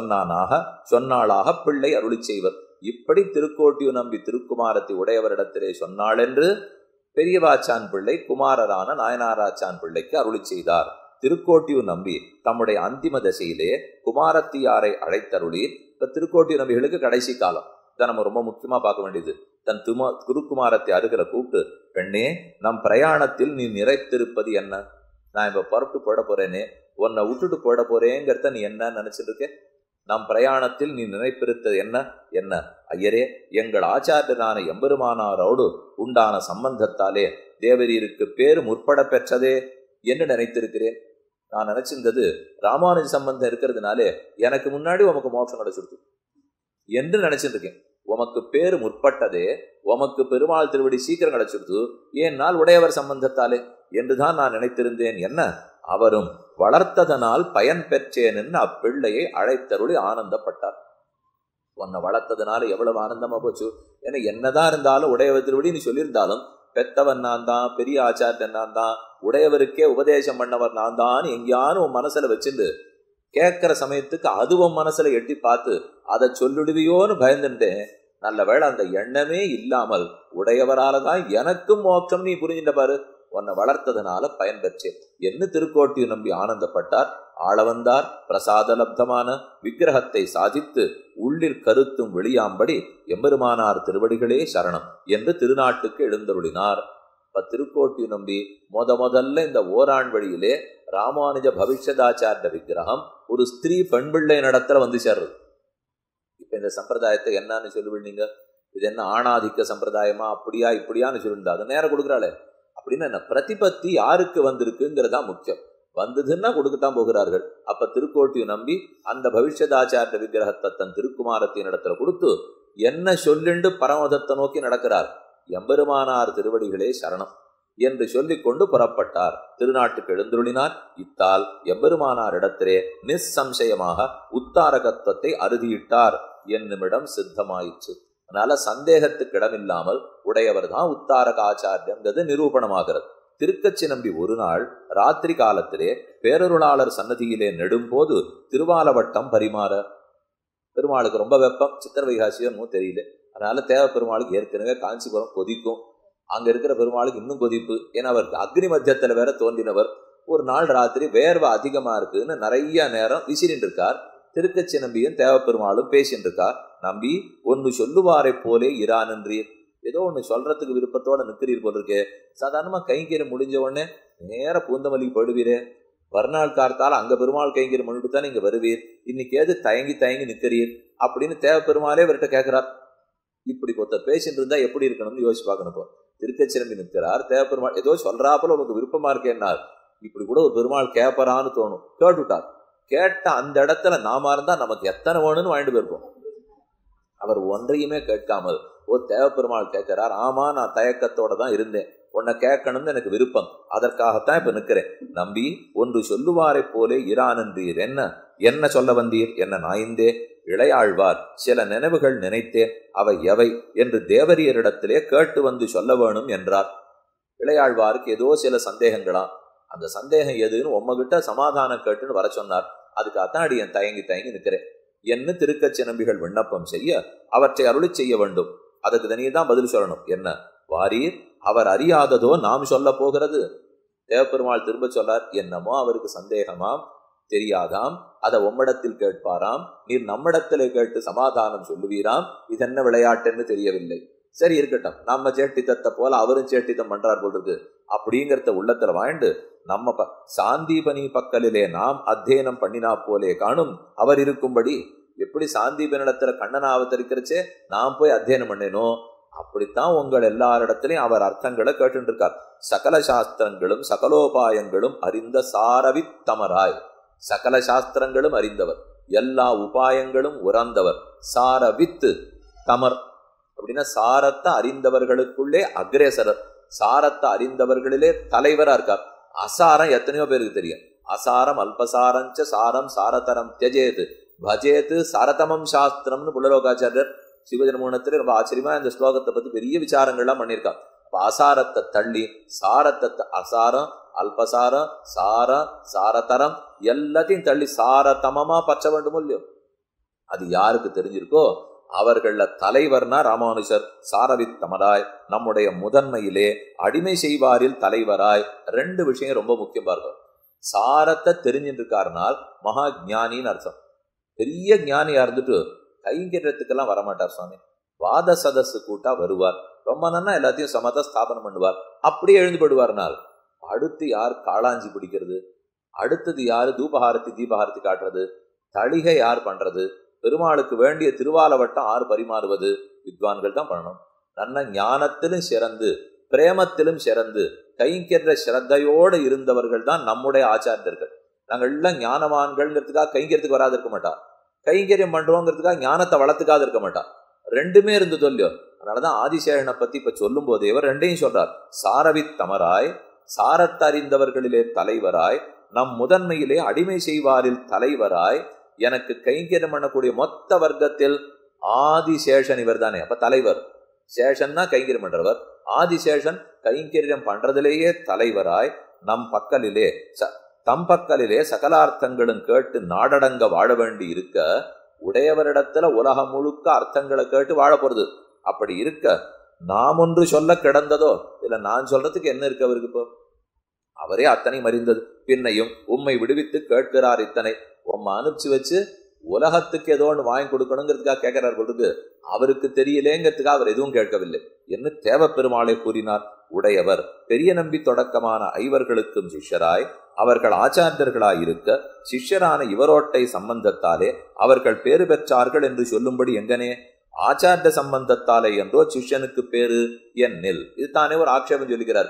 சொன்னாளாக பிள்ளை அருளி செய்வர். இப்படி திருக்கோட்டியூர் நம்பி திருக்குமாரத்தி உடையவரிடத்திலே சொன்னாள் என்று பெரியவாச்சான் பிள்ளை குமாரரான நாயனாராச்சான் பிள்ளைக்கு அருளி செய்தார். திருக்கோட்டியூர் நம்பி தம்முடைய அந்திம தசையிலே குமாரத்தியாரை அழைத்தருளி. இப்ப திருக்கோட்டியூர் நம்பிகளுக்கு கடைசி காலம் இதை நம்ம ரொம்ப முக்கியமா பார்க்க வேண்டியது. தன் குருக்குமாரத்தை அருகில கூப்பிட்டு, பெண்ணே நம் பிரயாணத்தில் நீ நிறைத்திருப்பது என்ன? நான் இப்ப புறப்பட்டு போட போறேனே, உன்னை விட்டுட்டு போட போறேங்கிறத நீ என்ன நினைச்சிட்டு இருக்க? நம் பிரயாணத்தில் நீ நினைப்பிருத்தது என்ன? என்ன ஐயரே, எங்கள் ஆச்சாரியனான எம்பெருமானாரோடு உண்டான சம்பந்தத்தாலே தேவரீருக்கு பேரு முற்பட பெற்றதே என்று நினைத்திருக்கிறேன். நான் நினைச்சிருந்தது ராமானுஜ சம்பந்தம் இருக்கிறதுனாலே எனக்கு முன்னாடி உமக்கு மோட்சம் கிடைச்சிருக்கு என்று நினைச்சிட்டு இருக்கேன். உமக்கு பேரு முற்பட்டதே, உமக்கு பெருமாள் திருவடி சீக்கிரம் கிடைச்சிருது, ஏன்னால் உடையவர் சம்பந்தத்தாலே என்றுதான் நான் நினைத்திருந்தேன். என்ன அவரும் வளர்த்ததனால் பயன் பெற்றேன் என்று அப்பிள்ளையை அழைத்தருளி ஆனந்தப்பட்டார். உன்னை வளர்த்ததுனால எவ்வளவு ஆனந்தமா போச்சு. ஏன்னா என்னதான் இருந்தாலும் உடையவர் திருவடி நீ சொல்லியிருந்தாலும் பெத்தவன் நான் தான், பெரிய ஆச்சாரியன் நான் தான், உடையவருக்கே உபதேசம் பண்ணவர் நான் தான் எங்கேயானு உன் மனசுல வச்சிருந்து கேட்கிற சமயத்துக்கு அதுவும் மனசுல எட்டி பார்த்து அதை சொல்லிடுவியோன்னு பயந்துட்டேன். நல்ல வேளை அந்த எண்ணமே இல்லாமல் உடையவரால தான் எனக்கும் மோட்சம் நீ புரிஞ்சுட்ட பாரு, உன்னை வளர்த்ததுனால பயன் பெற்றேன் என்று திருக்கோட்டியூர் நம்பி ஆனந்தப்பட்டார். ஆளவந்தார் பிரசாதலப்தமான விக்கிரகத்தை சாதித்து உள்ளிற் கருத்தும் வெளியாம்படி எம்பெருமானார் திருவடிகளே சரணம் என்று திருநாட்டுக்கு எழுந்தருளினார். திருக்கோட்டியூர் நம்பி முதல்ல இந்த ஓராண் வழியிலே ராமானுஜ பவிஷ்யதாச்சாரிய விக்கிரகம் ஒரு ஸ்திரீ பெண் பிள்ளை நடத்துல வந்து சேர்றது. இப்ப இந்த சம்பிரதாயத்தை என்னன்னு சொல்லுவீங்க? இது என்ன ஆணாதிக்க சம்பிரதாயமா, அப்படியா இப்படியான்னு சொல்லிருந்தா அது நேரம் கொடுக்குறாளே அப்படின்னு என்ன பிரதிபத்தி யாருக்கு வந்திருக்குங்கிறதா முக்கியம். வந்ததுன்னா கொடுக்கத்தான் போகிறார்கள். அப்ப திருக்கோட்டியூர் நம்பி அந்த பவிஷ்யதாச்சாரிய விக்கிரகத்தை தன் திருக்குமாரத்தின் இடத்துல கொடுத்து என்ன சொல்லிண்டு பரமதத்தை நோக்கி நடக்கிறார். எம்பெருமானார் திருவடிகளே சரணம் என்று சொல்லிக் கொண்டு புறப்பட்டார். திருநாட்டுக்கு எழுந்துருளினார். இத்தால் எம்பெருமானார் இடத்திலே நிசம்சயமாக உத்தாரகத்துவத்தை அறுதியிட்டார் என்னுமிடம் சித்தமாயிற்று. அதனால சந்தேகத்துக்கு இடமில்லாமல் உடையவர் தான் உத்தாரக ஆச்சாரியங்கிறது நிரூபணமாகிறது. திருக்கச்சி நம்பி ஒரு நாள் ராத்திரி காலத்திலே பேரருளாளர் சன்னதியிலே நெடும்போது திருவாலவட்டம் பரிமாற. பெருமாளுக்கு ரொம்ப வெப்பம், சித்திர வைகாசியன்னு தெரியல. அதனால தேவ பெருமாளுக்கு ஏற்கனவே காஞ்சிபுரம் கொதிக்கும், அங்க இருக்கிற பெருமாளுக்கு இன்னும் கொதிப்பு. ஏன்னா அவர் அக்னி மத்தியத்துல வேற தோன்றினவர். ஒரு நாள் ராத்திரி வேர்வை அதிகமா இருக்குன்னு நிறைய நேரம் விசிறின்னு இருக்கார். திருக்கச்சி நம்பியும் தேவ பெருமாளும் பேசின்னு இருக்கார். நம்பி ஒன்னு சொல்லுவாரை போலே இரானன்றீர், ஏதோ ஒண்ணு சொல்றதுக்கு விருப்பத்தோட நிற்கிறீர் போல் இருக்கே. சாதாரணமா கைங்கீரை முடிஞ்ச உடனே நேர பூந்தமல்லி போடுவீரே, மறுநாள் கார்த்தால அங்க பெருமாள் கைங்கீரை முன்னிட்டு தான் நீங்க வருவீர், இன்னைக்கு ஏது தயங்கி நிற்கிறீர் அப்படின்னு தேவ பெருமாளே இவர்கிட்ட கேட்கிறார். இப்படி ஒருத்தர் பேசிட்டு இருந்தா எப்படி இருக்கணும்னு யோசிச்சு பார்க்கணும். திருக்கச்சிரம்பி நிற்கிறார். தேவப்பெருமாள் ஏதோ சொல்றாப்புல உனக்கு விருப்பமா இருக்கேன்னார். இப்படி கூட ஒரு பெருமாள் கேப்பறான்னு தோணும். கேட்டுட்டார். கேட்ட அந்த இடத்துல நாம இருந்தா நமக்கு எத்தனை வேணும்னு வாங்கிட்டு போயிருப்போம். அவர் ஒன்றையுமே கேட்காமல் தேவப்பெருமாள் கேட்கிறார். ஆமா, நான் தயக்கத்தோட தான் இருந்தேன், உன்னை கேட்கணும்னு எனக்கு விருப்பம், அதற்காகத்தான் இப்ப நிக்கிறேன். நம்பி ஒன்று சொல்லுவாரை போலே இரானன்றீர், என்ன சொல்ல வந்தீர்? என்ன நாய்ந்தே இளையாழ்வார் சில நினைவுகள் நினைத்தேன், அவை எவை என்று தேவரியரிடத்திலே கேட்டு வந்து சொல்ல வேணும் என்றார். இளையாழ்வாருக்கு ஏதோ சில சந்தேகங்களாம். அந்த சந்தேகம் எதுன்னு உம்மகிட்ட சமாதானம் கேட்டுன்னு வர சொன்னார். அதுக்காகத்தான் அடி என் தயங்கி நிற்கிறேன் என்ன திருக்கச்சிரம்பிகள் விண்ணப்பம் செய்ய அவற்றை அருளி செய்ய வேண்டும். அதுக்கு தனியதான் பதில் சொல்லணும். என்ன வாரீர், அவர் அறியாததோ நாம் சொல்ல போகிறது. தேவப்பெருமாள் திரும்ப சொல்லார். என்னமோ அவருக்கு சந்தேகமாம், தெரியாதாம், அதை உம்மிடத்தில் கேட்பாராம், நீர் நம்மிடத்திலே கேட்டு சமாதானம் சொல்லுவீராம். இது என்ன விளையாட்டுன்னு தெரியவில்லை. சரி இருக்கட்டும், நம்ம சேட்டித்தத்தை போல அவரும் சேட்டித்தம் பண்றார் போல் இருக்கு அப்படிங்கிறத உள்ளத்துல வாழ்ந்து நம்ம சாந்தீபனி பக்கலிலே நாம் அத்தியனம் பண்ணினா போலே காணும் அவர் இருக்கும்படி. எப்படி சாந்தீபனிடத்துல கண்ணனை அவதரிக்கிறச்சே நாம் போய் அத்தியனம் பண்ணினோம், அப்படித்தான் உங்கள் எல்லாரிடத்திலையும் அவர் அர்த்தங்களை கேட்டு இருக்கார். சகல சாஸ்திரங்களும் சகலோபாயங்களும் அறிந்த சாரவித்தமராய், சகல சாஸ்திரங்களும் அறிந்தவர், எல்லா உபாயங்களும் உறந்தவர். சாரவித்து தமர் அப்படின்னா சாரத்தை அறிந்தவர்களுக்குள்ளே அக்ரேசரர், சாரத்தை அறிந்தவர்களிலே தலைவரா இருக்கார். அசாரம் எத்தனையோ பேருக்கு தெரியும். அசாரம் அல்பசாரஞ்ச சாரம் சாரதரம் தியஜேது பஜேத்து சாரதமம் சாஸ்திரம்னு புலலோகாச்சாரியர் சிவஜன்மூனத்திலே ரொம்ப ஆச்சரியமா இந்த ஸ்லோகத்தை பத்தி பெரிய விசாரங்கள்லாம் பண்ணியிருக்கான். அசாரத்தை தள்ளி சாரத்தை, அசாரம் அல்பசாரம் சாரம் சாரதரம் எல்லாத்தையும் தள்ளி சாரதமமா பற்ற வேண்டுமோ இல்லையோ. அது யாருக்கு தெரிஞ்சிருக்கோ அவர்கள தலைவர்னா ராமானுஜர். சாரவித்தமராய், நம்முடைய முதன்மையிலே அடிமை செய்வாரில் தலைவராய். ரெண்டு விஷயம் ரொம்ப முக்கியமா இருக்கும். சாரத்தை தெரிஞ்சுட்டு இருக்காருனால் மகா ஜானின்னு அர்த்தம். பெரிய ஞானியா இருந்துட்டு கைங்கரியத்துக்கெல்லாம் வரமாட்டார் சுவாமி. வாத சதசு கூட்டா வருவார், ரொம்ப நன்னா எல்லாத்தையும் சமத்த ஸ்தாபனம் பண்ணுவார், அப்படியே எழுந்து போடுவார்னால் அடுத்து யார் காளாஞ்சி பிடிக்கிறது, அடுத்தது யாரு தூபஹாரத்தி தீபஹாரத்தி காட்டுறது, தளிகை யார் பண்றது, பெருமாளுக்கு வேண்டிய திருவாலவட்டம் ஆறு பரிமாறுவது, வித்வான்கள் தான் பண்ணணும். நல்ல ஞானத்திலும் சிறந்து பிரேமத்திலும் சிறந்து கைங்கென்ற சிரத்தையோடு இருந்தவர்கள் தான் நம்முடைய ஆச்சாரியர்கள். நாங்கள் எல்லாம் ஞானவான்கள்ங்கிறதுக்காக கைங்கரியத்துக்கு வராது இருக்க மாட்டா, கைங்கரியம் பண்றோங்கிறதுக்காக ஞானத்தை வளர்த்துக்காது இருக்க மாட்டா. ரெண்டுமே இருந்து சொல்லியோ. அதனாலதான் ஆதிசேஷனை பத்தி இப்ப சொல்லும் போதே இவர் ரெண்டையும் சொல்றார். சாரவித்தமராய், சாரத்தறிந்தவர்களிலே தலைவராய், நம் முதன்மையிலே அடிமை செய்வாரில் தலைவராய், எனக்கு கைங்கரியம் பண்ணக்கூடிய மொத்த வர்க்கத்தில் ஆதிசேஷன் இவர் தானே. அப்ப தலைவர் சேஷன்னா கைங்கரியம் பண்றவர், ஆதிசேஷன் கைங்கரியம் பண்றதிலேயே தலைவராய் நம் பக்கலிலே தம் பக்கலிலே சகலார்த்தங்களும் கேட்டு நாடடங்க வாழ வேண்டி இருக்க, உடையவரிடத்துல உலகம் முழுக்க அர்த்தங்களை கேட்டு வாழ போறது. அப்படி இருக்க நாம் ஒன்று சொல்ல கிடந்ததோ இல்ல, நான் சொல்றதுக்கு என்ன இருக்கு அவருக்கு? இப்போ அவரே அத்தனை மறிந்தது, பின்னையும் உம்மை விடுவித்து கேட்கிறார். இத்தனை உம்மை அனுப்பிச்சு வச்சு உலகத்துக்கு ஏதோ ஒன்று வாங்கி கொடுக்கணுங்கிறதுக்காக கேட்கிறார் பொழுது அவருக்கு தெரியலேங்கிறதுக்காக அவர் எதுவும் கேட்கவில்லை என்று தேவப்பெருமாளை கூறினார். உடையவர் பெரிய நம்பி தொடக்கமான ஐவர்களுக்கும் சிஷ்யராய், அவர்கள் ஆச்சாரியர்களாய் இருக்க, சிஷ்யரான இவரோட்டை சம்பந்தத்தாலே அவர்கள் பேறு பெற்றார்கள் என்று சொல்லும்படி எங்கனே ஆச்சாரிய சம்பந்தத்தாலே என்றோ சிஷ்யனுக்கு பேரு என்னில். இதுதானே ஒரு ஆட்சேபம் சொல்லுகிறார்.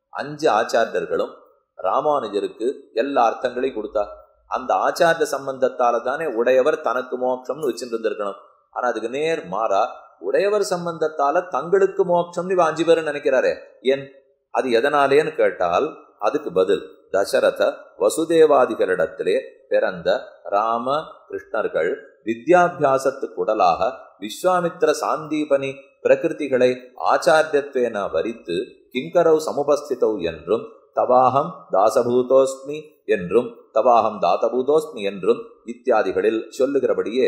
5 ஆச்சாரியர்களும் ராமானுஜருக்கு எல்லா அர்த்தங்களையும் கொடுத்தார். அந்த ஆச்சாரிய சம்பந்தத்தால தானே உடையவர் தனக்கு மோட்சம்னு வச்சுட்டு இருந்திருக்கணும். ஆனா அதுக்கு நேர் மாறா, உடையவர் சம்பந்தத்தால தங்களுக்கு மோட்சம்னு 5 பேரும் நினைக்கிறாரே. ஏன் அது எதனாலேன்னு கேட்டால் அதுக்கு பதில் தசரத வசுதேவாதிகளிடத்திலே பிறந்த ராம கிருஷ்ணர்கள் வித்யாபியாசத்துக்கு உடலாக விஸ்வாமித்திர சாந்தீபனி பிரகிருதிகளை ஆச்சாரியத்வேன வரித்து கிங்கரவ் சமுபஸ்திதவ் என்றும் தவாகம் தாசபூதோஸ்மி என்றும் தவாகம் தாத்தபூதோஸ்மி என்றும் இத்தியாதிகளில் சொல்லுகிறபடியே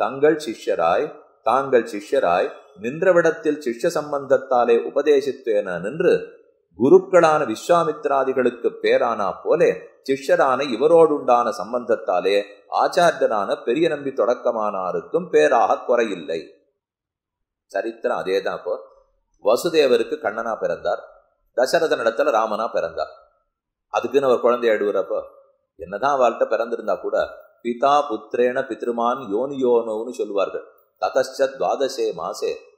தாங்கள் சிஷ்யராய் நின்றவிடத்தில் சிஷ்ய சம்பந்தத்தாலே உபதேசித்வேன நின்று குருக்களான விஸ்வாமித்ராதிகளுக்கு பேரானா போலே சிஷ்யரான இவரோடுண்டான சம்பந்தத்தாலே ஆச்சாரியரான பெரிய நம்பி தொடக்கமானாருக்கும் பேராக குறையில்லை. சரித்திரம் அதேதான். இப்போ வசுதேவருக்கு கண்ணனா பிறந்தார், தசரதனிடத்துல ராமனா பிறந்தார். அதுக்குன்னு அவர் குழந்தை எடுக்கிறப்போ என்னதான் அவள்கிட்ட பிறந்திருந்தா கூட பிதா புத்திரேன பித்ருமான் யோனி யோனோன்னு சொல்லுவார்கள். ததச்ச துவாதசே மாசே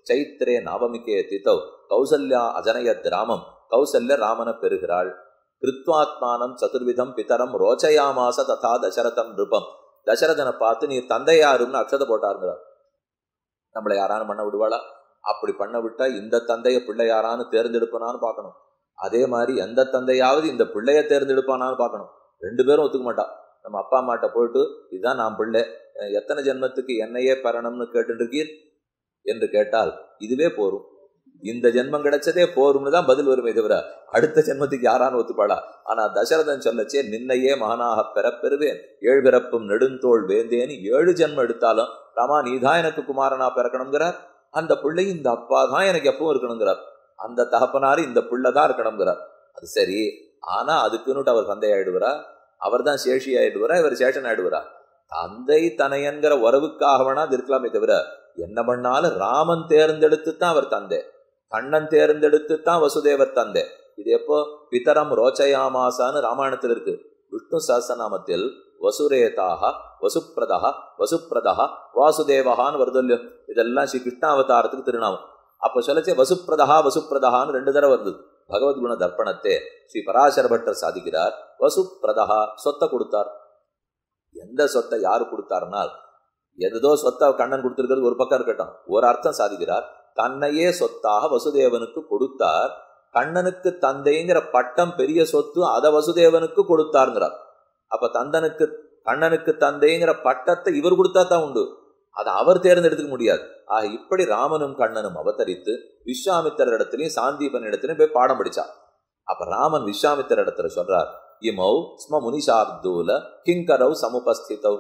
சைத்திரே நவமிகே திதௌ கௌசல்யா அஜனயத் ராமம். கௌசல்ய ராமனை பெறுகிறாள். கிருத்வாத்மானம் சதுர்விதம் பிதரம் ரோச்சயாமாச ததா தசரதம் நிருபம். தசரதனை பார்த்து நீ தந்தையாருன்னு அக்ஷத போட்டாருங்கிறார். நம்மளை யாரானு பண்ண விடுவாளா? அப்படி பண்ண விட்டா இந்த தந்தைய பிள்ளை யாரான்னு தேர்ந்தெடுப்பானான்னு பார்க்கணும். அதே மாதிரி எந்த தந்தையாவது இந்த பிள்ளைய தேர்ந்தெடுப்பானான்னு பார்க்கணும். ரெண்டு பேரும் ஒத்துக்க மாட்டா. நம்ம அப்பா அம்மாட்ட போயிட்டு இதுதான் நான் பிள்ளை, எத்தனை ஜென்மத்துக்கு என்னையே பெறணும்னு கேட்டு இருக்கீர் என்று கேட்டால் இதுவே போரும், இந்த ஜென்மம் கிடைச்சதே போரும்னு தான் பதில் வருமே தவிர அடுத்த ஜென்மத்துக்கு யாரான்னு ஒத்துப்பாளா? ஆனா தசரதன் சொல்லச்சே நின்னையே மகனாக பெறப்பெறுவேன், 7 பிறப்பும் நெடுந்தோள் வேந்தேன்னு 7 ஜென்மம் எடுத்தாலும் ராமா நீதான் எனக்கு குமாரனா பிறக்கணுங்கிறார். அந்த பிள்ளை இந்த அப்பா தான் எனக்கு எப்பவும் இருக்கணுங்கிறார். அந்த தகப்பனாரு இந்த பிள்ளை தான் இருக்கணுங்கிறார். அது சரி, ஆனா அதுக்குன்னுட்டு அவர் தந்தை ஆயிடுவாரா? அவர் தான் சேஷி ஆயிடுவாரா? இவர் சேஷன் ஆயிடுவாரா? தந்தை தனையன்கிற உறவுக்காக வேணா அது இருக்கலாமே தவிர என்ன பண்ணாலும் ராமன் தேர்ந்தெடுத்து தான் அவர் தந்தை, கண்ணன் தேர்ந்தெடுத்து தான் வசுதேவர் தந்தை. இது எப்போ? பிதரம் ரோச்சயாமாசான்னு ராமாயணத்தில் இருக்கு. விஷ்ணு சஹஸ்ரநாமத்தில் வசுரேதாக வசுப்பிரதா வசுப்பிரதா வாசுதேவகான்னு வருது இல்லையோ? இதெல்லாம் ஸ்ரீ கிருஷ்ணாவதாரத்துக்கு திருநாமம். அப்ப சொல்லச்சே வசுப்பிரதா வசுப்பிரதான்னு 2 தடவை வருது. பகவத்குண தர்ப்பணத்தை ஸ்ரீ பராசர பட்டர் சாதிக்கிறார். வசுப்பிரதா சொத்தை கொடுத்தார். எந்த சொத்தை யாரு கொடுத்தாருனால், எதோ சொத்தை கண்ணன் கொடுத்திருக்கிறது ஒரு பக்கம் இருக்கட்டும், ஒரு அர்த்தம் சாதிக்கிறார். தன்னையே சொத்தாக வசுதேவனுக்கு கொடுத்தார். கண்ணனுக்கு தந்தைங்கிற பட்டம் பெரிய சொத்து, அதை வசுதேவனுக்கு கொடுத்தாருங்கிறார். அப்ப கண்ணனுக்கு தந்தைங்கிற பட்டத்தை இவர் கொடுத்தா தான் உண்டு, அதை அவர் தேர்ந்தெடுத்துக்க முடியாது. ஆக இப்படி ராமனும் கண்ணனும் அவதரித்து விஸ்வாமித்திரர் இடத்துலயும் சாந்தீபன் இடத்துலயும் போய் பாடம் படிச்சா. அப்ப ராமன் விஸ்வாமித்திர இடத்துல சொல்றார், இமௌ ஸ்ம முனிஷார்தூல கிங்கரவ் சமுபஸ்திதவ்.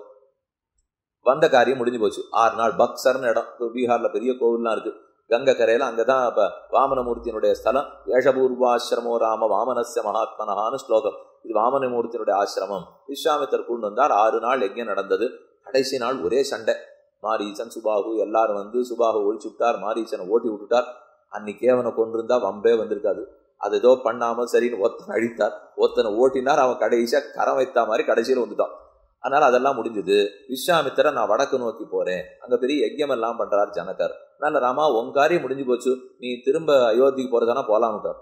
வந்த காரியம் முடிஞ்சு போச்சு. 6 நாள் பக்சர்னு இடம், பீகார்ல பெரிய கோவில்லாம் இருக்கு, கங்கை கரையில. அங்கதான் இப்ப வாமனமூர்த்தியினுடைய ஸ்தலம். ஏஷபூர்வாசிரமோ ராம வாமனஸ்ய மகாத்மனஹான்னு ஸ்லோகம். இது வாமனமூர்த்தியினுடைய ஆசிரமம். விஸ்வாமித்தர் கொண்டு வந்தார். 6 நாள் யஜ்ஞம் நடந்தது. கடைசி நாள் ஒரே சண்டை. மாரீசன் சுபாகு எல்லாரும் வந்து சுபாகு ஒழிச்சு விட்டார், மாரீசனை ஓட்டி விட்டுட்டார். அன்னைக்கு அவனை கொண்டிருந்தா வம்பே வந்திருக்காது. அது ஏதோ பண்ணாம சரின்னு ஒத்தனை அழித்தார், ஒத்தனை ஓட்டினார். அவன் கடைசியா கரம் வைத்தா மாதிரி கடைசியில வந்துட்டான். அதனால அதெல்லாம் முடிஞ்சது. விஸ்வாமித்திர நான் வடக்கு நோக்கி போறேன், அங்க பெரிய யஜ்யம் எல்லாம் பண்றார் ஜனகர். அதனால ராமா உன் காரியம் முடிஞ்சு போச்சு, நீ திரும்ப அயோத்திக்கு போறதானா போலாம்ட்டார்.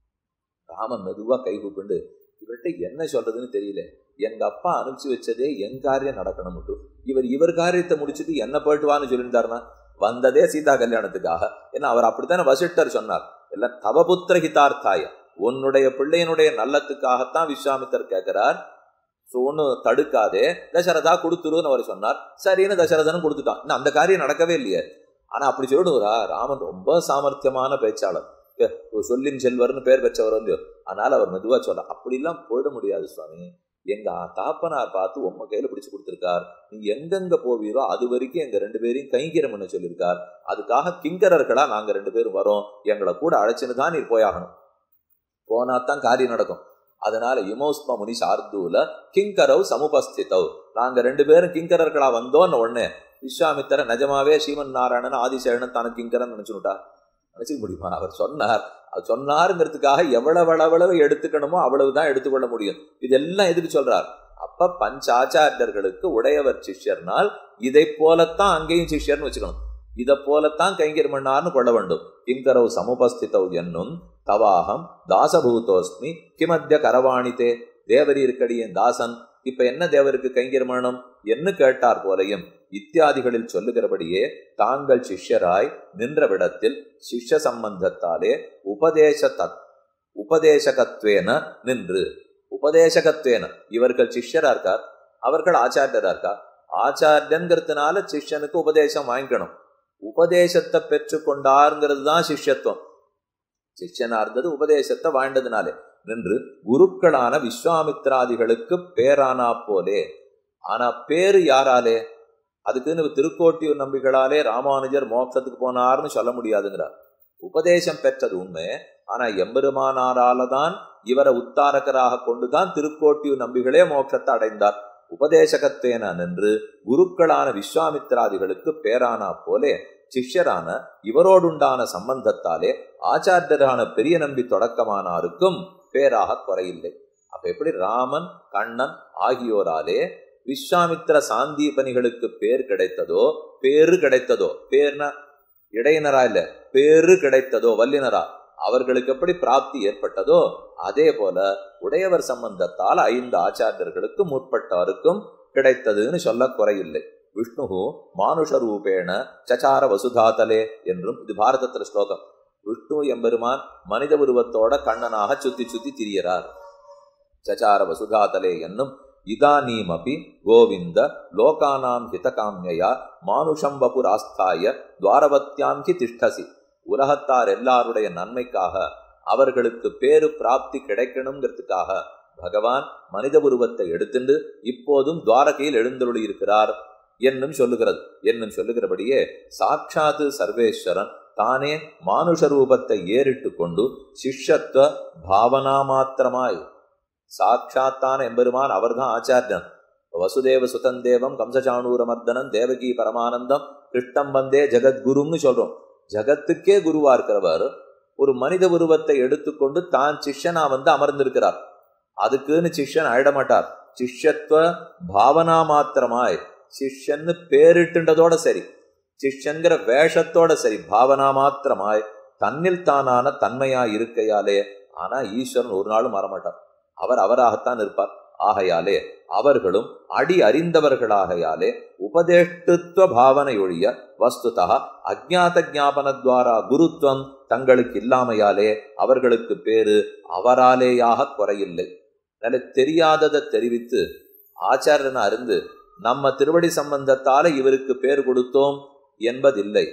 ராமன் மெதுவா கை கூப்பிண்டு, இவர்கிட்ட என்ன சொல்றதுன்னு தெரியல, எங்க அப்பா அனுப்பிச்சு வச்சதே என் காரியம் நடக்கணும்ட்டு, இவர் காரியத்தை முடிச்சுட்டு என்ன போயிட்டு வான்னு சொல்லியிருந்தாருன்னா, வந்ததே சீதா கல்யாணத்துக்காக. ஏன்னா அவர் அப்படித்தானே வசிஷ்டர் சொன்னார், எல்லாம் தவபுத்திர ஹிதார்த்தாய, உன்னுடைய பிள்ளையனுடைய நல்லத்துக்காகத்தான் விஸ்வாமித்தர் கேட்கிறார். ஒண்ணு தடுக்காதே, தசரதா கொடுத்துருன்னு அவர் சொன்னார். சரின்னு தசரதனும் கொடுத்துட்டான். இன்னும் அந்த காரியம் நடக்கவே இல்லையே. ஆனா அப்படி சொல்லிடுவரா? ராமன் ரொம்ப சாமர்த்தியமான பேச்சாளர், சொல்லின் செல்வர்னு பேர் பெற்றவர் இல்லையோ. அதனால அவர் மெதுவா சொல்ல, அப்படிலாம் போயிட முடியாது சுவாமி, எங்க தாப்பனார் பார்த்து உம்ம கையில பிடிச்சு கொடுத்திருக்கார், நீ எங்கெங்க போவீரோ அது வரைக்கும் எங்க 2 பேரையும் கைங்கரம் பண்ண சொல்லியிருக்கார். அதுக்காக கிங்கரர்களா நாங்க 2 பேரும் வரோம், எங்களை கூட அழைச்சுன்னு தான் நீர் போயாகணும், போனாத்தான் காரியம் நடக்கும். அதனால இமோஸ்ம முனி சார்தூல கிங்கரவ் சமுபஸ்திதவ், நாங்க 2 பேரும் கிங்கரர்களா வந்தோன்னு உடனே விஸ்வாமித்திர நிஜமாவே ஸ்ரீமன் நாராயணன் ஆதிசேஷன் தனக்கு கிங்கரன் நினைச்சுட்டா? நினைச்சுக்க முடியுமா? அவர் சொன்னார், அது சொன்னாருங்கிறதுக்காக எவ்வளவு எடுத்துக்கணுமோ அவ்வளவுதான் எடுத்துக்கொள்ள முடியும். இதெல்லாம் எதுக்கு சொல்றார்? அப்ப பஞ்சாச்சாரியர்களுக்கு உடையவர் சிஷ்யர்னால் இதை போலத்தான் அங்கேயும் சிஷ்யர்னு வச்சுக்கணும், இதை போலத்தான் கைங்கர் பண்ணார்னு கொள்ள வேண்டும். கிங்கரவ் சமுபஸ்திதவ் என்னும் தவாகம் தாசபூதோஸ்மி கிமத்திய கரவாணித்தே, தேவரி இருக்கடி என் தாசன், இப்ப என்ன தேவருக்கு கைங்கரிமானம் என்று கேட்டார் போலையும் இத்தியாதிகளில் சொல்லுகிறபடியே தாங்கள் சிஷ்யராய் நின்றவிடத்தில் சிஷ்ய சம்பந்தத்தாலே உபதேசகத்வேன நின்று, உபதேசகத்வேன இவர்கள் சிஷ்யரா இருக்கார், அவர்கள் ஆச்சாரியரா இருக்கார். ஆச்சாரியன்கிறதுனால சிஷ்யனுக்கு உபதேசம் வாங்கிக்கணும், உபதேசத்தை பெற்று கொண்டாருங்கிறது தான் சிஷ்யத்துவம். சிஷ்யனா இருந்தது உபதேசத்தை வாழ்ந்ததுனாலே நின்று குருக்களான விஸ்வாமித்ராதிகளுக்கு பேரானா போலே. ஆனா பேரு யாராலே? அதுக்குன்னு திருக்கோட்டியூர் நம்பிகளாலே ராமானுஜர் மோட்சத்துக்கு போனார்னு சொல்ல முடியாதுங்கிறார். உபதேசம் பெற்றது உண்மை, ஆனா எம்பெருமானாராலதான் இவரை உத்தாரகராக கொண்டுதான் திருக்கோட்டியூர் நம்பிகளே மோட்சத்தை அடைந்தார். உபதேசகத்தேன நின்று குருக்களான விஸ்வாமித்ராதிகளுக்கு பேரானா போலே சிஷ்யரான இவரோடுண்டான சம்பந்தத்தாலே ஆச்சாரியரான பெரிய நம்பி தொடக்கமானாருக்கும் பேராக குறையில்லை. அப்ப எப்படி ராமன் கண்ணன் ஆகியோராலே விஸ்வாமித்திர சாந்தீபனிகளுக்கு பேர் கிடைத்ததோ, பேர்னா இடையினரா இல்ல, பேரு கிடைத்ததோ வல்லினரா, அவர்களுக்கு எப்படி பிராப்தி ஏற்பட்டதோ அதே போல உடையவர் சம்பந்தத்தால் 5 ஆச்சாரியர்களுக்கு முற்பட்டவருக்கும் கிடைத்ததுன்னு சொல்ல குறையில்லை. விஷ்ணு மானுஷ ரூபேண சச்சார வசுதாதலே என்றும் இது பாரதத்துல ஸ்லோகம். விஷ்ணு எம்பெருமான் மனித உருவத்தோட கண்ணனாக சுத்தி சுத்தி திரியறார். சச்சார வசுதாதலே என்னும் இதானீமபி கோவிந்த லோகானாம் ஹிதகாம்யயா மானுஷம் வபுராஸ்தாய துவாரவத்யாம் ஹி திஷ்டசி. உலகத்தார் எல்லாருடைய நன்மைக்காக, அவர்களுக்கு பேரு பிராப்தி கிடைக்கணுங்கிறதுக்காக பகவான் மனித உருவத்தை எடுத்துண்டு இப்போதும் துவாரகையில் எழுந்தருளி இருக்கிறார் என்னும் சொல்லுகிறது. என்னும் சொல்லுகிறபடியே சாட்சாத்து சர்வேஸ்வரன் தானே மானுஷ ரூபத்தை ஏறிட்டு கொண்டு சிஷ்யத்துவ பாவனா மாத்திரமாய் சாட்சாத்தான எம்பெருமான் அவர்தான் ஆச்சாரியன். வசுதேவ சுதந்தேவம் கம்சசாணூரமர்தனம் தேவகி பரமானந்தம் கிருஷ்ணம் வந்தே ஜெகத்குருன்னு சொல்றோம். ஜகத்துக்கே குருவா இருக்கிறவர் ஒரு மனித உருவத்தை எடுத்துக்கொண்டு தான் சிஷ்யனா அமர்ந்திருக்கிறார். அதுக்குன்னு சிஷ்யன் ஆயிடமாட்டார். சிஷ்யத்துவ பாவனா மாத்திரமாய், சிஷ்யன்னு பேரிட்டுன்றதோட சரி, சிஷ்யன்கிற வேஷத்தோட சரி, பாவனா மாத்திரமாய் தன்னில் தானான தன்மையாய் இருக்கையாலே. ஆனா ஈஸ்வரன் ஒரு நாளும் மாறமாட்டார். அவர் அவராகத்தான் இருப்பார். ஆகையாலே அவர்களும் அடி அறிந்தவர்களாகையாலே உபதேஷ்டுத்வ பாவனை ஒழிய வஸ்துதா அஜ்ஞாத ஞாபனத்வாரா குருத்வம் தங்களுக்கு இல்லாமையாலே அவர்களுக்கு பேரு அவராலேயாக குறையில்லை. தெரியாததை தெரிவித்து ஆச்சாரியனா இருந்து நம்ம திருவடி சம்பந்தத்தால இவருக்கு பேர் கொடுத்தோம் என்பதில்லை.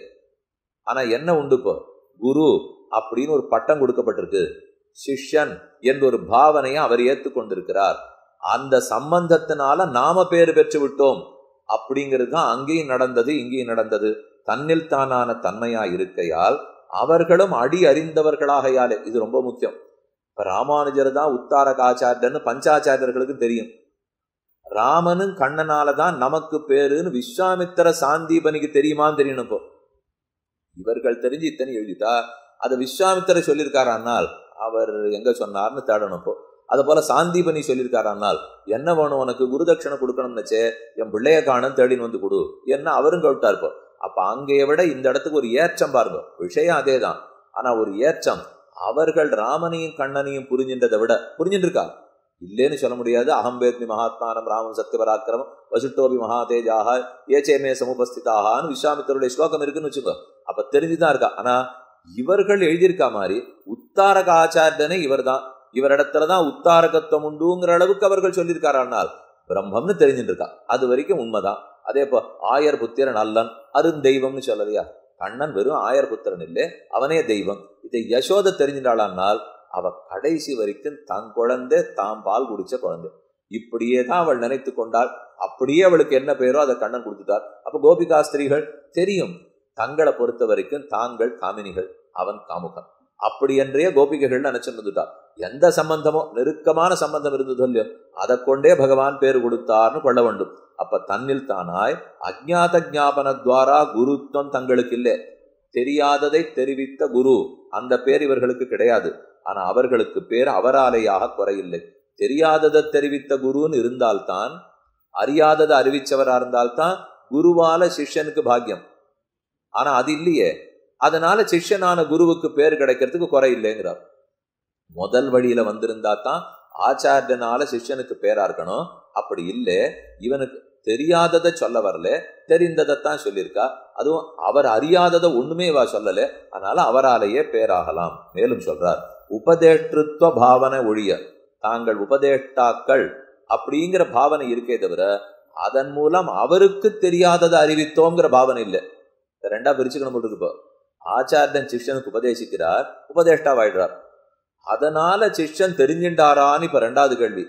ஆனா என்ன உண்டு, இப்போ குரு அப்படின்னு ஒரு பட்டம் கொடுக்கப்பட்டிருக்கு, சிஷ்யன் என்ற ஒரு பாவனையை அவர் ஏற்றுக்கொண்டிருக்கிறார். அந்த சம்பந்தத்தினால நாம பேரு பெற்று விட்டோம் அப்படிங்கிறது தான் அங்கேயும் நடந்தது, இங்கேயும் நடந்தது. தன்னில் தானான தன்மையா இருக்கையால் அவர்களும் அடி அறிந்தவர்களாகையாலே. இது ரொம்ப முக்கியம். இப்ப ராமானுஜர் தான் உத்தாரகாச்சாரியன்னு பஞ்சாச்சாரியர்களுக்கு தெரியும். ராமனும் கண்ணனாலதான் நமக்கு பேருன்னு விஸ்வாமித்திர சாந்தீபனிக்கு தெரியுமான்னு தெரியணும். இப்போ இவர்கள் தெரிஞ்சு இத்தனை எழுதிட்டா அதை விஸ்வாமித்திர சொல்லியிருக்காரானால் அவர் எங்க சொன்னார்னு தேடணும். இப்போ அது போல சாந்தீபனி சொல்லியிருக்காரானால் என்ன வேணும் உனக்கு, குருதட்சணை கொடுக்கணும்னுச்சே, என் பிள்ளைய காணும் தேடின்னு வந்து கொடு என்ன அவரும் கேட்டா இருப்போம். அப்ப அங்கைய விட இந்த இடத்துக்கு ஒரு ஏற்றம் பாருங்க. விஷயம் அதே தான், ஆனா ஒரு ஏற்றம். அவர்கள் ராமனையும் கண்ணனையும் புரிஞ்சின்றதை விட புரிஞ்சுருக்கா இல்லேன்னு சொல்ல முடியாது. அகம்பேத்மி மகாத்மானம் ராமம் சத்தியபராக்கிரமம் வசுட்டோபி மகாதேஜாக ஏச்சேமே சமுபஸ்திதாகான்னு விஸ்வாமித்தருடைய ஸ்லோகம் இருக்குன்னு வச்சுக்கோ. அப்ப தெரிஞ்சுதான் இருக்கா. ஆனா இவர்கள் எழுதியிருக்கா மாதிரி உத்தாரக ஆச்சாரியனே இவர் தான், இவரிடத்துலதான் உத்தாரகத்துவம் உண்டுங்கிற அளவுக்கு அவர்கள் சொல்லியிருக்காரானால் பிரம்மம்னு தெரிஞ்சுட்டு இருக்கா. அது வரைக்கும் உண்மைதான். அதே இப்போ ஆயர் புத்திரன் அல்லன் அருந்தெய்வம்னு சொல்லலையா. கண்ணன் வெறும் ஆயர் புத்திரன் இல்லை, அவனே தெய்வம். இதை யசோதை தெரிஞ்சின்றாளானால் அவ கடைசி வரைக்கும் தன் குழந்தை தாம் பால் குடிச்ச குழந்தை இப்படியே தான் அவள் நினைத்து கொண்டாள். அப்படியே அவளுக்கு என்ன பேரோ அதை கண்ணன் கொடுத்துட்டார். அப்ப கோபிகா ஸ்திரீகள் தெரியும், தங்களை பொறுத்த வரைக்கும் தாங்கள் காமினிகள், அவன் காமுகன். அப்படி என்றே கோபிகைகள் நினைச்சுட்டார். எந்த சம்பந்தமோ நெருக்கமான சம்பந்தம் இருந்ததோ இல்லையோ அதை கொண்டே பகவான் பேரு கொடுத்தார்னு கொள்ள வேண்டும். அப்ப தன்னில் தானாய் அஜ்ஞாத ஞாபனத்வாரா குருத்வம் தங்களுக்கு இல்லை. தெரியாததை தெரிவித்த குரு அந்த பேர் இவர்களுக்கு கிடையாது. ஆனா அவர்களுக்கு பேர் அவராலேயாக குறையில்லை. தெரியாததை தெரிவித்த குருன்னு இருந்தால்தான், அறியாததை அறிவிச்சவரா இருந்தால்தான் குருவால சிஷ்யனுக்கு பாக்கியம். ஆனா அது இல்லையே. அதனால சிஷ்யனான குருவுக்கு பேர் கிடைக்கிறதுக்கு குறை இல்லைங்கிறார். முதல் வழியில வந்திருந்தா தான் ஆச்சாரியனால சிஷ்யனுக்கு பேரா இருக்கணும். அப்படி இல்லை, இவனுக்கு தெரியாததை சொல்ல வரல, தெரிந்ததைத்தான் சொல்லியிருக்கா. அதுவும் அவர் அறியாததை ஒண்ணுமே இவா சொல்லல, அதனால அவராலேயே பேராகலாம். மேலும் சொல்றார், உபதேஷ்டுத்வ பாவனை ஒழிய தாங்கள் உபதேஷ்டாக்கள் அப்படிங்கிற பாவனை இருக்கே தவிர அதன் மூலம் அவருக்கு தெரியாததை அறிவித்தோங்கிற பாவனை இல்லை. ரெண்டா பிரிச்சுக்கணும் போட்டு இப்போ ஆச்சாரியன் சிஷ்யனுக்கு உபதேசிக்கிறார், உபதேஷ்டாவாயிடுறார். அதனால சிஷ்யன் தெரிஞ்சின்றாரான்னு இப்ப ரெண்டாவது கேள்வி.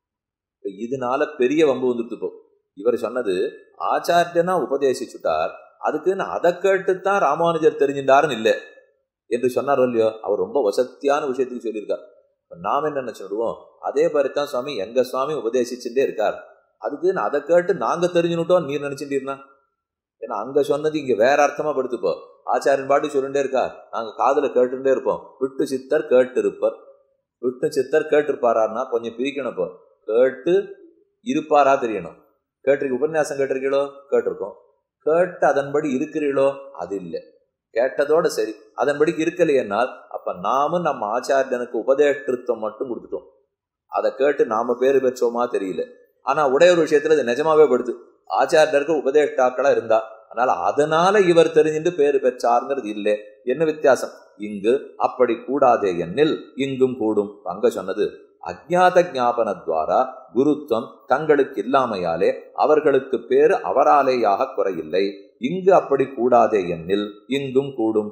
இதனால பெரிய வம்பு வந்துட்டு போ. இவர் சொன்னது ஆச்சாரியனா உபதேசிச்சுட்டார், அதுக்குன்னு அதை கேட்டுத்தான் ராமானுஜர் தெரிஞ்சின்றாருன்னு இல்லை என்று சொன்னார் இல்லையோ. அவர் ரொம்ப வசத்தியான விஷயத்துக்கு சொல்லியிருக்கார். நாம் என்ன நினைச்சுடுவோம், அதே மாதிரிதான் சுவாமி எங்க சுவாமி உபதேசிச்சுட்டே இருக்கார், அதுக்குன்னு அதை கேட்டு நாங்க தெரிஞ்சுட்டோம் நீர் நினைச்சுட்டீர்னா. ஏன்னா அங்க சொன்னது இங்க வேற அர்த்தமா படுத்துப்போ. ஆச்சாரியன் பாட்டு சொல்லிட்டே இருக்கா, நாங்க காதுல கேட்டுட்டே இருப்போம். விட்டு சித்தர் கேட்டு இருப்பர். விட்டு சித்தர் கேட்டிருப்பாரான்னா கொஞ்சம் பிரிக்கணும். இப்போ கேட்டு இருப்பாரா தெரியணும். கேட்டிருக்க உபன்யாசம் கேட்டிருக்கீங்களோ, கேட்டிருக்கோம். கேட்டு அதன்படி இருக்கிறீங்களோ, அது இல்லை. கேட்டதோட சரி, அதன்படிக்கு இருக்கலையென்னால் அப்ப நாமும் நம்ம ஆச்சாரியனுக்கு உபதேஷ்டிருத்தம் மட்டும் கொடுத்துட்டோம். அதை கேட்டு நாம பேரு பெற்றோமா தெரியல. ஆனா உடையவர் விஷயத்துல இது நிஜமாவே படுது. ஆச்சாரியருக்கு உபதேஷ்டாக்களா இருந்தா, அதனால இவர் தெரிஞ்சுட்டு பேரு பெற்றாருங்கிறது இல்லை. என்ன வித்தியாசம்? இங்கு அப்படி கூடாதே என்னில் இங்கும் கூடும். அங்க சொன்னது அஜ்ஞாத ஞாபனத்வாரா குருத்துவம் தங்களுக்கு இல்லாமையாலே அவர்களுக்கு பேரு அவராலேயாக குறையில்லை. இங்கு அப்படி கூடாதே என்னில் இங்கும் கூடும்.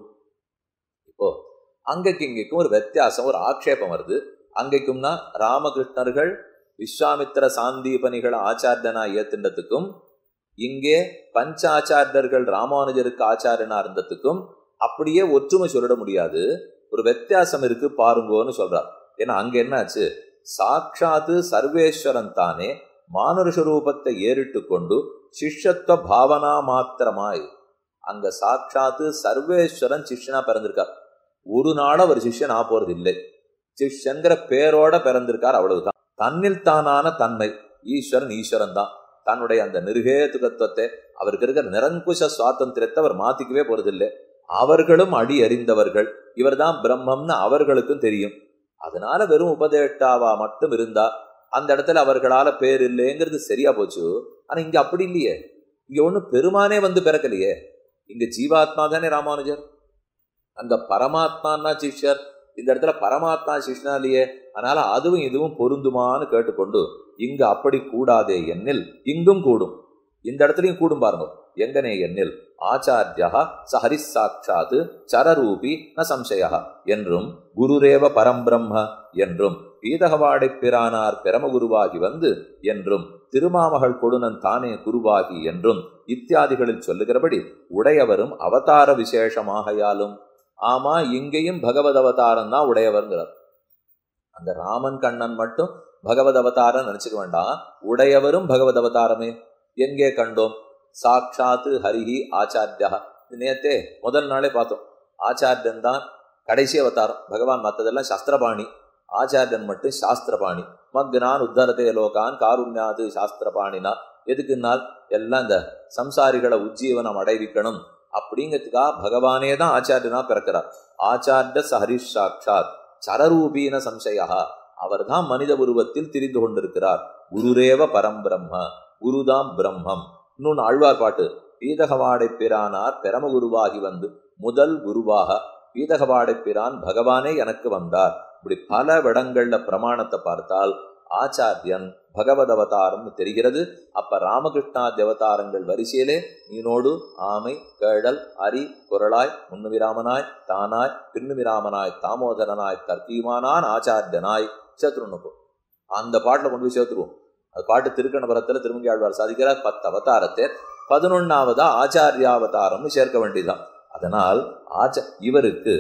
இப்போ அங்கைக்கு இங்கைக்கும் ஒரு வித்தியாசம், ஒரு ஆக்ஷேபம் வருது. அங்கைக்கும்னா ராமகிருஷ்ணர்கள் விஸ்வாமித்திர சாந்தீபனிகள் ஆச்சாரியனா ஏத்துண்டதுக்கும், இங்கே பஞ்ச ஆச்சாரியர்கள் ராமானுஜருக்கு ஆச்சாரியனா இருந்ததுக்கும் அப்படியே ஒற்றுமை சொல்லிட முடியாது. ஒரு வித்தியாசம் இருக்கு பாருங்கோன்னு சொல்றார். ஏன்னா அங்க என்னாச்சு, சாட்சாத்து சர்வேஸ்வரன் தானே மானுஷ ரூபத்தை ஏறிட்டு கொண்டு சிஷ்யத்துவ பாவனா மாத்திரமாய் அங்க சாட்சாத்து சர்வேஸ்வரன் சிஷ்யனா பிறந்திருக்கார். ஒரு நாள் அவர் சிஷ்யன் ஆ போறது இல்லை. சிஷ்யங்கிற பேரோட பிறந்திருக்கார், அவ்வளவுதான். தன்னில் தானான தன்மை ஈஸ்வரன் ஈஸ்வரன் தான். தன்னுடைய அந்த நிருகேதுகத்துவத்தை, அவருக்கு இருக்கிற நிரங்குஷ சுவாதந்திரத்தை அவர் மாத்திக்கவே போறதில்லை. அவர்களும் அடி அறிந்தவர்கள், இவர் தான் பிரம்மம்னு அவர்களுக்கும் தெரியும். அதனால வெறும் உபதேஷ்டாவா மட்டும் இருந்தா அந்த இடத்துல அவர்களால பேர் இல்லைங்கிறது சரியா போச்சு. ஆனா இங்க அப்படி இல்லையே. இங்க ஒண்ணு பெருமானே வந்து பிறக்கலையே. இங்க ஜீவாத்மா தானே ராமானுஜர், அங்க பரமாத்மான்னா சிஷ்யர். இந்த இடத்துல பரமாத்மா சிஷ்யனா இல்லையே. அதனால அதுவும் இதுவும் பொருந்துமான்னு கேட்டுக்கொண்டு இங்க அப்படி கூடாதே என்னில் இங்கும் கூடும். இந்த இடத்துலயும் கூடும் பாருங்க. எங்கனே என்னில் ஆச்சாரியா சஹரி சாட்சாத் சரரூபி ந சம்சய என்றும் குருரேவ பரம்பிரம்ம என்றும் பீதகவாடை பிரானார் பிரமகுருவாகி வந்து என்றும் திருமாமகள் கொடுனன் தானே குருவாகி என்றும் இத்தியாதிகளில் சொல்லுகிறபடி உடையவரும் அவதார விசேஷமாகையாலும். ஆமா, இங்கேயும் பகவத் அவதாரம் தான் உடையவர்ங்கிறார். அந்த ராமன் கண்ணன் மட்டும் பகவத் அவதாரம் நினைச்சுக்க வேண்டாம், உடையவரும் பகவத் அவதாரமே. எங்கே கண்டோம்? சாட்சாத்து ஹரிஹி ஆச்சாரியா. நேத்தே முதல் நாளே பார்த்தோம், ஆச்சாரியன் தான் கடைசி அவதாரம். பகவான் மற்றதெல்லாம் சாஸ்திரபாணி, ஆச்சாரியன் மட்டும் சாஸ்திரபாணி. மக்னான் உத்தரதே லோகான் காருண்யாது சாஸ்திரபாணினா. எதுக்குன்னால் எல்லாம் இந்த சம்சாரிகளை உஜ்ஜீவனம் அடைவிக்கணும் அப்படிங்கிறதுக்காக பகவானே தான் ஆச்சாரியனா பிறக்கிறார். ஆச்சாரிய சஹரி சாட்சாத் சரரூபீன சம்சயா. அவர் தான் மனித உருவத்தில் திரிந்து கொண்டிருக்கிறார். குருரேவ பரம்பிரம்ம, குருதாம் பிரம்மம். இன்னொன்னு ஆழ்வார் பாட்டு, பீதகவாடை பிரானார் பெரமகுருவாகி வந்து. முதல் குருவாக பீதகவாடை பிரான் பகவானே எனக்கு வந்தார். இப்படி பல இடங்கள்ல பிரமாணத்தை பார்த்தால் ஆச்சாரியன் பகவத் அவதாரம்னு தெரிகிறது. அப்ப ராமகிருஷ்ணாதி அவதாரங்கள் வரிசையிலே மீனோடு ஆமை கேழல் அரி குரலாய் முன்னுவிராமனாய் தானாய் பின்னுவிராமனாய் தாமோதரனாய் கர்த்தியுமானான் ஆச்சாரியனாய் சேர்த்துருப்போம். அந்த பாட்டுல கொண்டு போய் சேர்த்துருவோம். அது பாட்டு திருக்கணபுரத்துல திருமங்கி ஆழ்வார் சாதிக்கிறார். 10 அவதாரத்தை 11ஆவதா ஆச்சாரியாவதாரம்னு சேர்க்க வேண்டியதுதான். அதனால் இவருக்கு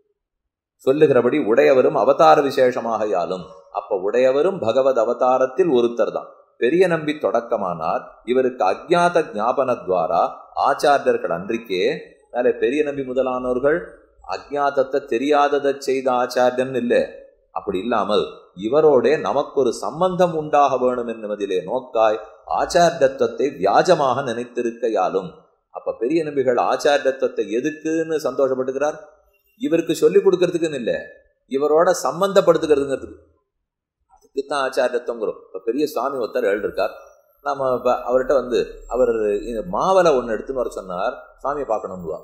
சொல்லுகிறபடி உடையவரும் அவதார விசேஷமாகையாலும், அப்ப உடையவரும் பகவத் அவதாரத்தில் ஒருத்தர் தான். பெரிய நம்பி தொடக்கமானார். இவருக்கு அஜ்ஞாத ஞாபனத்வாரா ஆச்சாரியர்கள் அன்றிக்கே. பெரிய நம்பி முதலானவர்கள் அஜ்ஞாதத்தை தெரியாததை செய்த ஆச்சாரியன் இல்லை. அப்படி இல்லாமல் இவரோட நமக்கு ஒரு சம்பந்தம் உண்டாக வேணும் என்பதிலே நோக்காய் ஆச்சாரியத்துவத்தை வியாஜமாக நினைத்திருக்கையாலும். அப்ப பெரிய நம்பிகள் ஆச்சாரியத்துவத்தை எதுக்குன்னு சந்தோஷப்பட்டுக்கிறார்? இவருக்கு சொல்லிக் கொடுக்கறதுக்குன்னு இல்லை, இவரோட சம்பந்தப்படுத்துக்கிறதுங்கிறதுக்கு. அதுக்குத்தான் ஆச்சாரியத்துவங்கிறோம். இப்ப பெரிய சுவாமி ஒருத்தர் எழுதிருக்கார். நம்ம அவர்கிட்ட வந்து அவர் மாவலை ஒன்று எடுத்துன்னு வர சொன்னார். சுவாமியை பார்க்கணும்னுவா.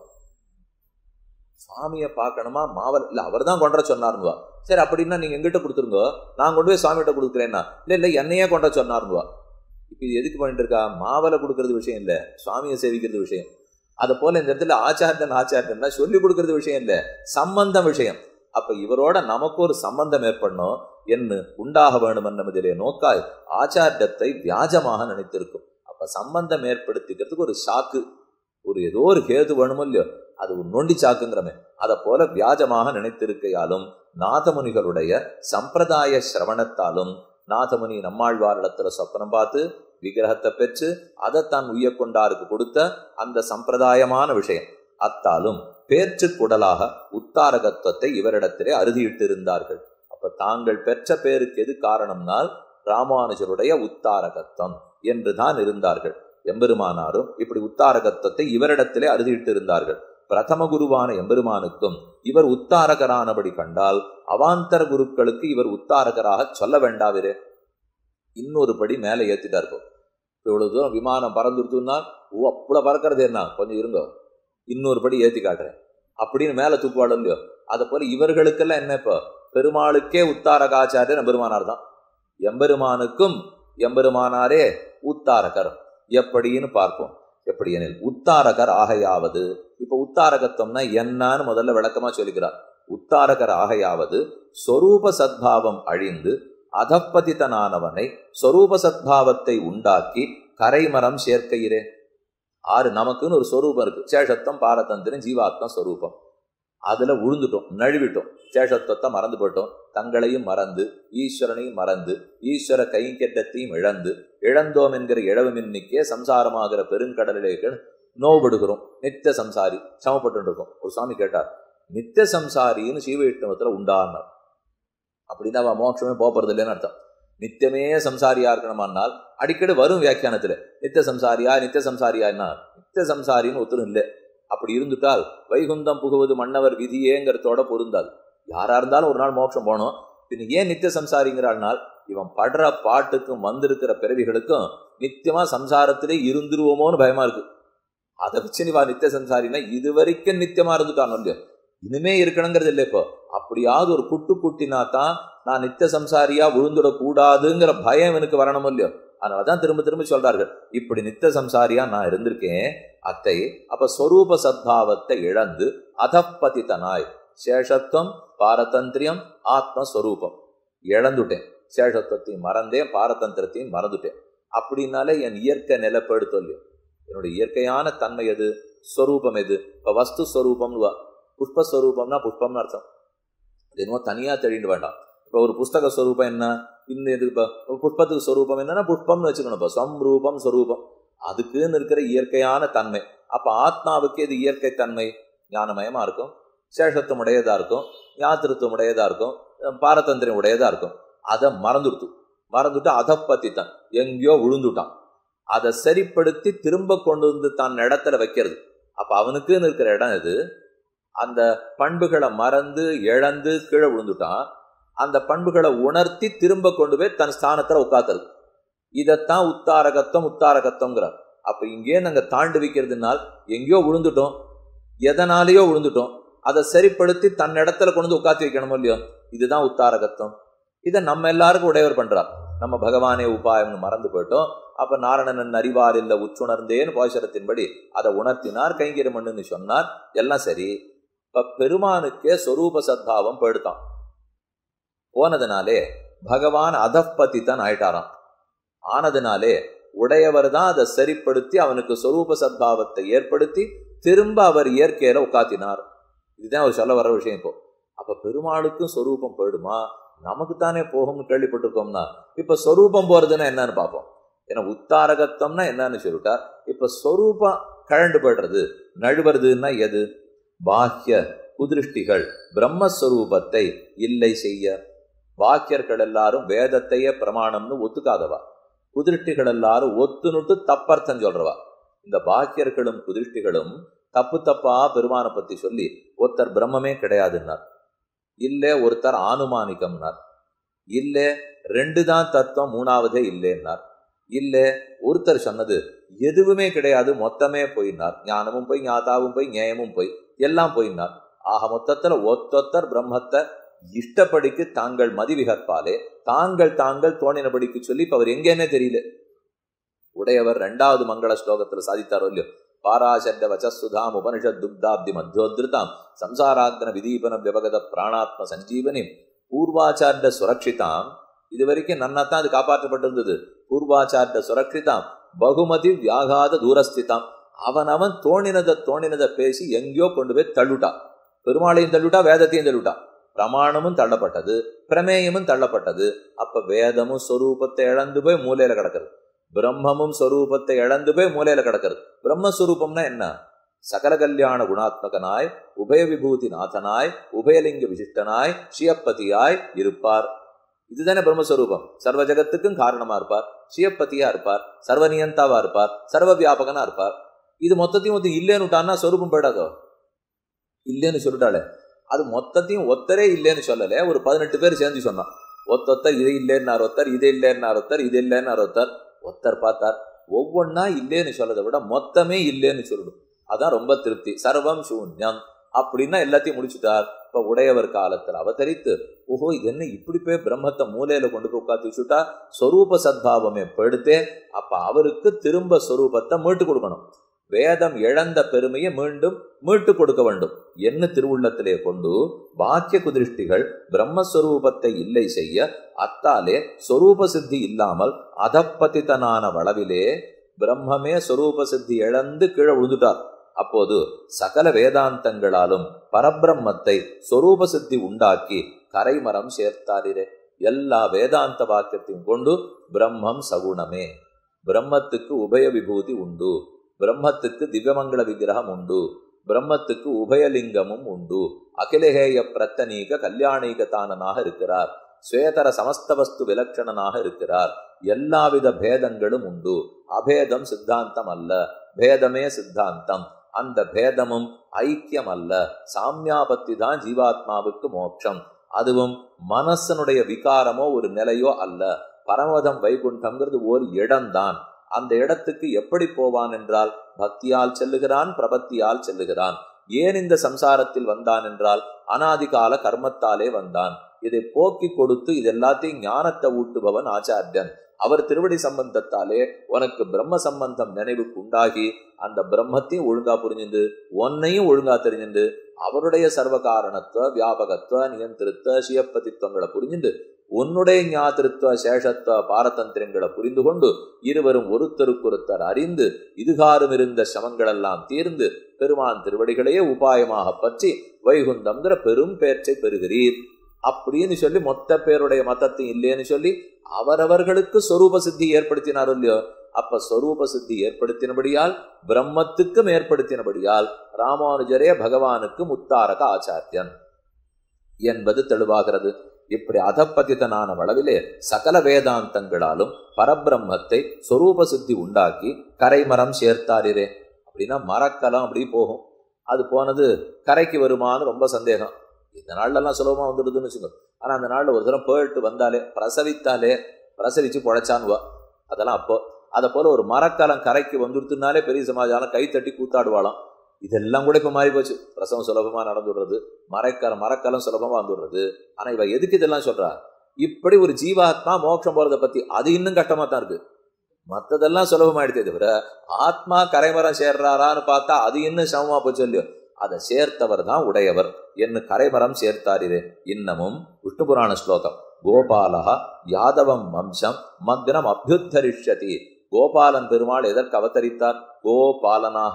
சுவாமியை பார்க்கணுமா? மாவல் இல்ல, அவர் தான் கொண்ட சொன்னார்னுவா. சரி, அப்படின்னா நீங்க எங்கிட்ட கொடுத்துருங்க, நான் கொண்டு போய் சுவாமிகிட்ட கொடுக்குறேன்னா. இல்ல என்னையே கொண்ட சொன்னார்னுவா. இப்ப இது எதுக்கு பண்ணிட்டு இருக்கா? மாவலை கொடுக்கறது விஷயம் இல்ல, சுவாமியை சேவிக்கிறது விஷயம். அதை போல இந்த இடத்துல ஆச்சாரியன்னா சொல்லிக் கொடுக்கறது விஷயம் இல்ல, சம்பந்தம் விஷயம். அப்ப இவரோட நமக்கு ஒரு சம்பந்தம் ஏற்படணும் என்று உண்டாக வேணும் என்பதிலே நோக்காய் ஆச்சாரியத்தை வியாஜமாக நினைத்திருக்கும். அப்ப சம்பந்தம் ஏற்படுத்திக்கிறதுக்கு ஒரு சாக்கு, ஒரு ஏதோ ஒரு கேது வேணுமோ இல்லையோ, அது ஒரு நொண்டி சாக்குங்கிறமே. அதை போல வியாஜமாக நினைத்திருக்கையாலும் நாதமுனிகளுடைய சம்பிரதாய சிரவணத்தாலும், நாதமுனி நம்மாழ்வாரிடத்துல சொப்பனம் பார்த்து விக்கிரகத்தை பெற்று அதை தான் உய்ய கொண்டாருக்கு கொடுத்த அந்த சம்பிரதாயமான விஷயம் அத்தாலும் பேற்றுக்குடலாக உத்தாரகத்துவத்தை இவரிடத்திலே அறுதியிட்டு இருந்தார்கள். அப்ப தாங்கள் பெற்ற பேருக்கு எது காரணம்னால் ராமானுஜருடைய உத்தாரகத்துவம் என்றுதான் இருந்தார்கள். எம்பெருமானாரும் இப்படி உத்தாரகத்துவத்தை இவரிடத்திலே அறுதியிட்டு இருந்தார்கள். பிரதம குருவான எம்பெருமானுக்கும் இவர் உத்தாரகரானபடி கண்டால் அவாந்தர குருக்களுக்கு இவர் உத்தாரகராக சொல்ல வேண்டாவிரே. இன்னொரு படி மேலே ஏத்திட்டா இருக்கும். இவ்வளவு தூரம் விமானம் பறந்துருத்துன்னா அவ்வளவு பறக்கிறது என்ன, கொஞ்சம் இருங்க, இன்னொரு படி ஏத்தி காட்டுறேன் அப்படின்னு மேல தூக்குவாடு இல்லையோ. அதை போல இவர்களுக்கெல்லாம் என்ன, இப்போ பெருமாளுக்கே உத்தாரகாச்சாரியர் எம்பெருமானார் தான், எம்பெருமானுக்கும் எம்பெருமானாரே உத்தாரகர். எப்படின்னு பார்ப்போம். எப்படி எனில் உத்தாரகர் ஆகையாவது, இப்ப உத்தாரகத்துவம்னா என்னன்னு முதல்ல விளக்கமா சொல்லிக்கிறார். உத்தாரகர் ஆகையாவது சொரூப சத்பாவம் அழிந்து அதப்பதித்தனானவனை சொரூப சத்பாவத்தை உண்டாக்கி கரைமரம் சேர்க்கையிறே. ஆறு நமக்குன்னு ஒரு சொரூபம் இருக்கு, சேஷத்துவம் பாரதந்திரம் ஜீவாத்ம சொரூபம். அதுல உழுந்துட்டோம், நழுவிட்டோம், சேஷத்துவத்தை மறந்து போயிட்டோம், தங்களையும் மறந்து ஈஸ்வரனையும் மறந்து ஈஸ்வர கைங்கெட்டத்தையும் இழந்தோம் என்கிற இழவுமின்னிக்கே சம்சாரமாகிற பெருங்கடலிலே நோவுபடுகிறோம். நித்திய சம்சாரி சமப்பட்டு இருக்கோம். ஒரு சுவாமி கேட்டார், நித்திய சம்சாரின்னு சீவைஷ்ணவத்துல உண்டானார் அப்படின்னா அவன் மோட்சமே போறது இல்லைன்னு அர்த்தம். நித்தியமே சம்சாரியா இருக்கணுமானால் அடிக்கடி வரும் வியாக்கியானத்துல நித்திய சம்சாரியா நித்திய சம்சாரியான்னா நித்திய சம்சாரின்னு ஒருத்தரும் இல்லை. அப்படி இருந்துட்டால் வைகுந்தம் புகுவது மன்னவர் விதியேங்கிறதோட பொருந்தாது. யாரா இருந்தாலும் ஒரு நாள் மோட்சம் போனோம். பின் ஏன் நித்திய சம்சாரிங்கிறாள்னால் இவன் படுற பாட்டுக்கும் வந்திருக்கிற பிறவிகளுக்கும் நித்தியமா சம்சாரத்திலே இருந்துருவோமோன்னு பயமா இருக்கு. அதை வச்சு நீ நித்திய சம்சாரின்னா இதுவரைக்கும் நித்தியமா இருந்துட்டான் இல்லையோ, இனிமே இருக்கணுங்கிறது இல்லை. இப்போ அப்படியாவது ஒரு குட்டு குட்டினா தான் நான் நித்திய சம்சாரியா விழுந்துடக்கூடாதுங்கிற பயம் எனக்கு வரணும் இல்லையோ. அதனாலதான் திரும்ப திரும்ப சொல்றார்கள், இப்படி நித்திய சம்சாரியா நான் இருந்திருக்கேன் அத்தை. அப்ப ஸ்வரூப சத்பாவத்தை இழந்து அதப்பதித்தனாய் சேஷத்துவம் பாரதந்திரியம் ஆத்மஸ்வரூபம் இழந்துட்டேன். சேஷத்துவத்தையும் மறந்தேன், பாரதந்திரத்தையும் மறந்துட்டேன். அப்படின்னாலே என் இயற்கை நிலப்படுத்த இல்லையோ. என்னுடைய இயற்கையான தன்மை எது, ஸ்வரூபம் எது? இப்ப வஸ்து ஸ்வரூபம்னு புஷ்பஸ்வரூபம்னா புஷ்பம்னு அர்த்தம். அது என்னமோ தனியா தெளிந்து வேண்டாம். இப்போ ஒரு புஸ்தக ஸ்வரூபம் என்ன, இந்த இது இப்போ புஷ்பத்துக்கு ஸ்வரூபம் என்னன்னா புஷ்பம்னு வச்சுக்கணும். இப்போ ஸ்வரூபம் ஸ்வரூபம் அதுக்குன்னு இருக்கிற இயற்கையான தன்மை. அப்ப ஆத்மாவுக்கு இது இயற்கை தன்மை ஞானமயமா இருக்கும், சேஷத்துவம் உடையதா இருக்கும், ஞாத்திருத்துவம் உடையதா இருக்கும், பாரதந்திரம் உடையதா இருக்கும். அதை மறந்துட்டு அதப்பத்தித்தான் எங்கேயோ விழுந்துட்டான். அதை சரிப்படுத்தி திரும்ப கொண்டு வந்து தான் இடத்துல வைக்கிறது. அப்ப அவனுக்குன்னு இருக்கிற இடம் எது, அந்த பண்புகளை மறந்து இழந்து கீழே விழுந்துட்டான். அந்த பண்புகளை உணர்த்தி திரும்ப கொண்டு போய் தன் ஸ்தானத்துல உட்காத்துறது. இதைத்தான் உத்தாரகத்துவங்கிறார். அப்ப இங்கே நாங்க தாண்டி வைக்கிறதுனால் எங்கேயோ விழுந்துட்டோம், எதனாலேயோ விழுந்துட்டோம், அதை சரிப்படுத்தி தன் இடத்துல கொண்டு வந்து உட்காத்தி வைக்கணுமோ இல்லையோ. இதுதான் உத்தாரகத்துவம். இதை நம்ம எல்லாருக்கும் உடையவர் பண்றார். நம்ம பகவானே உபாயம்னு மறந்து போயிட்டோம். அப்ப நாரணன் அறிவார் இல்ல உச்சுணர்ந்தேன்னு பாசுரத்தின்படி அதை உணர்த்தினார், கைங்கரிமன்னு சொன்னார், எல்லாம் சரி. இப்ப பெருமானுக்கே சொரூப சத்பாவம் போயிடுத்தான். போனதுனாலே பகவான் அதப்பதித்தான் ஆயிட்டாராம். ஆனதுனாலே உடையவர் தான் அதை சரிப்படுத்தி அவனுக்கு சொரூப சத்பாவத்தை ஏற்படுத்தி திரும்ப அவர் இயற்கையில உட்காத்தினார். இதுதான் அவர் சொல்ல வர விஷயம். இப்போ அப்ப பெருமாளுக்கும் சொரூபம் போயிடுமா, நமக்கு தானே போகும்னு கேள்விப்பட்டிருக்கோம்னா இப்ப சொரூபம் போறதுன்னா என்னன்னு பார்ப்போம். ஏன்னா உத்தாரகத்தம்னா என்னன்னு சொல்லிட்டா, இப்ப சொரூபம் கழண்டு போயிடுறது நழுவுறதுன்னா எது, பாக்கிய குதிருஷ்டிகள் பிரம்மஸ்வரூபத்தை இல்லை செய்ய. வாக்கியர்கள் எல்லாரும் வேதத்தையே பிரமாணம்னு ஒத்துக்காதவா, குதிருஷ்டிகள் எல்லாரும் ஒத்துனுட்டு தப்பர்த்தம் சொல்றவா. இந்த பாக்கியர்களும் குதிருஷ்டிகளும் தப்பு தப்பா பெருமானை பத்தி சொல்லி ஒருத்தர் பிரம்மமே கிடையாதுன்னார், இல்ல ஒருத்தர் ஆனுமானிக்கம்னார், இல்ல ரெண்டு தான் தத்துவம் மூணாவதே இல்லைன்னார், இல்ல ஒருத்தர் சொன்னது எதுவுமே கிடையாது மொத்தமே போயினார், ஞானமும் போய் ஞாதாவும் போய் நியாயமும் போய் எல்லாம் போயினார். ஆக மொத்தத்துல ஒத்தொத்தர் பிரம்மத்தை இஷ்டப்படிக்கு தாங்கள் மதிவிகற்பாலே தாங்கள் தோணினபடிக்கு சொல்லி இப்ப அவர் எங்கேன்னே தெரியல. உடையவர் 2வது மங்கள ஸ்லோகத்துல சாதித்தாரோ இல்லையோ, பாராசண்ட வச்சசுதாம் உபனிஷத் துக்தாப்தி மத்தியோத்ருதாம் சம்சாராக்ன விதீபன விவகத பிராணாத்ம சஞ்சீவனி பூர்வாச்சார்ட சுரக்ஷிதாம். இது வரைக்கும் நன்னாத்தான் அது காப்பாற்றப்பட்டிருந்தது. பூர்வாச்சார்ட சுரக்ஷிதாம் பகுமதி வியாகாத தூரஸ்திதாம். அவன் தோணினதை பேசி எங்கேயோ கொண்டு போய் தள்ளுட்டான். பெருமாளையும் தள்ளுட்டா, வேதத்தையும் தள்ளுட்டான். பிரமாணமும் தள்ளப்பட்டது, பிரமேயமும் தள்ளப்பட்டது. அப்ப வேதமும் ஸ்வரூபத்தை இழந்து போய் மூலையில கிடக்கிறது, பிரம்மமும் ஸ்வரூபத்தை இழந்து போய் மூலையில கிடக்கிறது. பிரம்மஸ்வரூபம்னா என்ன, சகல கல்யாண குணாத்மகனாய் உபய விபூதி நாதனாய் உபயலிங்க விசிஷ்டனாய் ஸ்ரீயப்பதியாய் இருப்பார். இதுதானே பிரம்மஸ்வரூபம். சர்வ ஜகத்துக்கும் காரணமா இருப்பார், ஸ்ரீயப்பதியா இருப்பார், சர்வநியந்தாவா இருப்பார், சர்வ வியாபகனா இருப்பார். இது மொத்தத்தையும் இல்லைன்னு விட்டான்னா ஸ்வரூபம் போயிடாதோ. இல்லைன்னு சொல்லிட்டாளே, அது மொத்தத்தையும் ஒத்தரே இல்லைன்னு சொல்லல, ஒரு 18 பேர் சேர்ந்து சொன்னான். ஒத்தொத்தர் இது இல்லைன்னார், ஒருத்தர் இது இல்லைன்னார், ஒருத்தர் இது இல்லைன்னார், ஒருத்தர் பார்த்தார். ஒவ்வொன்னா இல்லைன்னு சொல்லதை விட மொத்தமே இல்லைன்னு சொல்லணும், அதான் ரொம்ப திருப்தி. சர்வம் சூன்யம் அப்படின்னா எல்லாத்தையும் முடிச்சுட்டார். இப்ப உடையவர் காலத்துல அவதரித்து, ஓஹோ இது என்ன இப்படி போய் பிரம்மத்தை மூலையில கொண்டு போய் உட்காந்து வச்சுட்டா, ஸ்வரூப சத்பாவமே படுத்தே. அப்ப அவருக்கு திரும்ப ஸ்வரூபத்தை மீட்டு கொடுக்கணும். வேதம் இழந்த பெருமையை மீண்டும் மீட்டு கொடுக்க வேண்டும் என்ன திருவுள்ளத்திலே கொண்டு வாக்கிய குதிருஷ்டிகள் பிரம்மஸ்வரூபத்தை இல்லை செய்ய, அத்தாலே சொரூப சித்தி இல்லாமல் அதப்பதித்தனான வளவிலே பிரம்மமே சொரூப சித்தி இழந்து கீழே விழுந்துட்டார். அப்போது சகல வேதாந்தங்களாலும் பரபிரம்மத்தை சொரூப சித்தி உண்டாக்கி கரைமரம் சேர்த்தாரிரே. எல்லா வேதாந்த வாக்கியத்தையும் கொண்டு பிரம்மம் சகுணமே, பிரம்மத்துக்கு உபய விபூதி உண்டு, பிரம்மத்துக்கு திவ்யமங்கள விக்கிரகம் உண்டு, பிரம்மத்துக்கு உபயலிங்கமும் உண்டு, அகிலஹேய பிரத்தனீக கல்யாணீகதானனாக இருக்கிறார், ஸ்வேதர சமஸ்தவஸ்து விலட்சணனாக இருக்கிறார், எல்லாவித பேதங்களும் உண்டு. அபேதம் சித்தாந்தம் அல்ல, பேதமே சித்தாந்தம். அந்த பேதமும் ஐக்கியம் அல்ல, சாமியாபத்தி தான் ஜீவாத்மாவுக்கு மோட்சம். அதுவும் மனசனுடைய விகாரமோ ஒரு நிலையோ அல்ல. பரமதம் வைகுண்டம்ங்கிறது ஒரு இடம்தான். அந்த இடத்துக்கு எப்படி போவான் என்றால் பக்தியால் செல்லுகிறான், பிரபத்தியால் செல்லுகிறான். ஏன் இந்த சம்சாரத்தில் வந்தான் என்றால் அனாதிகால கர்மத்தாலே வந்தான். இதை போக்கி கொடுத்து இது எல்லாத்தையும் ஞானத்தை ஊட்டுபவன் ஆச்சாரியன். அவர் திருவடி சம்பந்தத்தாலே உனக்கு பிரம்ம சம்பந்தம் நினைவுக்கு உண்டாகி அந்த பிரம்மத்தையும் ஒழுங்கா புரிஞ்சுண்டு ஒன்னையும் ஒழுங்கா தெரிஞ்சுண்டு அவருடைய சர்வகாரணத்துவ வியாபகத்துவ நியந்திருத்துவ சியப்பதித்துவங்களை புரிஞ்சுண்டு உன்னுடைய ஞாதிருத்துவ சேஷத்துவ பாரதந்திரங்களை புரிந்து கொண்டு இருவரும் ஒருத்தருக்கொருத்தர் அறிந்து இதுகாரும் இருந்த சமங்களெல்லாம் தீர்ந்து பெருமான் திருவடிகளையே உபாயமாக பற்றி வைகுந்தம்ங்கிற பெரும் பேச்சை பெறுகிறீர் அப்படின்னு சொல்லி மொத்த பேருடைய மதத்தையும் இல்லைன்னு சொல்லி அவரவர்களுக்கு சொரூப சித்தி ஏற்படுத்தினார் இல்லையோ. அப்ப சொரூப சித்தி ஏற்படுத்தினபடியால் பிரம்மத்துக்கும் ஏற்படுத்தினபடியால் ராமானுஜரே பகவானுக்கு முத்தாரக ஆச்சாரியன் என்பது தெளிவாகிறது. இப்படி அதப்பதித்தனான அளவிலே சகல வேதாந்தங்களாலும் பரபிரம்மத்தை சொரூப சித்தி உண்டாக்கி கரைமரம் சேர்த்தாரிரே. அப்படின்னா மரக்கலம் அப்படி போகும், அது போனது கரைக்கு வருமானு ரொம்ப சந்தேகம். இந்த நாள்லாம் சுலபமா வந்துடுதுன்னு வச்சுக்கோ. ஆனா அந்த நாள்ல ஒரு தரம் போயிட்டு வந்தாலே பிரசவிச்சு பொழைச்சான்வா, அதெல்லாம் அப்போ. அதை போல ஒரு மரக்காலம் கரைக்கு வந்துடுத்துனாலே பெரிய சமாஜாலம் கை தட்டி கூத்தாடுவாளாம். இதெல்லாம் கூட இப்ப மாறி போச்சு. பிரசவம் சுலபமா நடந்துடுறது, மரக்காலம் சுலபமா வந்துடுறது. ஆனா இவ எதுக்கு இதெல்லாம் சொல்றா? இப்படி ஒரு ஜீவாத்மா மோட்சம் போறதை பத்தி அது இன்னும் கஷ்டமா தான் இருக்கு. மற்றதெல்லாம் சுலபமாயிடுதே தவிர ஆத்மா கரைமரம் சேர்றாரான்னு பார்த்தா அது இன்னும் சமமா போச்சு இல்லையோ. அதை சேர்த்தவர் தான் உடையவர் என்று கரைமரம் சேர்த்தாரிரே. இன்னமும் விஷ்ணு புராண ஸ்லோகம் கோபாலா யாதவம் வம்சம் மக்னம் அபியுத்தரிஷ்யதி. கோபாலன் பெருமாள் எதற்கு அவதரித்தார்? கோபாலனாக.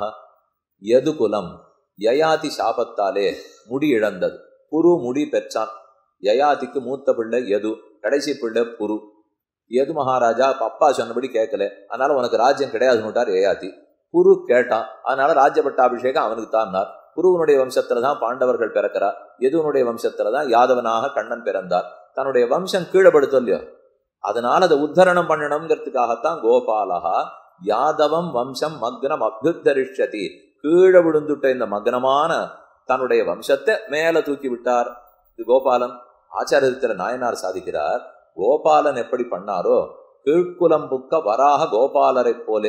எது குலம்? யயாதி சாபத்தாலே முடி இழந்தது, புரு முடி பெற்றான். யயாதிக்கு மூத்த பிள்ளை எது, கடைசி பிள்ளை புரு. எது மகாராஜா அப்பா சொன்னபடி கேட்கல, அதனால உனக்கு ராஜ்யம் கிடையாதுன்னுட்டார் யயாதி. புரு கேட்டான், அதனால ராஜ்ய பட்டாபிஷேகம் அவனுக்கு தான். புருவனுடைய வம்சத்துலதான் பாண்டவர்கள் பிறக்கிறார், எதுவனுடைய வம்சத்துலதான் யாதவனாக கண்ணன் பிறந்தார். தன்னுடைய வம்சம் கீழப்படுத்தும் இல்லையோ, அதனால அதை உத்தரணம் பண்ணணுங்கிறதுக்காகத்தான் கோபாலகா யாதவம் வம்சம் மக்னம் அபியுத்தரிஷ்யதி. கீழே விழுந்துட்ட இந்த மக்னமான தன்னுடைய வம்சத்தை மேல தூக்கி விட்டார். இது கோபாலன். ஆச்சாரியத்துல நாயனார் சாதிக்கிறார், கோபாலன் எப்படி பண்ணாரோ கீழ்குலம் புக்க வராக கோபாலரை போலே.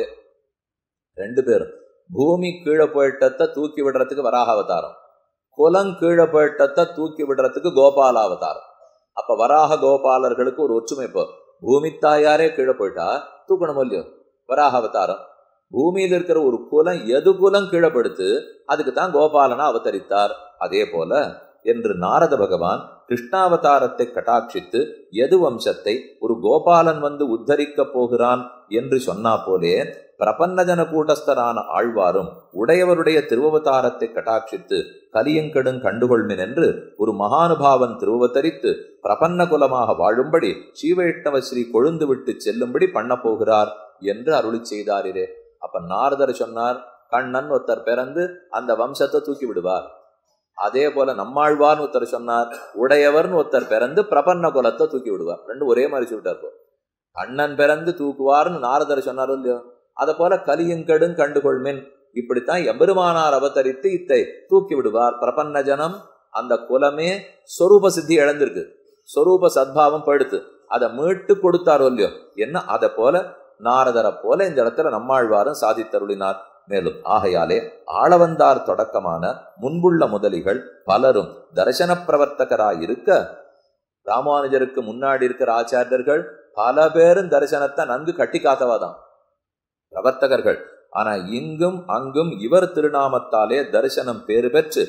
ரெண்டு பேரும் பூமி கீழே போயிட்டத்தை தூக்கி விடுறதுக்கு வராக அவதாரம், குலம் கீழே போயிட்டத்தை தூக்கி விடுறதுக்கு கோபால அவதாரம். அப்ப வராக கோபாலர்களுக்கு ஒரு ஒற்றுமை. இப்போ பூமி தாயாரே கீழே போயிட்டா தூக்கணும் இல்லையோ, வராக அவதாரம். பூமியில் இருக்கிற ஒரு குலம் எது குலம் கீழப்படுத்து அதுக்கு தான் கோபாலனா அவதரித்தார். அதே போல என்று நாரத பகவான் கிருஷ்ணாவதாரத்தை கட்டாட்சித்து எது வம்சத்தை ஒரு கோபாலன் வந்து உத்தரிக்க போகிறான் என்று சொன்னா போலே பிரபன்னஜன கூட்டஸ்தரான ஆழ்வாரும் உடையவருடைய திருவவதாரத்தை கட்டாட்சித்து கலியங்கெடுங் கண்டுகொள்மின் என்று ஒரு மகானுபாவன் திருவவதரித்து பிரபன்ன குலமாக வாழும்படி ஸ்ரீவைஷ்ணவ ஸ்ரீ கொழுந்து விட்டு செல்லும்படி பண்ண போகிறார் என்று அருளி செய்தாரிரே. அப்ப நாரதர் சொன்னார், கண்ணன் ஒருத்தர் பிறந்து அந்த வம்சத்தை தூக்கி விடுவார். அதே போல நம்மாழ்வார்னு ஒருத்தர் சொன்னார், உடையவர்னு ஒருத்தர் பிறந்து பிரபன்ன குலத்தை தூக்கி விடுவார். ரெண்டு ஒரே மாதிரி சொல்லிட்டார். கண்ணன் பிறந்து தூக்குவார்னு நாரதர் சொன்னார் இல்லையோ, அதை போல கலியங்கெடுங் கண்டுகொள்மின் இப்படித்தான் எம்பெருமானார் அவதரித்து இத்தை தூக்கி விடுவார். பிரபன்ன ஜனம் அந்த குலமே சொரூப சித்தி இழந்திருக்கு, சொரூப சத்பாவம் படுத்து அதை மீட்டு கொடுத்தாரோ இல்லையோ என்ன, அதை போல நாரதரை போல இந்த இடத்துல நம்மாழ்வாரும் சாதித்தருளினார். மேலும் ஆகையாலே ஆளவந்தார் தொடக்கமான முன்புள்ள முதலிகள் பலரும் தரிசன பிரவர்த்தகராயிருக்க, ராமானுஜருக்கு முன்னாடி இருக்கிற ஆச்சாரியர்கள் பல பேரும் தரிசனத்தை நன்கு கட்டி காத்தவாதான் பிரவர்த்தகர்கள். ஆனா இங்கும் அங்கும் இவர் திருநாமத்தாலே தரிசனம் பேறு பெற்று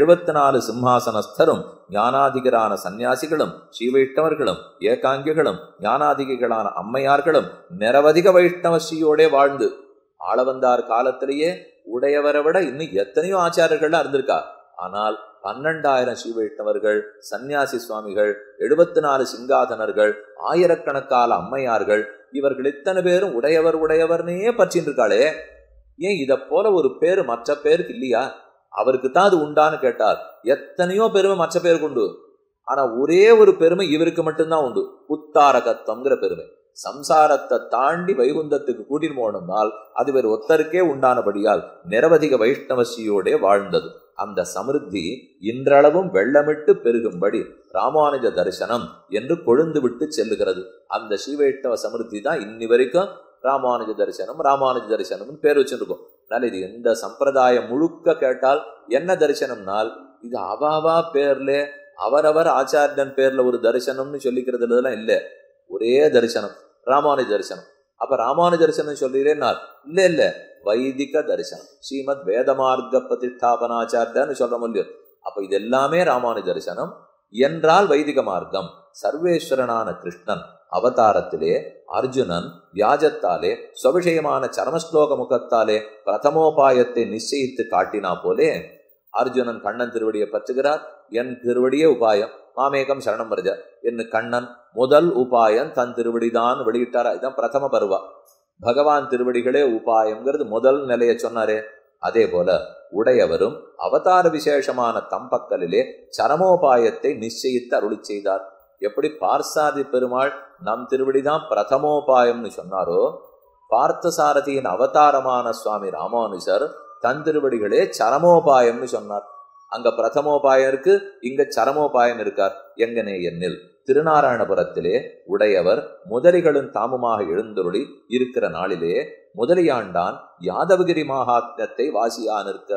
74 சிம்ஹாசனஸ்தரும் ஞானாதிகரான சந்நியாசிகளும் ஸ்ரீவைஷ்ணவர்களும் ஏகாங்கிகளும் ஞானாதிகளான அம்மையார்களும் நிரவதிக வைஷ்ணவ ஸ்ரீயோட வாழ்ந்து, ஆளவந்தார் காலத்திலேயே உடையவரை விட இன்னும் எத்தனையோ ஆச்சாரியர்கள் இருந்திருக்கா. ஆனால் 12,000 ஸ்ரீ வைஷ்ணவர்கள், சன்னியாசி சுவாமிகள், 74 சிங்காதனர்கள், ஆயிரக்கணக்கான அம்மையார்கள், இவர்கள் இத்தனை பேரும் உடையவர் உடையவர்னே பற்றின்னு இருக்காளே, ஏன் இதை போல ஒரு பேரு மற்ற பேருக்கு இல்லையா? அவருக்கு தான் அது உண்டான்னு கேட்டார். எத்தனையோ பெருமை மற்ற பேருக்கு உண்டு, ஆனா ஒரே ஒரு பெருமை இவருக்கு மட்டும்தான் உண்டு, உத்தாரகத்துவங்கிற பெருமை. சம்சாரத்தை தாண்டி வைகுந்தத்துக்கு கூட்டிட்டு போகணும்னால் அது வேறு ஒத்தருக்கே உண்டானபடியால் நிரவதிக வைஷ்ணவசியோட வாழ்ந்தது. அந்த சமிருத்தி இன்றளவும் வெள்ளமிட்டு பெருகும்படி ராமானுஜ தரிசனம் என்று கொழுந்து விட்டு செல்லுகிறது. அந்த ஸ்ரீவைஷ்ணவ சமிருத்தி தான் இன்னி வரைக்கும் ராமானுஜ தரிசனம் ராமானுஜ தரிசனம் பேர் வச்சுருக்கோம். அதனால இது எந்த சம்பிரதாயம் முழுக்க கேட்டால் என்ன தரிசனம்னால், இது அவாவா பேர்ல அவரவர் ஆச்சாரியன் பேர்ல ஒரு தரிசனம்னு சொல்லிக்கிறதுலாம் இல்லை, ஒரே தரிசனம் ராமானுஜ தரிசனம். அப்ப ராமானுஜ தரிசனம் சொல்றீங்கன்னா இல்ல இல்ல, வைதிக தரிசனம் ஸ்ரீமத் வேதமார்க்க பிரதிஷ்டாபனாச்சாரியன்னு சொல்ற முடியும். அப்ப இது எல்லாமே ராமானுஜ தரிசனம் என்றால் வைதிக மார்க்கம். சர்வேஸ்வரனான கிருஷ்ணன் அவதாரத்திலே அர்ஜுனன் வியாஜத்தாலே சுவிஷயமான சரமஸ்லோக முகத்தாலே பிரதமோபாயத்தை நிச்சயித்து காட்டினா போலே அர்ஜுனன் கண்ணன் திருவடியை பற்றுகிறார். என் திருவடியே உபாயம், மாமேகம் சரணம் வருஜ என்று கண்ணன் முதல் உபாயம் தன் திருவடிதான் வெளியிட்டாரா. இதுதான் பிரதம பருவா. பகவான் திருவடிகளே உபாயம்ங்கிறது முதல் நிலையை சொன்னாரே. அதே போல உடையவரும் அவதார விசேஷமான தம்பக்கலிலே சரமோபாயத்தை நிச்சயித்து அருளி செய்தார். எப்படி பார்சாதி பெருமாள் நம் திருவடிதான் பிரதமோபாயம்னு சொன்னாரோ, பார்த்தசாரதியின் அவதாரமான சுவாமி ராமானுஜர் தன் திருவடிகளே சரமோபாயம்னு சொன்னார். அங்க பிரதமோபாயம் இருக்கு, இங்க சரமோபாயம் இருக்கார். எங்கனே என்னில் திருநாராயணபுரத்திலே உடையவர் முதலிகளும் தாமுமாக எழுந்தருளி இருக்கிற நாளிலே முதலியாண்டான் யாதவகிரி மகாத்மியத்தை வாசியா நிற்க.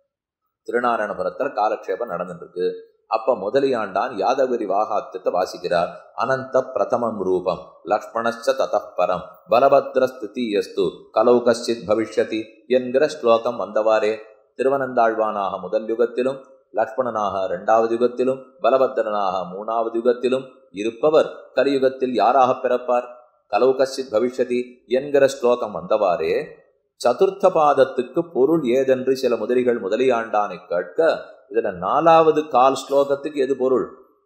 திருநாராயணபுரத்துல காலக்ஷேபம் நடந்துருக்கு. அப்ப முதலியாண்டான் யாதவகிரி மகாத்மியத்தை வாசிக்கிறார். அனந்த பிரதமம் ரூபம் லக்ஷ்மணச்ச ததப்பரம் பலபத்ர ஸ்திதியஸ்து கலௌ கஷ்டித் பவிஷ்யதி என்கிற ஸ்லோகம் வந்தவாறே திருவனந்தாழ்வானாக முதல் யுகத்திலும், லக்ஷ்மணனாக 2வது யுகத்திலும், பலபத்திரனாக 3வது யுகத்திலும் இருப்பவர் கலியுகத்தில் யாராக பிறப்பார்? கலௌ கஷ்டித் பவிஷ்யதி என்கிற ஸ்லோகம் வந்தவாறே சதுர்த்த பாதத்துக்கு பொருள் ஏதென்று சில முதலிகள் முதலியாண்டானை கேட்க, இதுல 4வது கால் ஸ்லோகத்துக்கு எது பொருள்?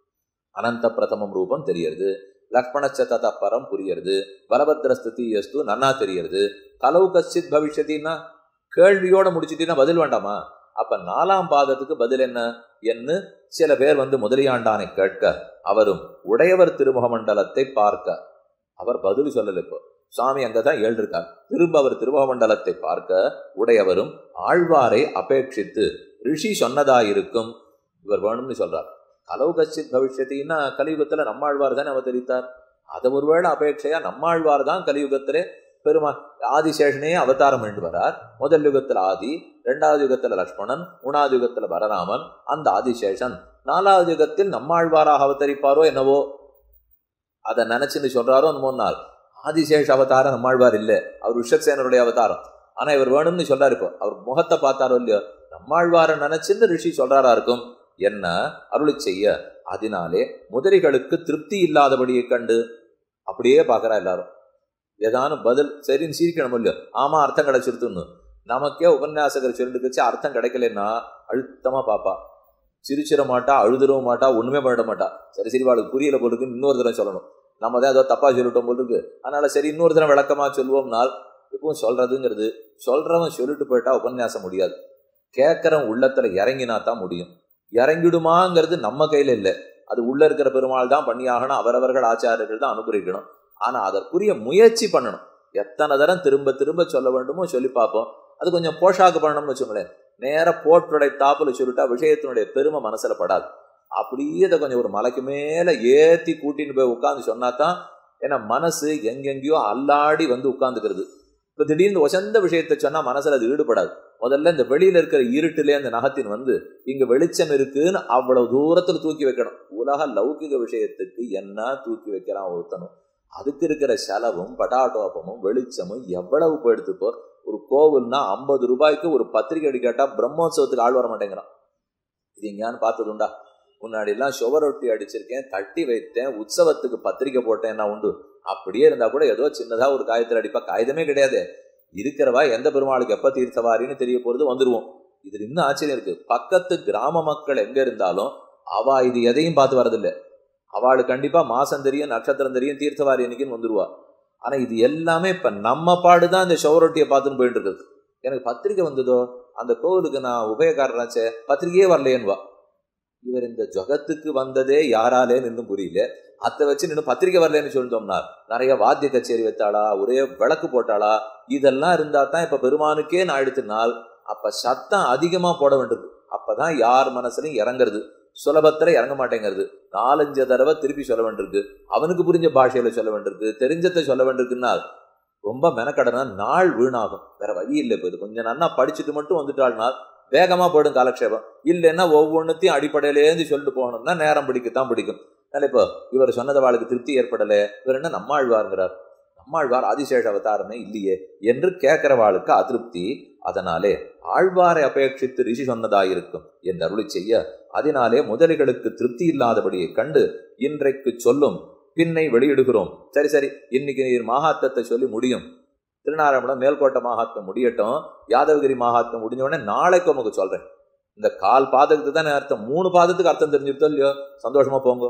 அனந்த பிரதமம் ரூபம் தெரியறது, லக்ஷ்மணச்ச ததப்பரம் புரியறது, பலபத்ர ஸ்திதியஸ்து நன்னா தெரியறது. கலௌ கஷ்டித் பவிஷ்யத்தின்னா கேள்வியோட முடிச்சுட்டீங்கன்னா பதில் வேண்டாமா? அப்ப 4ஆம் பாதத்துக்கு பதில் என்ன என்று சில பேர் முதலியாண்டானை கேட்க, அவரும் உடையவர் திருமுக மண்டலத்தை பார்க்க, அவர் பதில் சொல்லல. இப்போ சுவாமி அங்கதான் எழுதிருக்கார். திரும்ப அவர் திருமுக மண்டலத்தை பார்க்க உடையவரும் ஆழ்வாரை அபேட்சித்து ரிஷி சொன்னதாயிருக்கும் இவர் வேணும்னு சொல்றார். கலௌ கஷ்டித் பவிஷ்யத்தின்னா கலியுகத்துல நம்மாழ்வார் தானே அவதரித்தார். அதை ஒருவேளை அபேட்சையா நம்மாழ்வார் தான் கலியுகத்திலே பெருமாள் ஆதிசேஷனே அவதாரம் என்று வரார். முதல் யுகத்துல ஆதி, 2வது யுகத்துல லக்ஷ்மணன், 3வது யுகத்துல பரராமன், அந்த ஆதிசேஷன் 4வது யுகத்தில் நம்மாழ்வாராக அவதரிப்பாரோ என்னவோ அதை நினைச்சுன்னு சொல்றாரோ. அந்த 3 நாள் ஆதிசேஷ அவதாரம் நம்மாழ்வார் இல்லை, அவர் ரிஷசேனருடைய அவதாரம். ஆனா இவர் வேணும்னு சொல்றாரு. இப்போ அவர் முகத்தை பார்த்தாரோ இல்லையோ, நம்மாழ்வாரை நினைச்சுன்னு ரிஷி சொல்றாரா இருக்கும் என்ன அருளி செய்ய. அதனாலே முதலிகளுக்கு திருப்தி இல்லாதபடியை கண்டு அப்படியே பார்க்கறா எல்லாரும். ஏதானும் பதில் சரின்னு சிரிக்கணும் இல்லையோ, ஆமா அர்த்தம் கிடைச்சிருத்துன்னு. நமக்கே உபன்யாசகர் சொல்லிட்டு வச்சு அர்த்தம் கிடைக்கலன்னா அழுத்தமா பாப்பா, சிரிச்சிட மாட்டா, அழுதுறவும் மாட்டா, ஒண்ணுமே பண்ணிட மாட்டா. சரி சரி வாளுக்கு புரியல போட்டுக்கு இன்னொரு தடவை சொல்லணும், நம்ம தான் ஏதோ தப்பா சொல்லிட்டோம் போட்டுருக்கு, அதனால சரி இன்னொரு தடவை விளக்கமா சொல்லுவோம்னால் இப்பவும் சொல்றதுங்கிறது சொல்றவன் சொல்லிட்டு போயிட்டா உபன்யாசம் முடியாது. கேட்கறவன் உள்ளத்துல இறங்கினா தான் முடியும். இறங்கிடுமாங்கிறது நம்ம கையில இல்லை, அது உள்ள இருக்கிற பெருமாள் தான் பண்ணியாகணும், அவரவர்கள் ஆச்சாரியர்கள் தான் அனுகிரகிக்கணும். ஆனா அதற்குரிய முயற்சி பண்ணணும். எத்தனை தரம் திரும்ப திரும்ப சொல்ல வேண்டுமோ சொல்லி பார்ப்போம். அது கொஞ்சம் போஷாக்கு பண்ணணும்னு வச்சுங்களேன். நேர போட்டுடைய தாப்புல சொல்லிட்டா விஷயத்தினுடைய பெருமை மனசுல படாது. அப்படியே அதை கொஞ்சம் ஒரு மலைக்கு மேல ஏத்தி கூட்டின்னு போய் உட்காந்து சொன்னாதான், ஏன்னா மனசு எங்கெங்கயோ அல்லாடி வந்து உட்கார்ந்துக்கிறது. இப்ப திடீர்னு வசந்த விஷயத்தை சொன்னா மனசுல அது ஈடுபடாது. முதல்ல இந்த வெளியில இருக்கிற இருட்டிலே அந்த நகத்தின் வந்து இங்க வெளிச்சம் இருக்குன்னு அவ்வளவு தூரத்துல தூக்கி வைக்கணும். உலக லௌகிக விஷயத்துக்கு என்ன தூக்கி வைக்கிறான் ஒருத்தனும், அதுக்கு இருக்கிற செலவும் பட்டாட்டோப்பமும் வெளிச்சமும் எவ்வளவு போயிடுத்துப்போ. ஒரு கோவில்னா 50 ரூபாய்க்கு ஒரு பத்திரிகை அடி கேட்டா பிரம்மோத்சவத்துக்கு ஆள் வர மாட்டேங்கிறான். இது எங்கேயான்னு பார்த்ததுண்டா? முன்னாடி எல்லாம் சுவரொட்டி அடிச்சிருக்கேன், தட்டி வைத்தேன், உற்சவத்துக்கு பத்திரிகை போட்டேன், என்ன உண்டு? அப்படியே இருந்தா கூட ஏதோ சின்னதா ஒரு காயத்தில் அடிப்பா. காகிதமே கிடையாது. இருக்கிறவா எந்த பெருமாளுக்கு எப்ப தீர்த்தவாரின்னு தெரிய போறது வந்துருவோம். இதுல இன்னும் ஆச்சரியம் இருக்கு. பக்கத்து கிராம மக்கள் எங்க இருந்தாலும் அவா இது எதையும் பார்த்து வரதில்லை. அவளுக்கு கண்டிப்பா மாசம் தெரியும், நட்சத்திரம் தெரியும், தீர்த்தவாரி அன்னைக்குன்னு வந்துருவா. ஆனா இது எல்லாமே இப்ப நம்ம பாடுதான் இந்த சுவரொட்டியை பார்த்துன்னு போயிட்டு இருக்குது. எனக்கு பத்திரிகை வந்ததோ, அந்த கோவிலுக்கு நான் உபயக்காரனாச்சே, பத்திரிகையே வரலையேன்னுவா. இவர் இந்த ஜகத்துக்கு வந்ததே யாராலேன்னு இன்னும் புரியல. அத்தை வச்சு நின்று பத்திரிகை வரலன்னு சொல்லிட்டோம்னா, நிறைய வாத்திய கச்சேரி வைத்தாளா, ஒரே விளக்கு போட்டாளா, இதெல்லாம் இருந்தா தான் இப்ப பெருமானுக்கே நான் எடுத்துனால் அப்ப சத்தம் அதிகமா போட வேண்டியது. அப்பதான் யார் மனசுலையும் இறங்குறது. சுலபத்துல இறங்க மாட்டேங்கிறது. 4-5 தடவை திருப்பி சொல்ல வேண்டியிருக்கு. அவனுக்கு புரிஞ்ச பாஷையில சொல்ல வேண்டியிருக்கு, தெரிஞ்சதை சொல்ல வேண்டியிருக்குன்னா ரொம்ப மெனக்கடனா நாள் வீணாகும். வேற வழி இல்லை. இப்போ இது கொஞ்சம் நன்னா படிச்சுட்டு மட்டும் வந்துட்டாள்னால் வேகமா போயிடும் காலக்ஷேபம். இல்லைன்னா ஒவ்வொன்றுத்தையும் அடிப்படையிலேருந்து சொல்லிட்டு போகணும்னா நேரம் பிடிக்கத்தான் பிடிக்கும். அதனால இப்போ இவர் சொன்னதை வாழ்க்கை திருப்தி ஏற்படலை, இவர் என்ன நம்மாழ்வாருங்கிறார், நம்மாழ்வார் ஆதிசேஷ அவதாரமே இல்லையே என்று கேட்கிறவாளுக்கு அதிருப்தி. அதனாலே ஆழ்வாரை அபேட்சித்து ரிஷி சொன்னதாயிருக்கும் என்று அருளி செய்ய, அதனாலே முதலிகளுக்கு திருப்தி இல்லாதபடியை கண்டு இன்றைக்கு சொல்லும் பின்னை வெளியிடுகிறோம். சரி சரி, இன்னைக்கு நீர் மகாத்மத்தை சொல்லி முடியும், திருநாராயணம் மேல்கோட்டை மகாத்மம் முடியட்டும், யாதவகிரி மகாத்மம் முடிஞ்ச உடனே நாளைக்கு உங்களுக்கு சொல்றேன். இந்த 1/4 பாதத்துக்கு தானே அர்த்தம், 3 பாதத்துக்கு அர்த்தம் தெரிஞ்சுட்டோ இல்லையோ, சந்தோஷமா போங்க.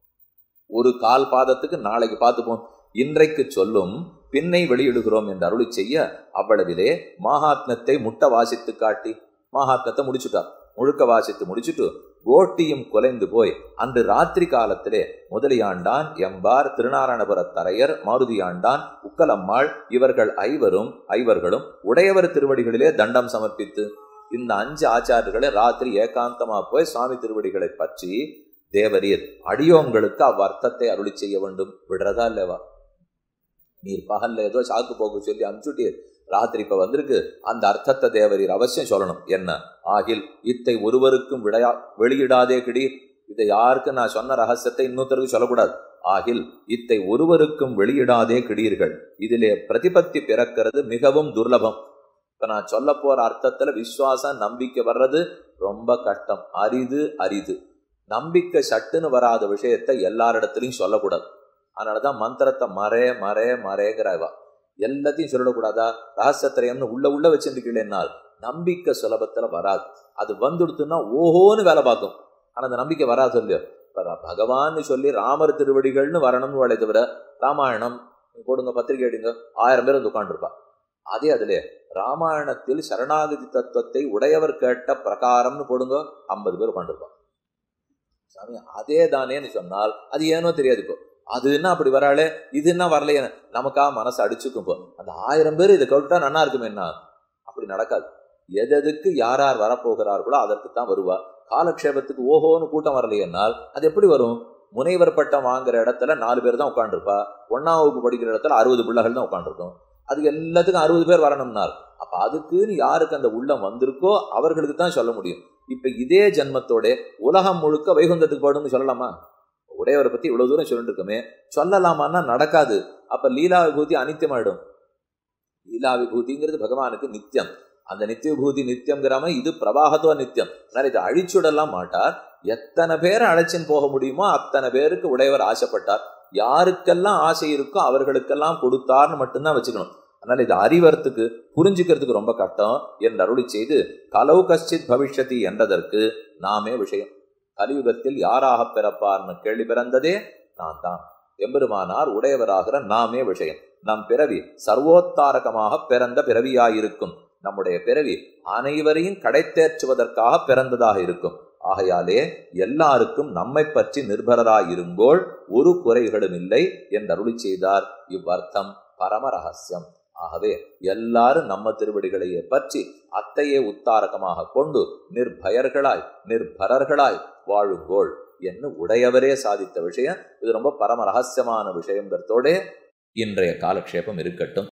ஒரு 1/4 பாதத்துக்கு நாளைக்கு பார்த்துப்போம். இன்றைக்கு சொல்லும் பின்னை வெளியிடுகிறோம் என்று அருளி செய்ய, அவ்வளவிலே மகாத்மத்தை முட்டை வாசித்து காட்டி மகாத்மத்தை முடிச்சுட்டார். முழுக்க வாசித்து முடிச்சுட்டு கோட்டியும் குலைந்து போய் அன்று ராத்திரி காலத்திலே முதலியாண்டான், எம்பார், திருநாராயணபுர தரையர், மாருதியாண்டான், உக்கலம்மாள் இவர்கள் ஐவர்களும் உடையவர் திருவடிகளிலே தண்டம் சமர்ப்பித்து, இந்த 5 ஆச்சாரியர்களை ராத்திரி ஏகாந்தமா போய் சுவாமி திருவடிகளை பற்றி தேவரீர் அடியோங்களுக்கு அவ்வர்த்தத்தை அருளி செய்ய வேண்டும். விடுறதா இல்லவா? நீர் பகல்ல ஏதோ சாக்கு போக்கு சொல்லி அனுப்பிச்சுட்டீர், ராத்திரி இப்ப வந்திருக்கு, அந்த அர்த்தத்தை தேவரீர் அவசியம் சொல்லணும். என்ன ஆகில் இத்தை ஒருவருக்கும் வெளியிடாதே கிடீர். இதை யாருக்கு நான் சொன்ன ரகசியத்தை இன்னொருத்தருக்கு சொல்லக்கூடாது. ஆகில் இத்தை ஒருவருக்கும் வெளியிடாதே கிடீர்கள். இதிலே பிரதிபத்தி பிறக்கிறது மிகவும் துர்லபம். இப்ப நான் சொல்ல போற அர்த்தத்துல விசுவாசம் நம்பிக்கை வர்றது ரொம்ப கஷ்டம், அரிது. நம்பிக்கை சட்டுன்னு வராத விஷயத்தை எல்லாரிடத்துலையும் சொல்லக்கூடாது. அதனாலதான் மந்திரத்தை மறைங்கிறாவா. எல்லாத்தையும் சொல்லக்கூடாதா? ரகசியத்திரயம்னு உள்ள வச்சுருக்கீங்களேனால் நம்பிக்கை சுலபத்துல வராது. அது வந்துடுத்துன்னா ஓஹோன்னு வேலை பார்க்கும். ஆனா அந்த நம்பிக்கை வராது இல்லையோ. பகவான்னு சொல்லி ராமர் திருவடிகள்னு வரணும்னு வேலை தவிர, ராமாயணம் போடுங்க, பத்திரிகை எடுங்க, 1000 பேர் வந்து உட்காந்துருப்பா. அதே அதுல ராமாயணத்தில் சரணாகதி தத்துவத்தை உடையவர் கேட்ட பிரகாரம்னு போடுங்க, 50 பேர் உட்காந்துருப்பா. சாமி அதே தானேன்னு சொன்னால் அது ஏனோ தெரியாது. இப்போ அது என்ன அப்படி வராளே, இது என்ன வரலையே, நமக்கா மனசு அடிச்சுக்கும். இப்போ அந்த 1000 பேர் இதை கேட்டுட்டா நல்லா இருக்குமே. என்ன அப்படி நடக்காது. எதுக்கு யார் வரப்போகிறார்களோ அதற்குத்தான் வருவா. காலக்ஷேபத்துக்கு ஓஹோன்னு கூட்டம் வரலையென்னால் அது எப்படி வரும்? முனைவர் பட்டம் வாங்குற இடத்துல 4 பேர் தான் உட்காந்துருப்பா, 1ஆம் வகுப்பு படிக்கிற இடத்துல 60 பிள்ளைகள் தான் உட்காந்துருக்கும். அதுக்கு எல்லாத்துக்கும் 60 பேர் வரணும்னால் அப்ப அதுக்குன்னு யாருக்கு அந்த உள்ளம் வந்திருக்கோ அவர்களுக்கு தான் சொல்ல முடியும். இப்ப இதே ஜன்மத்தோட உலகம் முழுக்க வைகுந்தத்துக்கு போடும்னு சொல்லலாமா? உடையவரை பத்தி இவ்வளவு தூரம் சொல்லிட்டு இருக்கோமே, சொல்லலாமான்னா நடக்காது. அப்ப லீலா விபூதி அனித்தியமாயிடும். லீலா விபூதிங்கிறது பகவானுக்கு நித்தியம். அந்த நித்திய விபூதி நித்தியம்ங்கிறாம இது பிரவாகத்துவ நித்தியம். அதனால இதை அழிச்சுடலாம் மாட்டார். எத்தனை பேரை அழைச்சின்னு போக முடியுமோ அத்தனை பேருக்கு உடையவர் ஆசைப்பட்டார். யாருக்கெல்லாம் ஆசை இருக்கோ அவர்களுக்கெல்லாம் கொடுத்தார்னு மட்டும்தான் வச்சுக்கணும். அதனால இது அறிவறதுக்கு புரிஞ்சுக்கிறதுக்கு ரொம்ப கஷ்டம் என்று அருளி செய்து, கலவு கஷ்டித் பவிஷ்யதி என்றதற்கு நாமே விஷயம். கலியுகத்தில் யாராக பிறப்பார்னு கேள்வி பிறந்ததே நான் தான். எம்பெருமானார் உடையவராகிற நாமே விஷயம். நம் பிறவி சர்வோத்தாரகமாக பிறந்த பிறவியாயிருக்கும். நம்முடைய பிறவி அனைவரையும் கடைத்தேற்றுவதற்காக பிறந்ததாக இருக்கும். ஆகையாலே எல்லாருக்கும் நம்மை பற்றி நிர்பரராயிருங்கோள், ஒரு குறைகளும் இல்லை என்று அருளி செய்தார். இவ்வர்த்தம் பரம ரகசியம். ஆகவே எல்லாரும் நம்ம திருவடிகளையே பற்றி அத்தையே உத்தாரகமாக கொண்டு நிர்பயர்களாய் நிர்பரர்களாய் வாழுங்கோள் என்று உடையவரே சாதித்த விஷயம். இது ரொம்ப பரம ரகசியமான விஷயங்கிறதோட இன்றைய காலக்ஷேபம் இருக்கட்டும்.